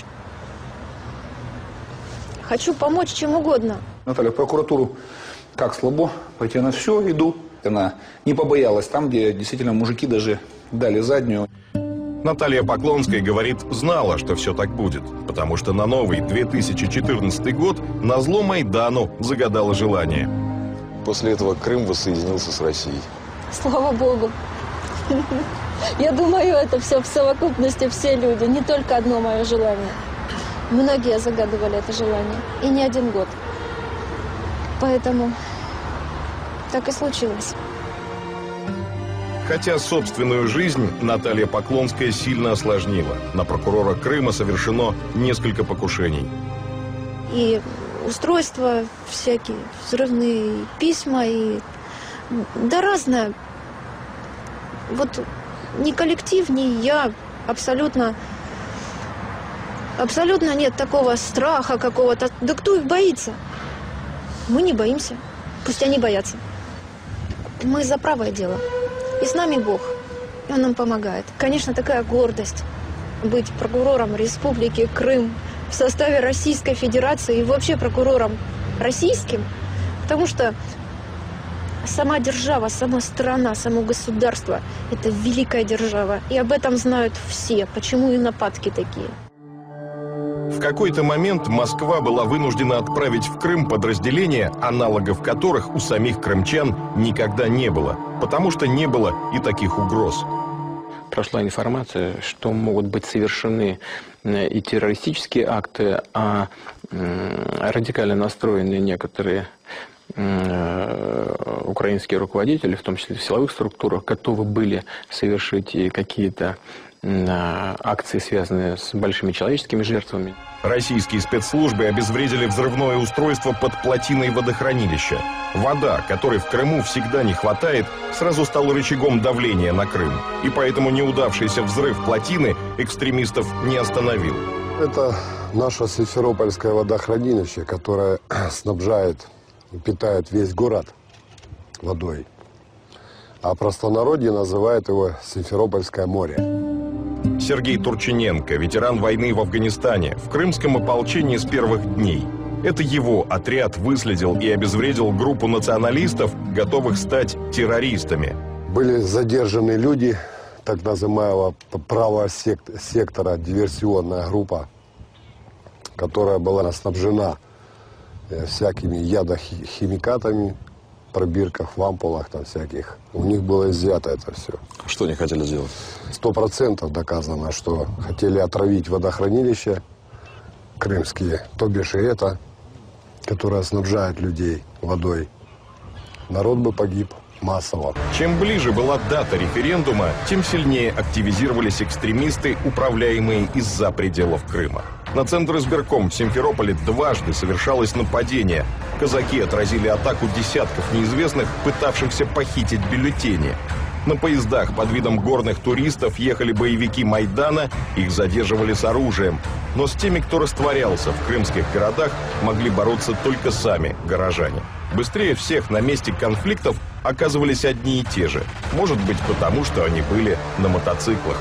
хочу помочь чем угодно. Наталья, в прокуратуру как слабо, пойти на все, иду. Она не побоялась там, где действительно мужики даже дали заднюю. Наталья Поклонская говорит, знала, что все так будет, потому что на новый 2014 год назло Майдану загадала желание. После этого Крым воссоединился с Россией. Слава Богу. Я думаю, это все в совокупности все люди, не только одно мое желание. Многие загадывали это желание. И не один год. Поэтому так и случилось. Хотя собственную жизнь Наталья Поклонская сильно осложнила. На прокурора Крыма совершено несколько покушений. И устройства всякие, взрывные письма, и да разное. Вот ни коллектив, ни я абсолютно нет такого страха какого-то. Да кто их боится? Мы не боимся. Пусть они боятся. Мы за правое дело. И с нами Бог. И Он нам помогает. Конечно, такая гордость быть прокурором Республики Крым в составе Российской Федерации и вообще прокурором российским. Потому что сама держава, сама страна, само государство – это великая держава. И об этом знают все. Почему и нападки такие. В какой-то момент Москва была вынуждена отправить в Крым подразделения, аналогов которых у самих крымчан никогда не было, потому что не было и таких угроз. Прошла информация, что могут быть совершены и террористические акты, а радикально настроенные некоторые украинские руководители, в том числе в силовых структурах, готовы были совершить и какие-то акции, связанные с большими человеческими жертвами. Российские спецслужбы обезвредили взрывное устройство под плотиной водохранилища. Вода, которой в Крыму всегда не хватает, сразу стала рычагом давления на Крым. И поэтому неудавшийся взрыв плотины экстремистов не остановил. Это наше Симферопольское водохранилище, которое снабжает и питает весь город водой. А простонародье называет его Симферопольское море. Сергей Турчиненко, ветеран войны в Афганистане, в крымском ополчении с первых дней. Это его отряд выследил и обезвредил группу националистов, готовых стать террористами. Были задержаны люди так называемого правого сектора, диверсионная группа, которая была снабжена всякими ядохимикатами, пробирках, в ампулах там всяких. У них было изъято это все. Что они хотели сделать? 100% доказано, что хотели отравить водохранилища крымские, то бишь и это, которое снабжает людей водой. Народ бы погиб массово. Чем ближе была дата референдума, тем сильнее активизировались экстремисты, управляемые из-за пределов Крыма. На Центр избирком в Симферополе дважды совершалось нападение. Казаки отразили атаку десятков неизвестных, пытавшихся похитить бюллетени. На поездах под видом горных туристов ехали боевики Майдана, их задерживали с оружием. Но с теми, кто растворялся в крымских городах, могли бороться только сами горожане. Быстрее всех на месте конфликтов оказывались одни и те же. Может быть, потому что они были на мотоциклах.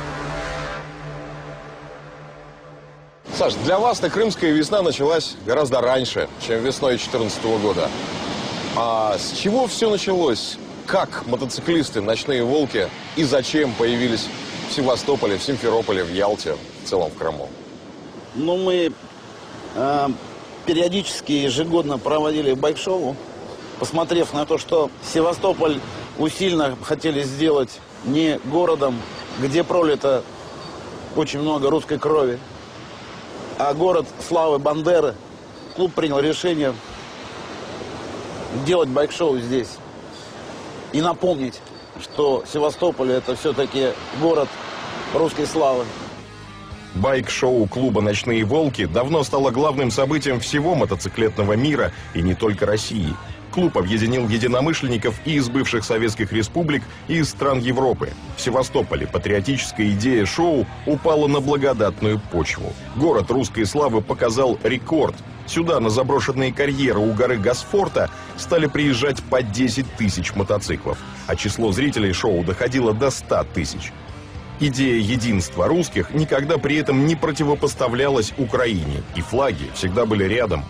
Саш, для вас-то крымская весна началась гораздо раньше, чем весной 2014 года. А с чего все началось? Как мотоциклисты, ночные волки и зачем появились в Севастополе, в Симферополе, в Ялте, в целом в Крыму? Ну, мы периодически, ежегодно проводили байк-шоу, посмотрев на то, что Севастополь усиленно хотели сделать не городом, где пролито очень много русской крови, а город славы Бандеры. Клуб принял решение делать байк-шоу здесь. И напомнить, что Севастополь – это все-таки город русской славы. Байк-шоу клуба «Ночные волки» давно стало главным событием всего мотоциклетного мира и не только России. Клуб объединил единомышленников и из бывших советских республик, и из стран Европы. В Севастополе патриотическая идея шоу упала на благодатную почву. Город русской славы показал рекорд. Сюда, на заброшенные карьеры у горы Госфорта, стали приезжать по 10 тысяч мотоциклов, а число зрителей шоу доходило до 100 тысяч. Идея единства русских никогда при этом не противопоставлялась Украине, и флаги всегда были рядом.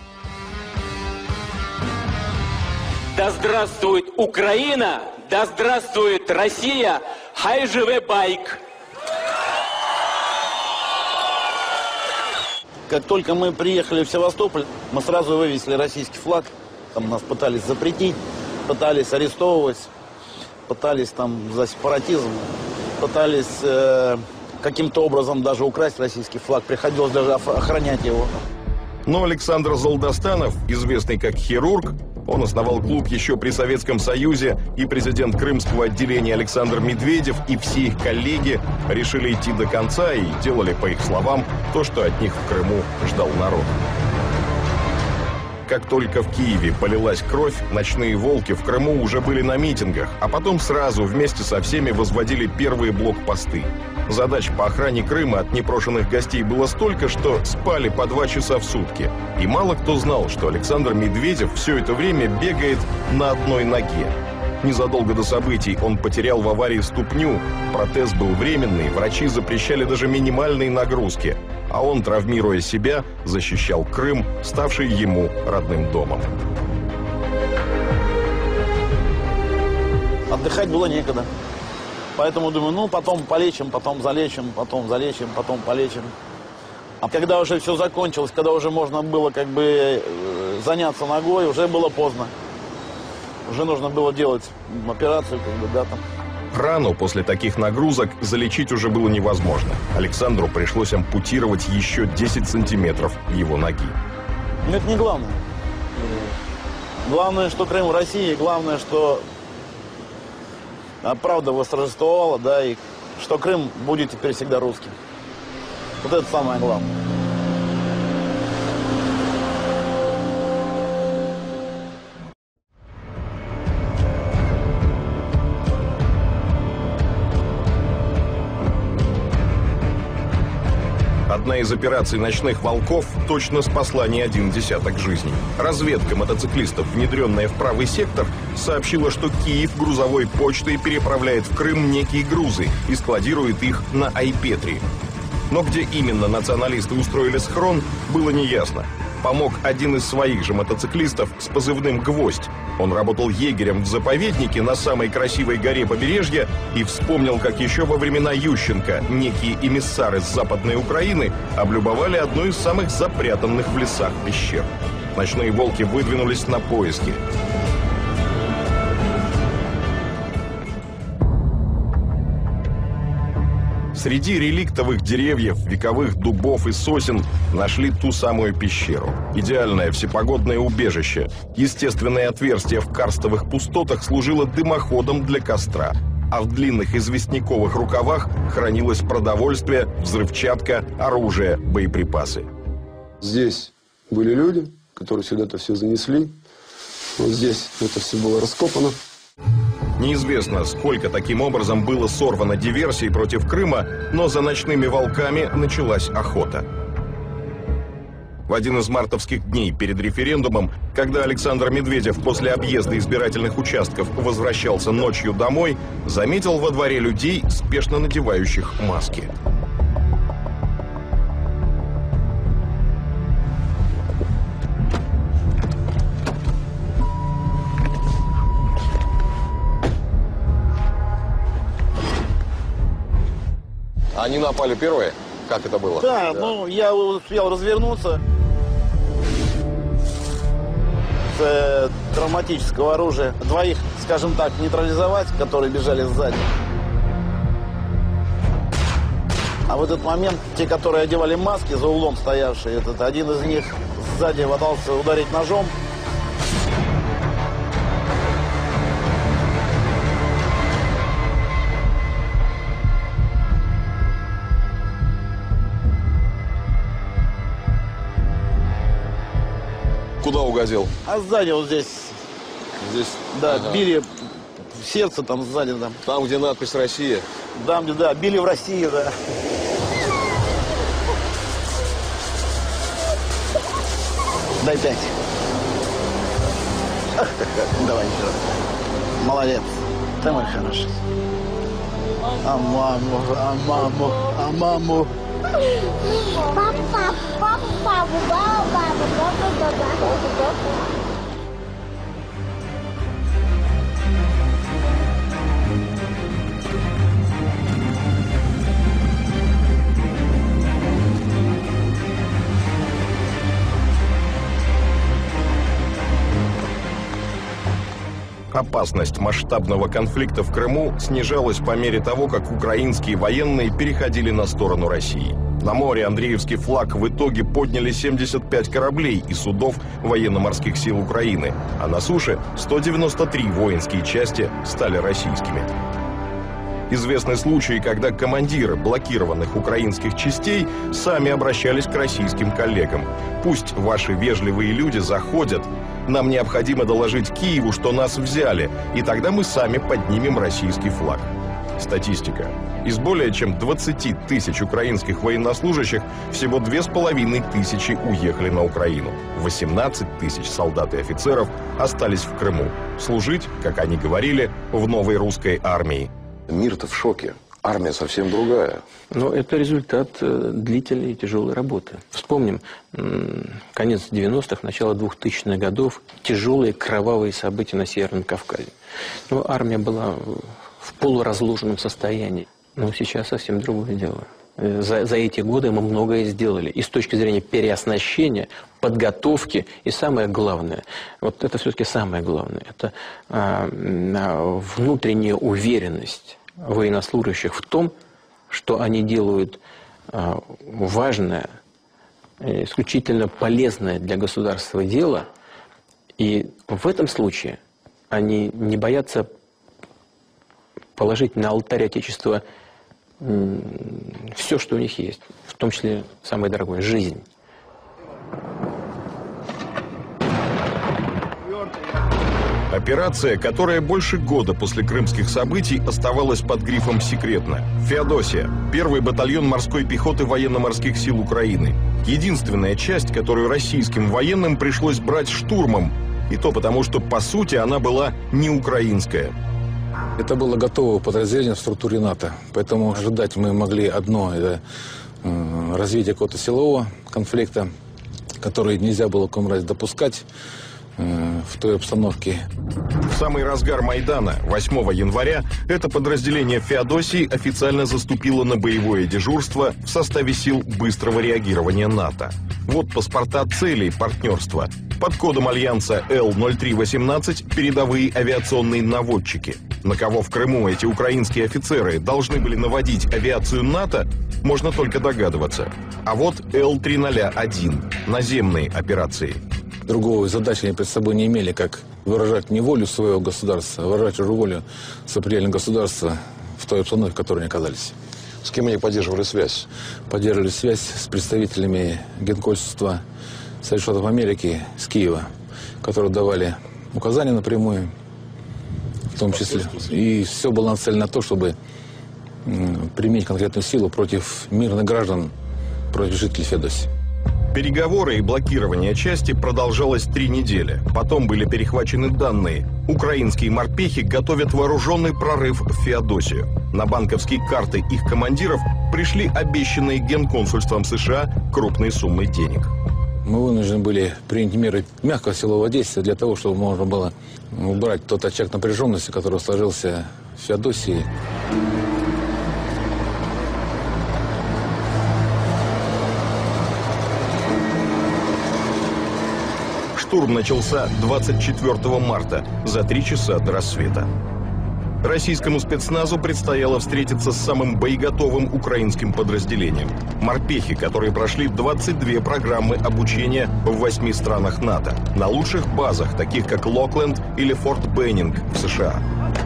Да здравствует Украина! Да здравствует Россия! Хай живе байк! Как только мы приехали в Севастополь, мы сразу вывесили российский флаг. Там нас пытались запретить, пытались арестовывать, пытались там за сепаратизм, пытались каким-то образом даже украсть российский флаг, приходилось даже охранять его. Но Александр Золдостанов, известный как хирург, он основал клуб еще при Советском Союзе, и президент крымского отделения Александр Медведев и все их коллеги решили идти до конца и делали, по их словам, то, что от них в Крыму ждал народ. Как только в Киеве полилась кровь, ночные волки в Крыму уже были на митингах, а потом сразу вместе со всеми возводили первые блокпосты. Задач по охране Крыма от непрошенных гостей было столько, что спали по 2 часа в сутки. И мало кто знал, что Александр Медведев все это время бегает на одной ноге. Незадолго до событий он потерял в аварии ступню, протез был временный, врачи запрещали даже минимальные нагрузки. А он, травмируя себя, защищал Крым, ставший ему родным домом. Отдыхать было некогда. Поэтому думаю, ну, потом полечим, потом залечим, потом залечим, потом полечим. А когда уже все закончилось, когда уже можно было как бы заняться ногой, уже было поздно. Уже нужно было делать операцию, как бы, да, там. Рану после таких нагрузок залечить уже было невозможно. Александру пришлось ампутировать еще 10 сантиметров его ноги. Но это не главное. Главное, что Крым в России, главное, что правда восторжествовала, да, и что Крым будет теперь всегда русским. Вот это самое главное. Одна из операций «Ночных волков» точно спасла не один десяток жизней. Разведка мотоциклистов, внедренная в правый сектор, сообщила, что Киев грузовой почтой переправляет в Крым некие грузы и складирует их на Айпетри. Но где именно националисты устроили схрон, было неясно. Помог один из своих же мотоциклистов с позывным «Гвоздь». Он работал егерем в заповеднике на самой красивой горе побережья и вспомнил, как еще во времена Ющенко некие эмиссары с Западной Украины облюбовали одну из самых запрятанных в лесах пещер. Ночные волки выдвинулись на поиски. Среди реликтовых деревьев, вековых дубов и сосен нашли ту самую пещеру. Идеальное всепогодное убежище. Естественное отверстие в карстовых пустотах служило дымоходом для костра. А в длинных известняковых рукавах хранилось продовольствие, взрывчатка, оружие, боеприпасы. Здесь были люди, которые сюда это все занесли. Вот здесь это все было раскопано. Неизвестно, сколько таким образом было сорвано диверсий против Крыма, но за ночными волками началась охота. В один из мартовских дней перед референдумом, когда Александр Медведев после объезда избирательных участков возвращался ночью домой, заметил во дворе людей, спешно надевающих маски. Они напали первые? Как это было? Да, ну, я успел развернуться. С травматического оружия двоих, скажем так, нейтрализовать, которые бежали сзади. А в этот момент те, которые одевали маски, за углом стоявшие, один из них сзади пытался ударить ножом. Куда угодил? А сзади вот здесь. Здесь? Да, ага. Били в сердце там сзади. Там, где надпись «Россия»? Там, где, да, били в Россию, да. Дай 5. Давай еще раз. Молодец. Ты мой хороший. А маму, а маму, а маму. Опасность масштабного конфликта в Крыму снижалась по мере того, как украинские военные переходили на сторону России. На море Андреевский флаг в итоге подняли 75 кораблей и судов военно-морских сил Украины, а на суше 193 воинские части стали российскими. Известны случаи, когда командиры блокированных украинских частей сами обращались к российским коллегам. Пусть ваши вежливые люди заходят, нам необходимо доложить Киеву, что нас взяли, и тогда мы сами поднимем российский флаг. Статистика. Из более чем 20 тысяч украинских военнослужащих всего 2500 уехали на Украину. 18 тысяч солдат и офицеров остались в Крыму. Служить, как они говорили, в новой русской армии. Мир-то в шоке. Армия совсем другая. Но это результат длительной и тяжелой работы. Вспомним, конец 90-х, начало 2000-х годов, тяжелые кровавые события на Северном Кавказе. Но армия была в полуразложенном состоянии. Но сейчас совсем другое дело. За эти годы мы многое сделали. И с точки зрения переоснащения, подготовки, и самое главное, вот это все-таки самое главное, это внутренняя уверенность военнослужащих в том, что они делают важное, исключительно полезное для государства дело. И в этом случае они не боятся положить на алтарь Отечества все, что у них есть, в том числе самое дорогое – жизнь. Операция, которая больше года после крымских событий оставалась под грифом «секретно». Феодосия. Первый батальон морской пехоты военно-морских сил Украины. Единственная часть, которую российским военным пришлось брать штурмом. И то потому, что, по сути, она была не украинская. Это было готовое подразделение в структуре НАТО. Поэтому ожидать мы могли одно – это развитие какого-то силового конфликта, который нельзя было в каком разе допускать в той обстановке. В самый разгар Майдана, 8 января, это подразделение Феодосии официально заступило на боевое дежурство в составе сил быстрого реагирования НАТО. Вот паспорта целей партнерства. Под кодом альянса Л-0318 передовые авиационные наводчики. На кого в Крыму эти украинские офицеры должны были наводить авиацию НАТО, можно только догадываться. А вот Л-301 – наземные операции. Другого задачи они перед собой не имели, как выражать не волю своего государства, а выражать уже волю сопредельного государства в той обстановке, в которой они оказались. С кем они поддерживали связь? Поддерживали связь с представителями Генконсульства Соединенных Штатов Америки с Киева, которые давали указания напрямую, в том числе. И все было нацелено на то, чтобы применить конкретную силу против мирных граждан, против жителей Феодосии. Переговоры и блокирование части продолжалось 3 недели. Потом были перехвачены данные. Украинские морпехи готовят вооруженный прорыв в Феодосию. На банковские карты их командиров пришли обещанные Генконсульством США крупные суммы денег. Мы вынуждены были принять меры мягкого силового действия для того, чтобы можно было убрать тот очаг напряженности, который сложился в Феодосии. Штурм начался 24 марта, за 3 часа до рассвета. Российскому спецназу предстояло встретиться с самым боеготовым украинским подразделением. Морпехи, которые прошли 22 программы обучения в 8 странах НАТО, на лучших базах, таких как Локленд или Форт Беннинг в США.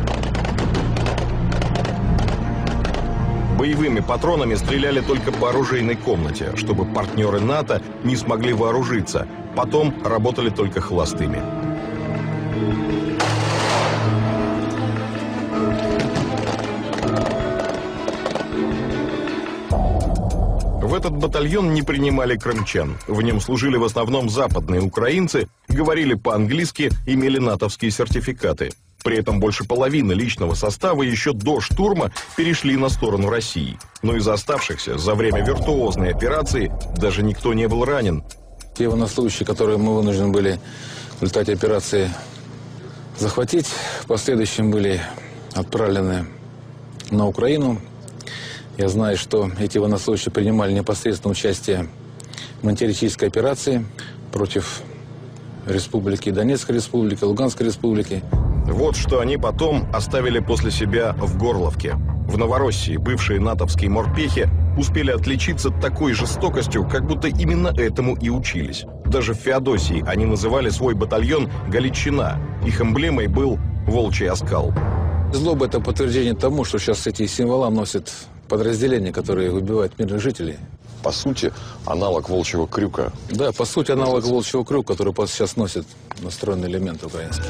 Боевыми патронами стреляли только по оружейной комнате, чтобы партнеры НАТО не смогли вооружиться. Потом работали только холостыми. В этот батальон не принимали крымчан. В нем служили в основном западные украинцы, говорили по-английски, имели натовские сертификаты. При этом больше половины личного состава еще до штурма перешли на сторону России. Но из оставшихся за время виртуозной операции даже никто не был ранен. Те военнослужащие, которые мы вынуждены были в результате операции захватить, в последующем были отправлены на Украину. Я знаю, что эти военнослужащие принимали непосредственное участие в антитеррористической операции против Республики Донецкой Республики, Луганской Республики. Вот что они потом оставили после себя в Горловке. В Новороссии бывшие натовские морпехи успели отличиться такой жестокостью, как будто именно этому и учились. Даже в Феодосии они называли свой батальон «Галичина». Их эмблемой был волчий оскал. Злоба – это подтверждение тому, что сейчас эти символа носят подразделения, которые убивают мирных жителей. По сути, аналог волчьего крюка. Да, по сути, аналог волчьего крюка, который сейчас носит настроенный элемент украинский.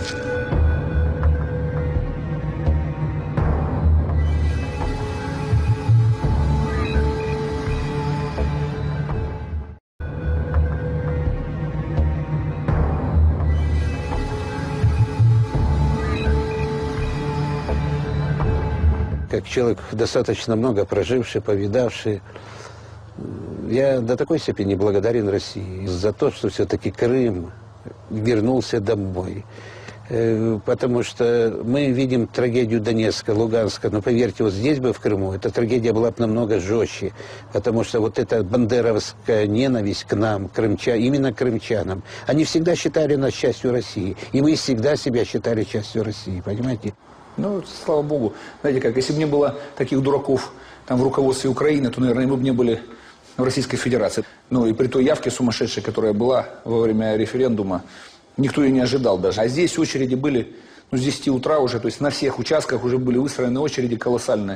Как человек достаточно много проживший, повидавший, я до такой степени благодарен России за то, что все-таки Крым вернулся домой. Потому что мы видим трагедию Донецка, Луганска, но поверьте, вот здесь бы в Крыму эта трагедия была бы намного жестче, потому что вот эта бандеровская ненависть к нам, именно крымчанам, они всегда считали нас частью России, и мы всегда себя считали частью России, понимаете? Ну, слава богу. Знаете как, если бы не было таких дураков там в руководстве Украины, то, наверное, мы бы не были в Российской Федерации. Ну, и при той явке сумасшедшей, которая была во время референдума, никто ее не ожидал даже. А здесь очереди были, ну, с 10 утра уже, то есть на всех участках уже были выстроены очереди колоссальные.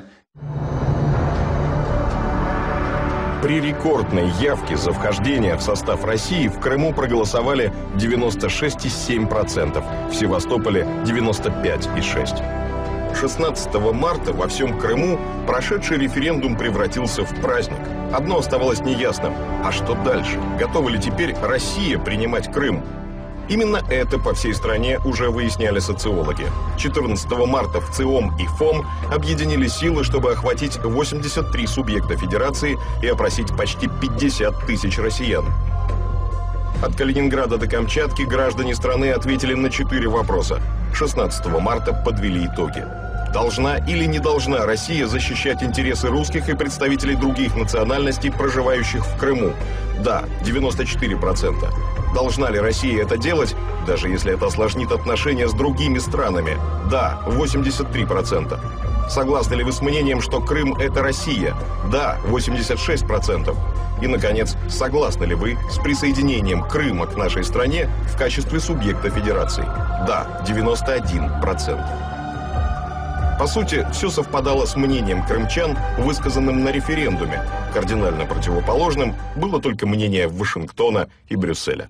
При рекордной явке за вхождение в состав России в Крыму проголосовали 96,7%, в Севастополе 95,6%. 16 марта во всем Крыму прошедший референдум превратился в праздник. Одно оставалось неясным. А что дальше? Готова ли теперь Россия принимать Крым? Именно это по всей стране уже выясняли социологи. 14 марта в ЦИОМ и ФОМ объединили силы, чтобы охватить 83 субъекта Федерации и опросить почти 50 тысяч россиян. От Калининграда до Камчатки граждане страны ответили на 4 вопроса. 16 марта подвели итоги. Должна или не должна Россия защищать интересы русских и представителей других национальностей, проживающих в Крыму? Да, 94%. Должна ли Россия это делать, даже если это осложнит отношения с другими странами? Да, 83%. Согласны ли вы с мнением, что Крым – это Россия? Да, 86%. И, наконец, согласны ли вы с присоединением Крыма к нашей стране в качестве субъекта Федерации? Да, 91%. По сути, все совпадало с мнением крымчан, высказанным на референдуме. Кардинально противоположным было только мнение Вашингтона и Брюсселя.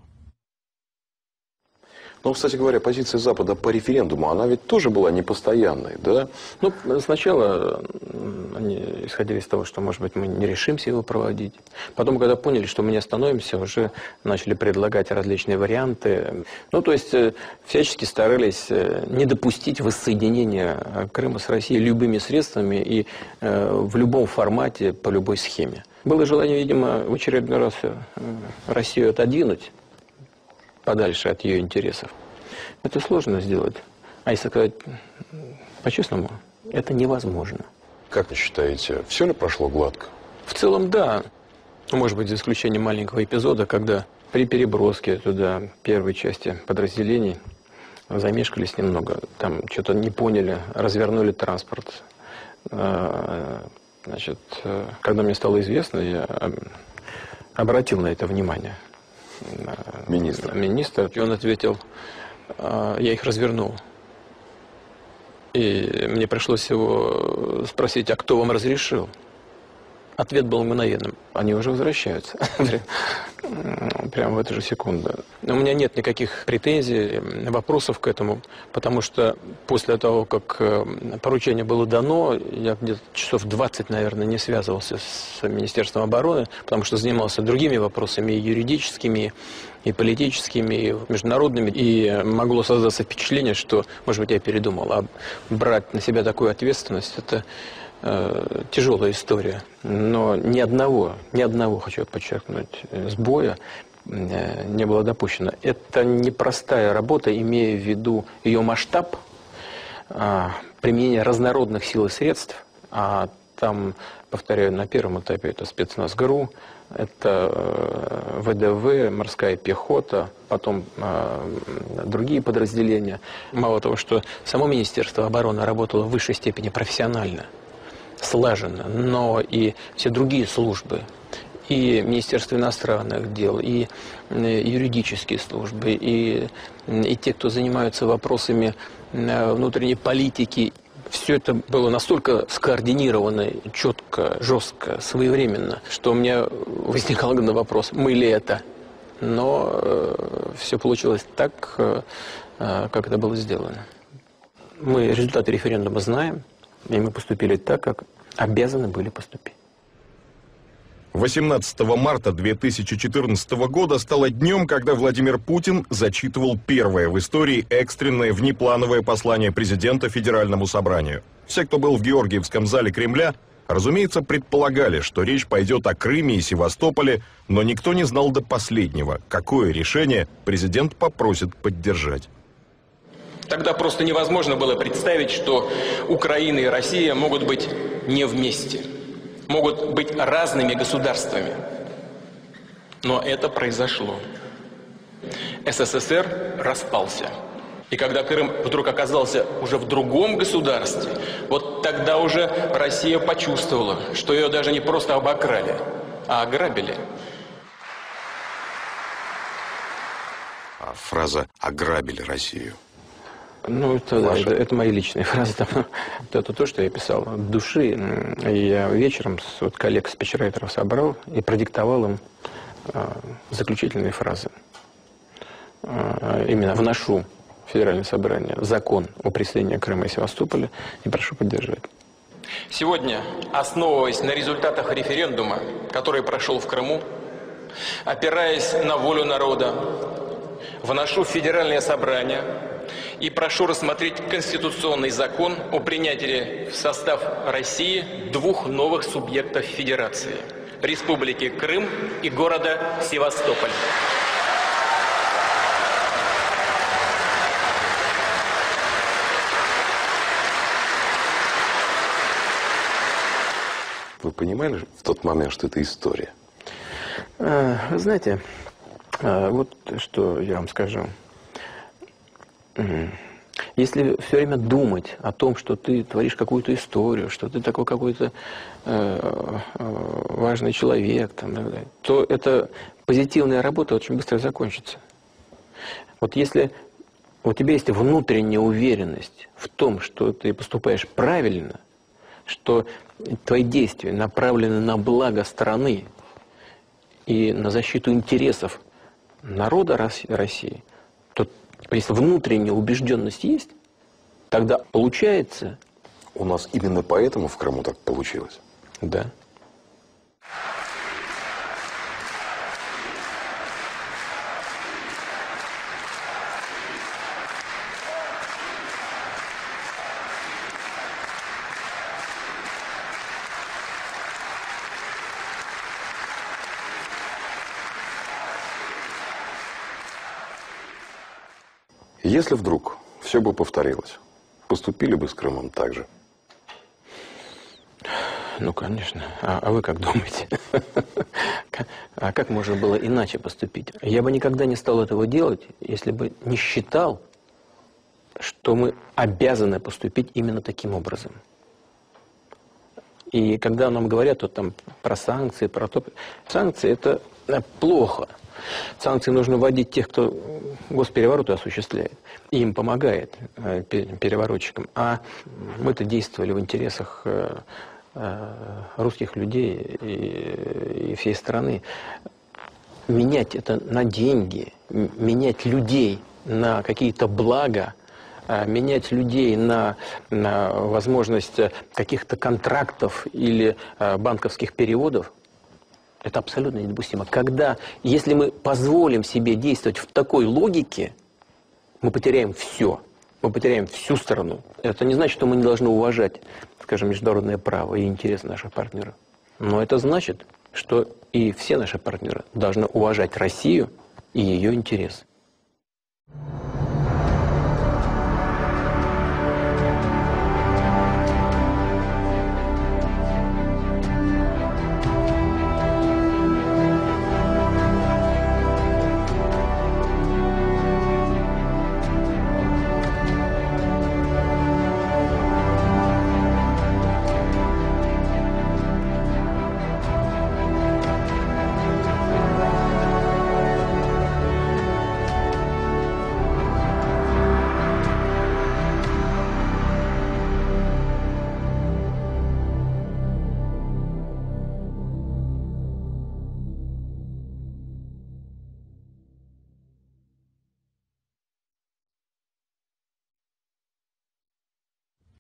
Но, кстати говоря, позиция Запада по референдуму, она ведь тоже была непостоянной, да? Ну, сначала они исходили из того, что, может быть, мы не решимся его проводить. Потом, когда поняли, что мы не остановимся, уже начали предлагать различные варианты. Ну, то есть, всячески старались не допустить воссоединения Крыма с Россией любыми средствами и в любом формате, по любой схеме. Было желание, видимо, в очередной раз Россию отодвинуть подальше от ее интересов. Это сложно сделать. А если сказать по-честному, это невозможно. Как вы считаете, все ли прошло гладко? В целом, да. Может быть, за исключением маленького эпизода, когда при переброске туда первой части подразделений замешкались немного. Там что-то не поняли, развернули транспорт. Значит, когда мне стало известно, я обратил на это внимание. Министр. И он ответил, я их развернул. И мне пришлось его спросить, а кто вам разрешил? Ответ был мгновенным. Они уже возвращаются. Прямо в эту же секунду. У меня нет никаких претензий, вопросов к этому, потому что после того, как поручение было дано, я где-то часов 20, наверное, не связывался с Министерством обороны, потому что занимался другими вопросами, и юридическими, и политическими, и международными. И могло создаться впечатление, что, может быть, я передумал, а брать на себя такую ответственность – это тяжелая история, но ни одного, хочу подчеркнуть, сбоя не было допущено. Это непростая работа, имея в виду ее масштаб, применение разнородных сил и средств, а Там, повторяю, на первом этапе это спецназ ГРУ, это ВДВ, морская пехота, потом другие подразделения. Мало того, что само Министерство обороны работало в высшей степени профессионально, слаженно, но и все другие службы, и Министерство иностранных дел, и юридические службы, и те, кто занимаются вопросами внутренней политики, все это было настолько скоординировано, четко, жестко, своевременно, что у меня возникал вопрос, мы ли это? Но все получилось так, как это было сделано. Мы результаты референдума знаем, и мы поступили так, как обязаны были поступить. 18 марта 2014 года стало днем, когда Владимир Путин зачитывал первое в истории экстренное внеплановое послание президента Федеральному собранию. Все, кто был в Георгиевском зале Кремля, разумеется, предполагали, что речь пойдет о Крыме и Севастополе, но никто не знал до последнего, какое решение президент попросит поддержать. Тогда просто невозможно было представить, что Украина и Россия могут быть не вместе. Могут быть разными государствами. Но это произошло. СССР распался. И когда Крым вдруг оказался уже в другом государстве, вот тогда уже Россия почувствовала, что ее даже не просто обокрали, а ограбили. А фраза «ограбили Россию». Ну, это мои личные фразы. Это то, что я писал от души. Я вечером коллег спичрайтеров собрал и продиктовал им заключительные фразы. Именно вношу в Федеральное собрание закон о присоединении Крыма и Севастополя и прошу поддержать. Сегодня, основываясь на результатах референдума, который прошел в Крыму, опираясь на волю народа, вношу в Федеральное собрание и прошу рассмотреть конституционный закон о принятии в состав России двух новых субъектов Федерации – Республики Крым и города Севастополь. Вы понимали в тот момент, что это история? Вы знаете, вот что я вам скажу. Если все время думать о том, что ты творишь какую-то историю, что ты такой какой-то важный человек, то эта позитивная работа очень быстро закончится. Вот если у тебя есть внутренняя уверенность в том, что ты поступаешь правильно, что твои действия направлены на благо страны и на защиту интересов народа России, то если внутренняя убежденность есть, тогда получается... У нас именно поэтому в Крыму так получилось? Да. Если вдруг все бы повторилось, поступили бы с Крымом так же? Ну, конечно. А вы как думаете? А как можно было иначе поступить? Я бы никогда не стал этого делать, если бы не считал, что мы обязаны поступить именно таким образом. И когда нам говорят вот там про санкции, про то... Санкции – это плохо. Санкции нужно вводить тех, кто госперевороты осуществляет, и им помогает, переворотчикам. А мы-то действовали в интересах русских людей и всей страны. Менять это на деньги, менять людей на какие-то блага, менять людей на возможность каких-то контрактов или банковских переводов, это абсолютно недопустимо. Если мы позволим себе действовать в такой логике, мы потеряем все. Мы потеряем всю страну. Это не значит, что мы не должны уважать, скажем, международное право и интересы наших партнеров. Но это значит, что и все наши партнеры должны уважать Россию и ее интересы.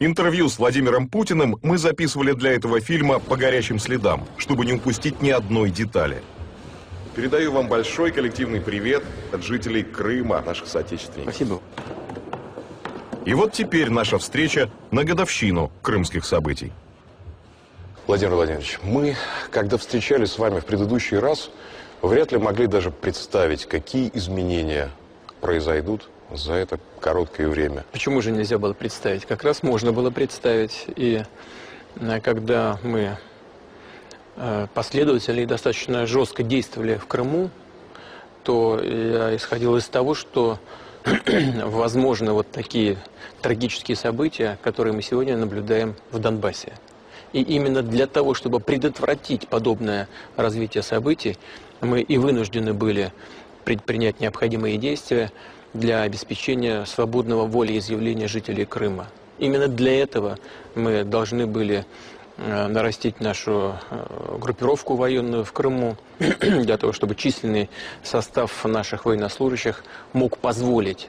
Интервью с Владимиром Путиным мы записывали для этого фильма по горячим следам, чтобы не упустить ни одной детали. Передаю вам большой коллективный привет от жителей Крыма, наших соотечественников. Спасибо. И вот теперь наша встреча на годовщину крымских событий. Владимир Владимирович, мы, когда встречались с вами в предыдущий раз, вряд ли могли даже представить, какие изменения произойдут за это короткое время. Почему же нельзя было представить? Как раз можно было представить. И когда мы последовательно и достаточно жестко действовали в Крыму, то я исходил из того, что возможно вот такие трагические события, которые мы сегодня наблюдаем в Донбассе. И именно для того, чтобы предотвратить подобное развитие событий, мы и вынуждены были предпринять необходимые действия для обеспечения свободного волеизъявления жителей Крыма. Именно для этого мы должны были нарастить нашу группировку военную в Крыму, для того, чтобы численный состав наших военнослужащих мог позволить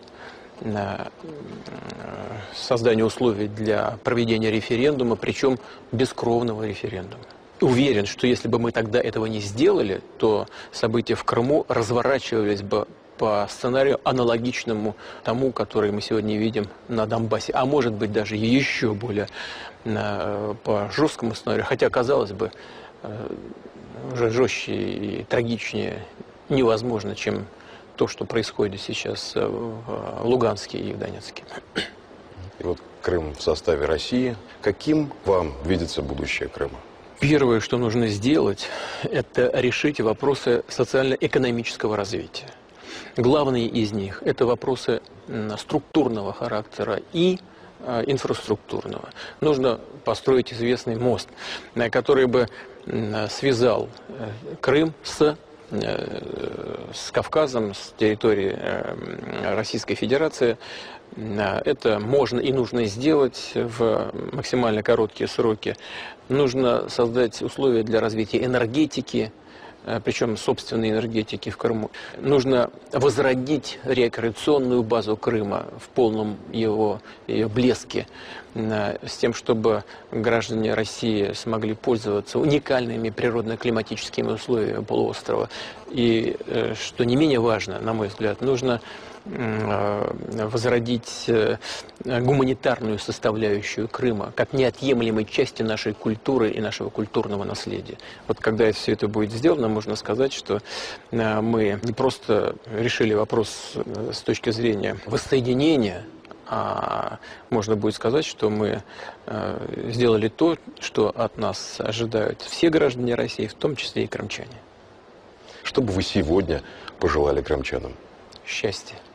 создание условий для проведения референдума, причем бескровного референдума. Уверен, что если бы мы тогда этого не сделали, то события в Крыму разворачивались бы по сценарию аналогичному тому, который мы сегодня видим на Донбассе, а может быть даже еще более по жесткому сценарию, хотя, казалось бы, уже жестче и трагичнее невозможно, чем то, что происходит сейчас в Луганске и в Донецке. И вот Крым в составе России. Каким вам видится будущее Крыма? Первое, что нужно сделать, это решить вопросы социально-экономического развития. Главные из них – это вопросы структурного характера и инфраструктурного. Нужно построить известный мост, который бы связал Крым с Кавказом, с территорией Российской Федерации. Это можно и нужно сделать в максимально короткие сроки. Нужно создать условия для развития энергетики, причем собственной энергетики в Крыму. Нужно возродить рекреационную базу Крыма в полном ее блеске, с тем, чтобы граждане России смогли пользоваться уникальными природно-климатическими условиями полуострова. И, что не менее важно, на мой взгляд, нужно возродить гуманитарную составляющую Крыма как неотъемлемой части нашей культуры и нашего культурного наследия. Вот когда все это будет сделано, можно сказать, что мы не просто решили вопрос с точки зрения воссоединения, а можно будет сказать, что мы сделали то, что от нас ожидают все граждане России, в том числе и крымчане. Что бы вы сегодня пожелали крымчанам? Счастья.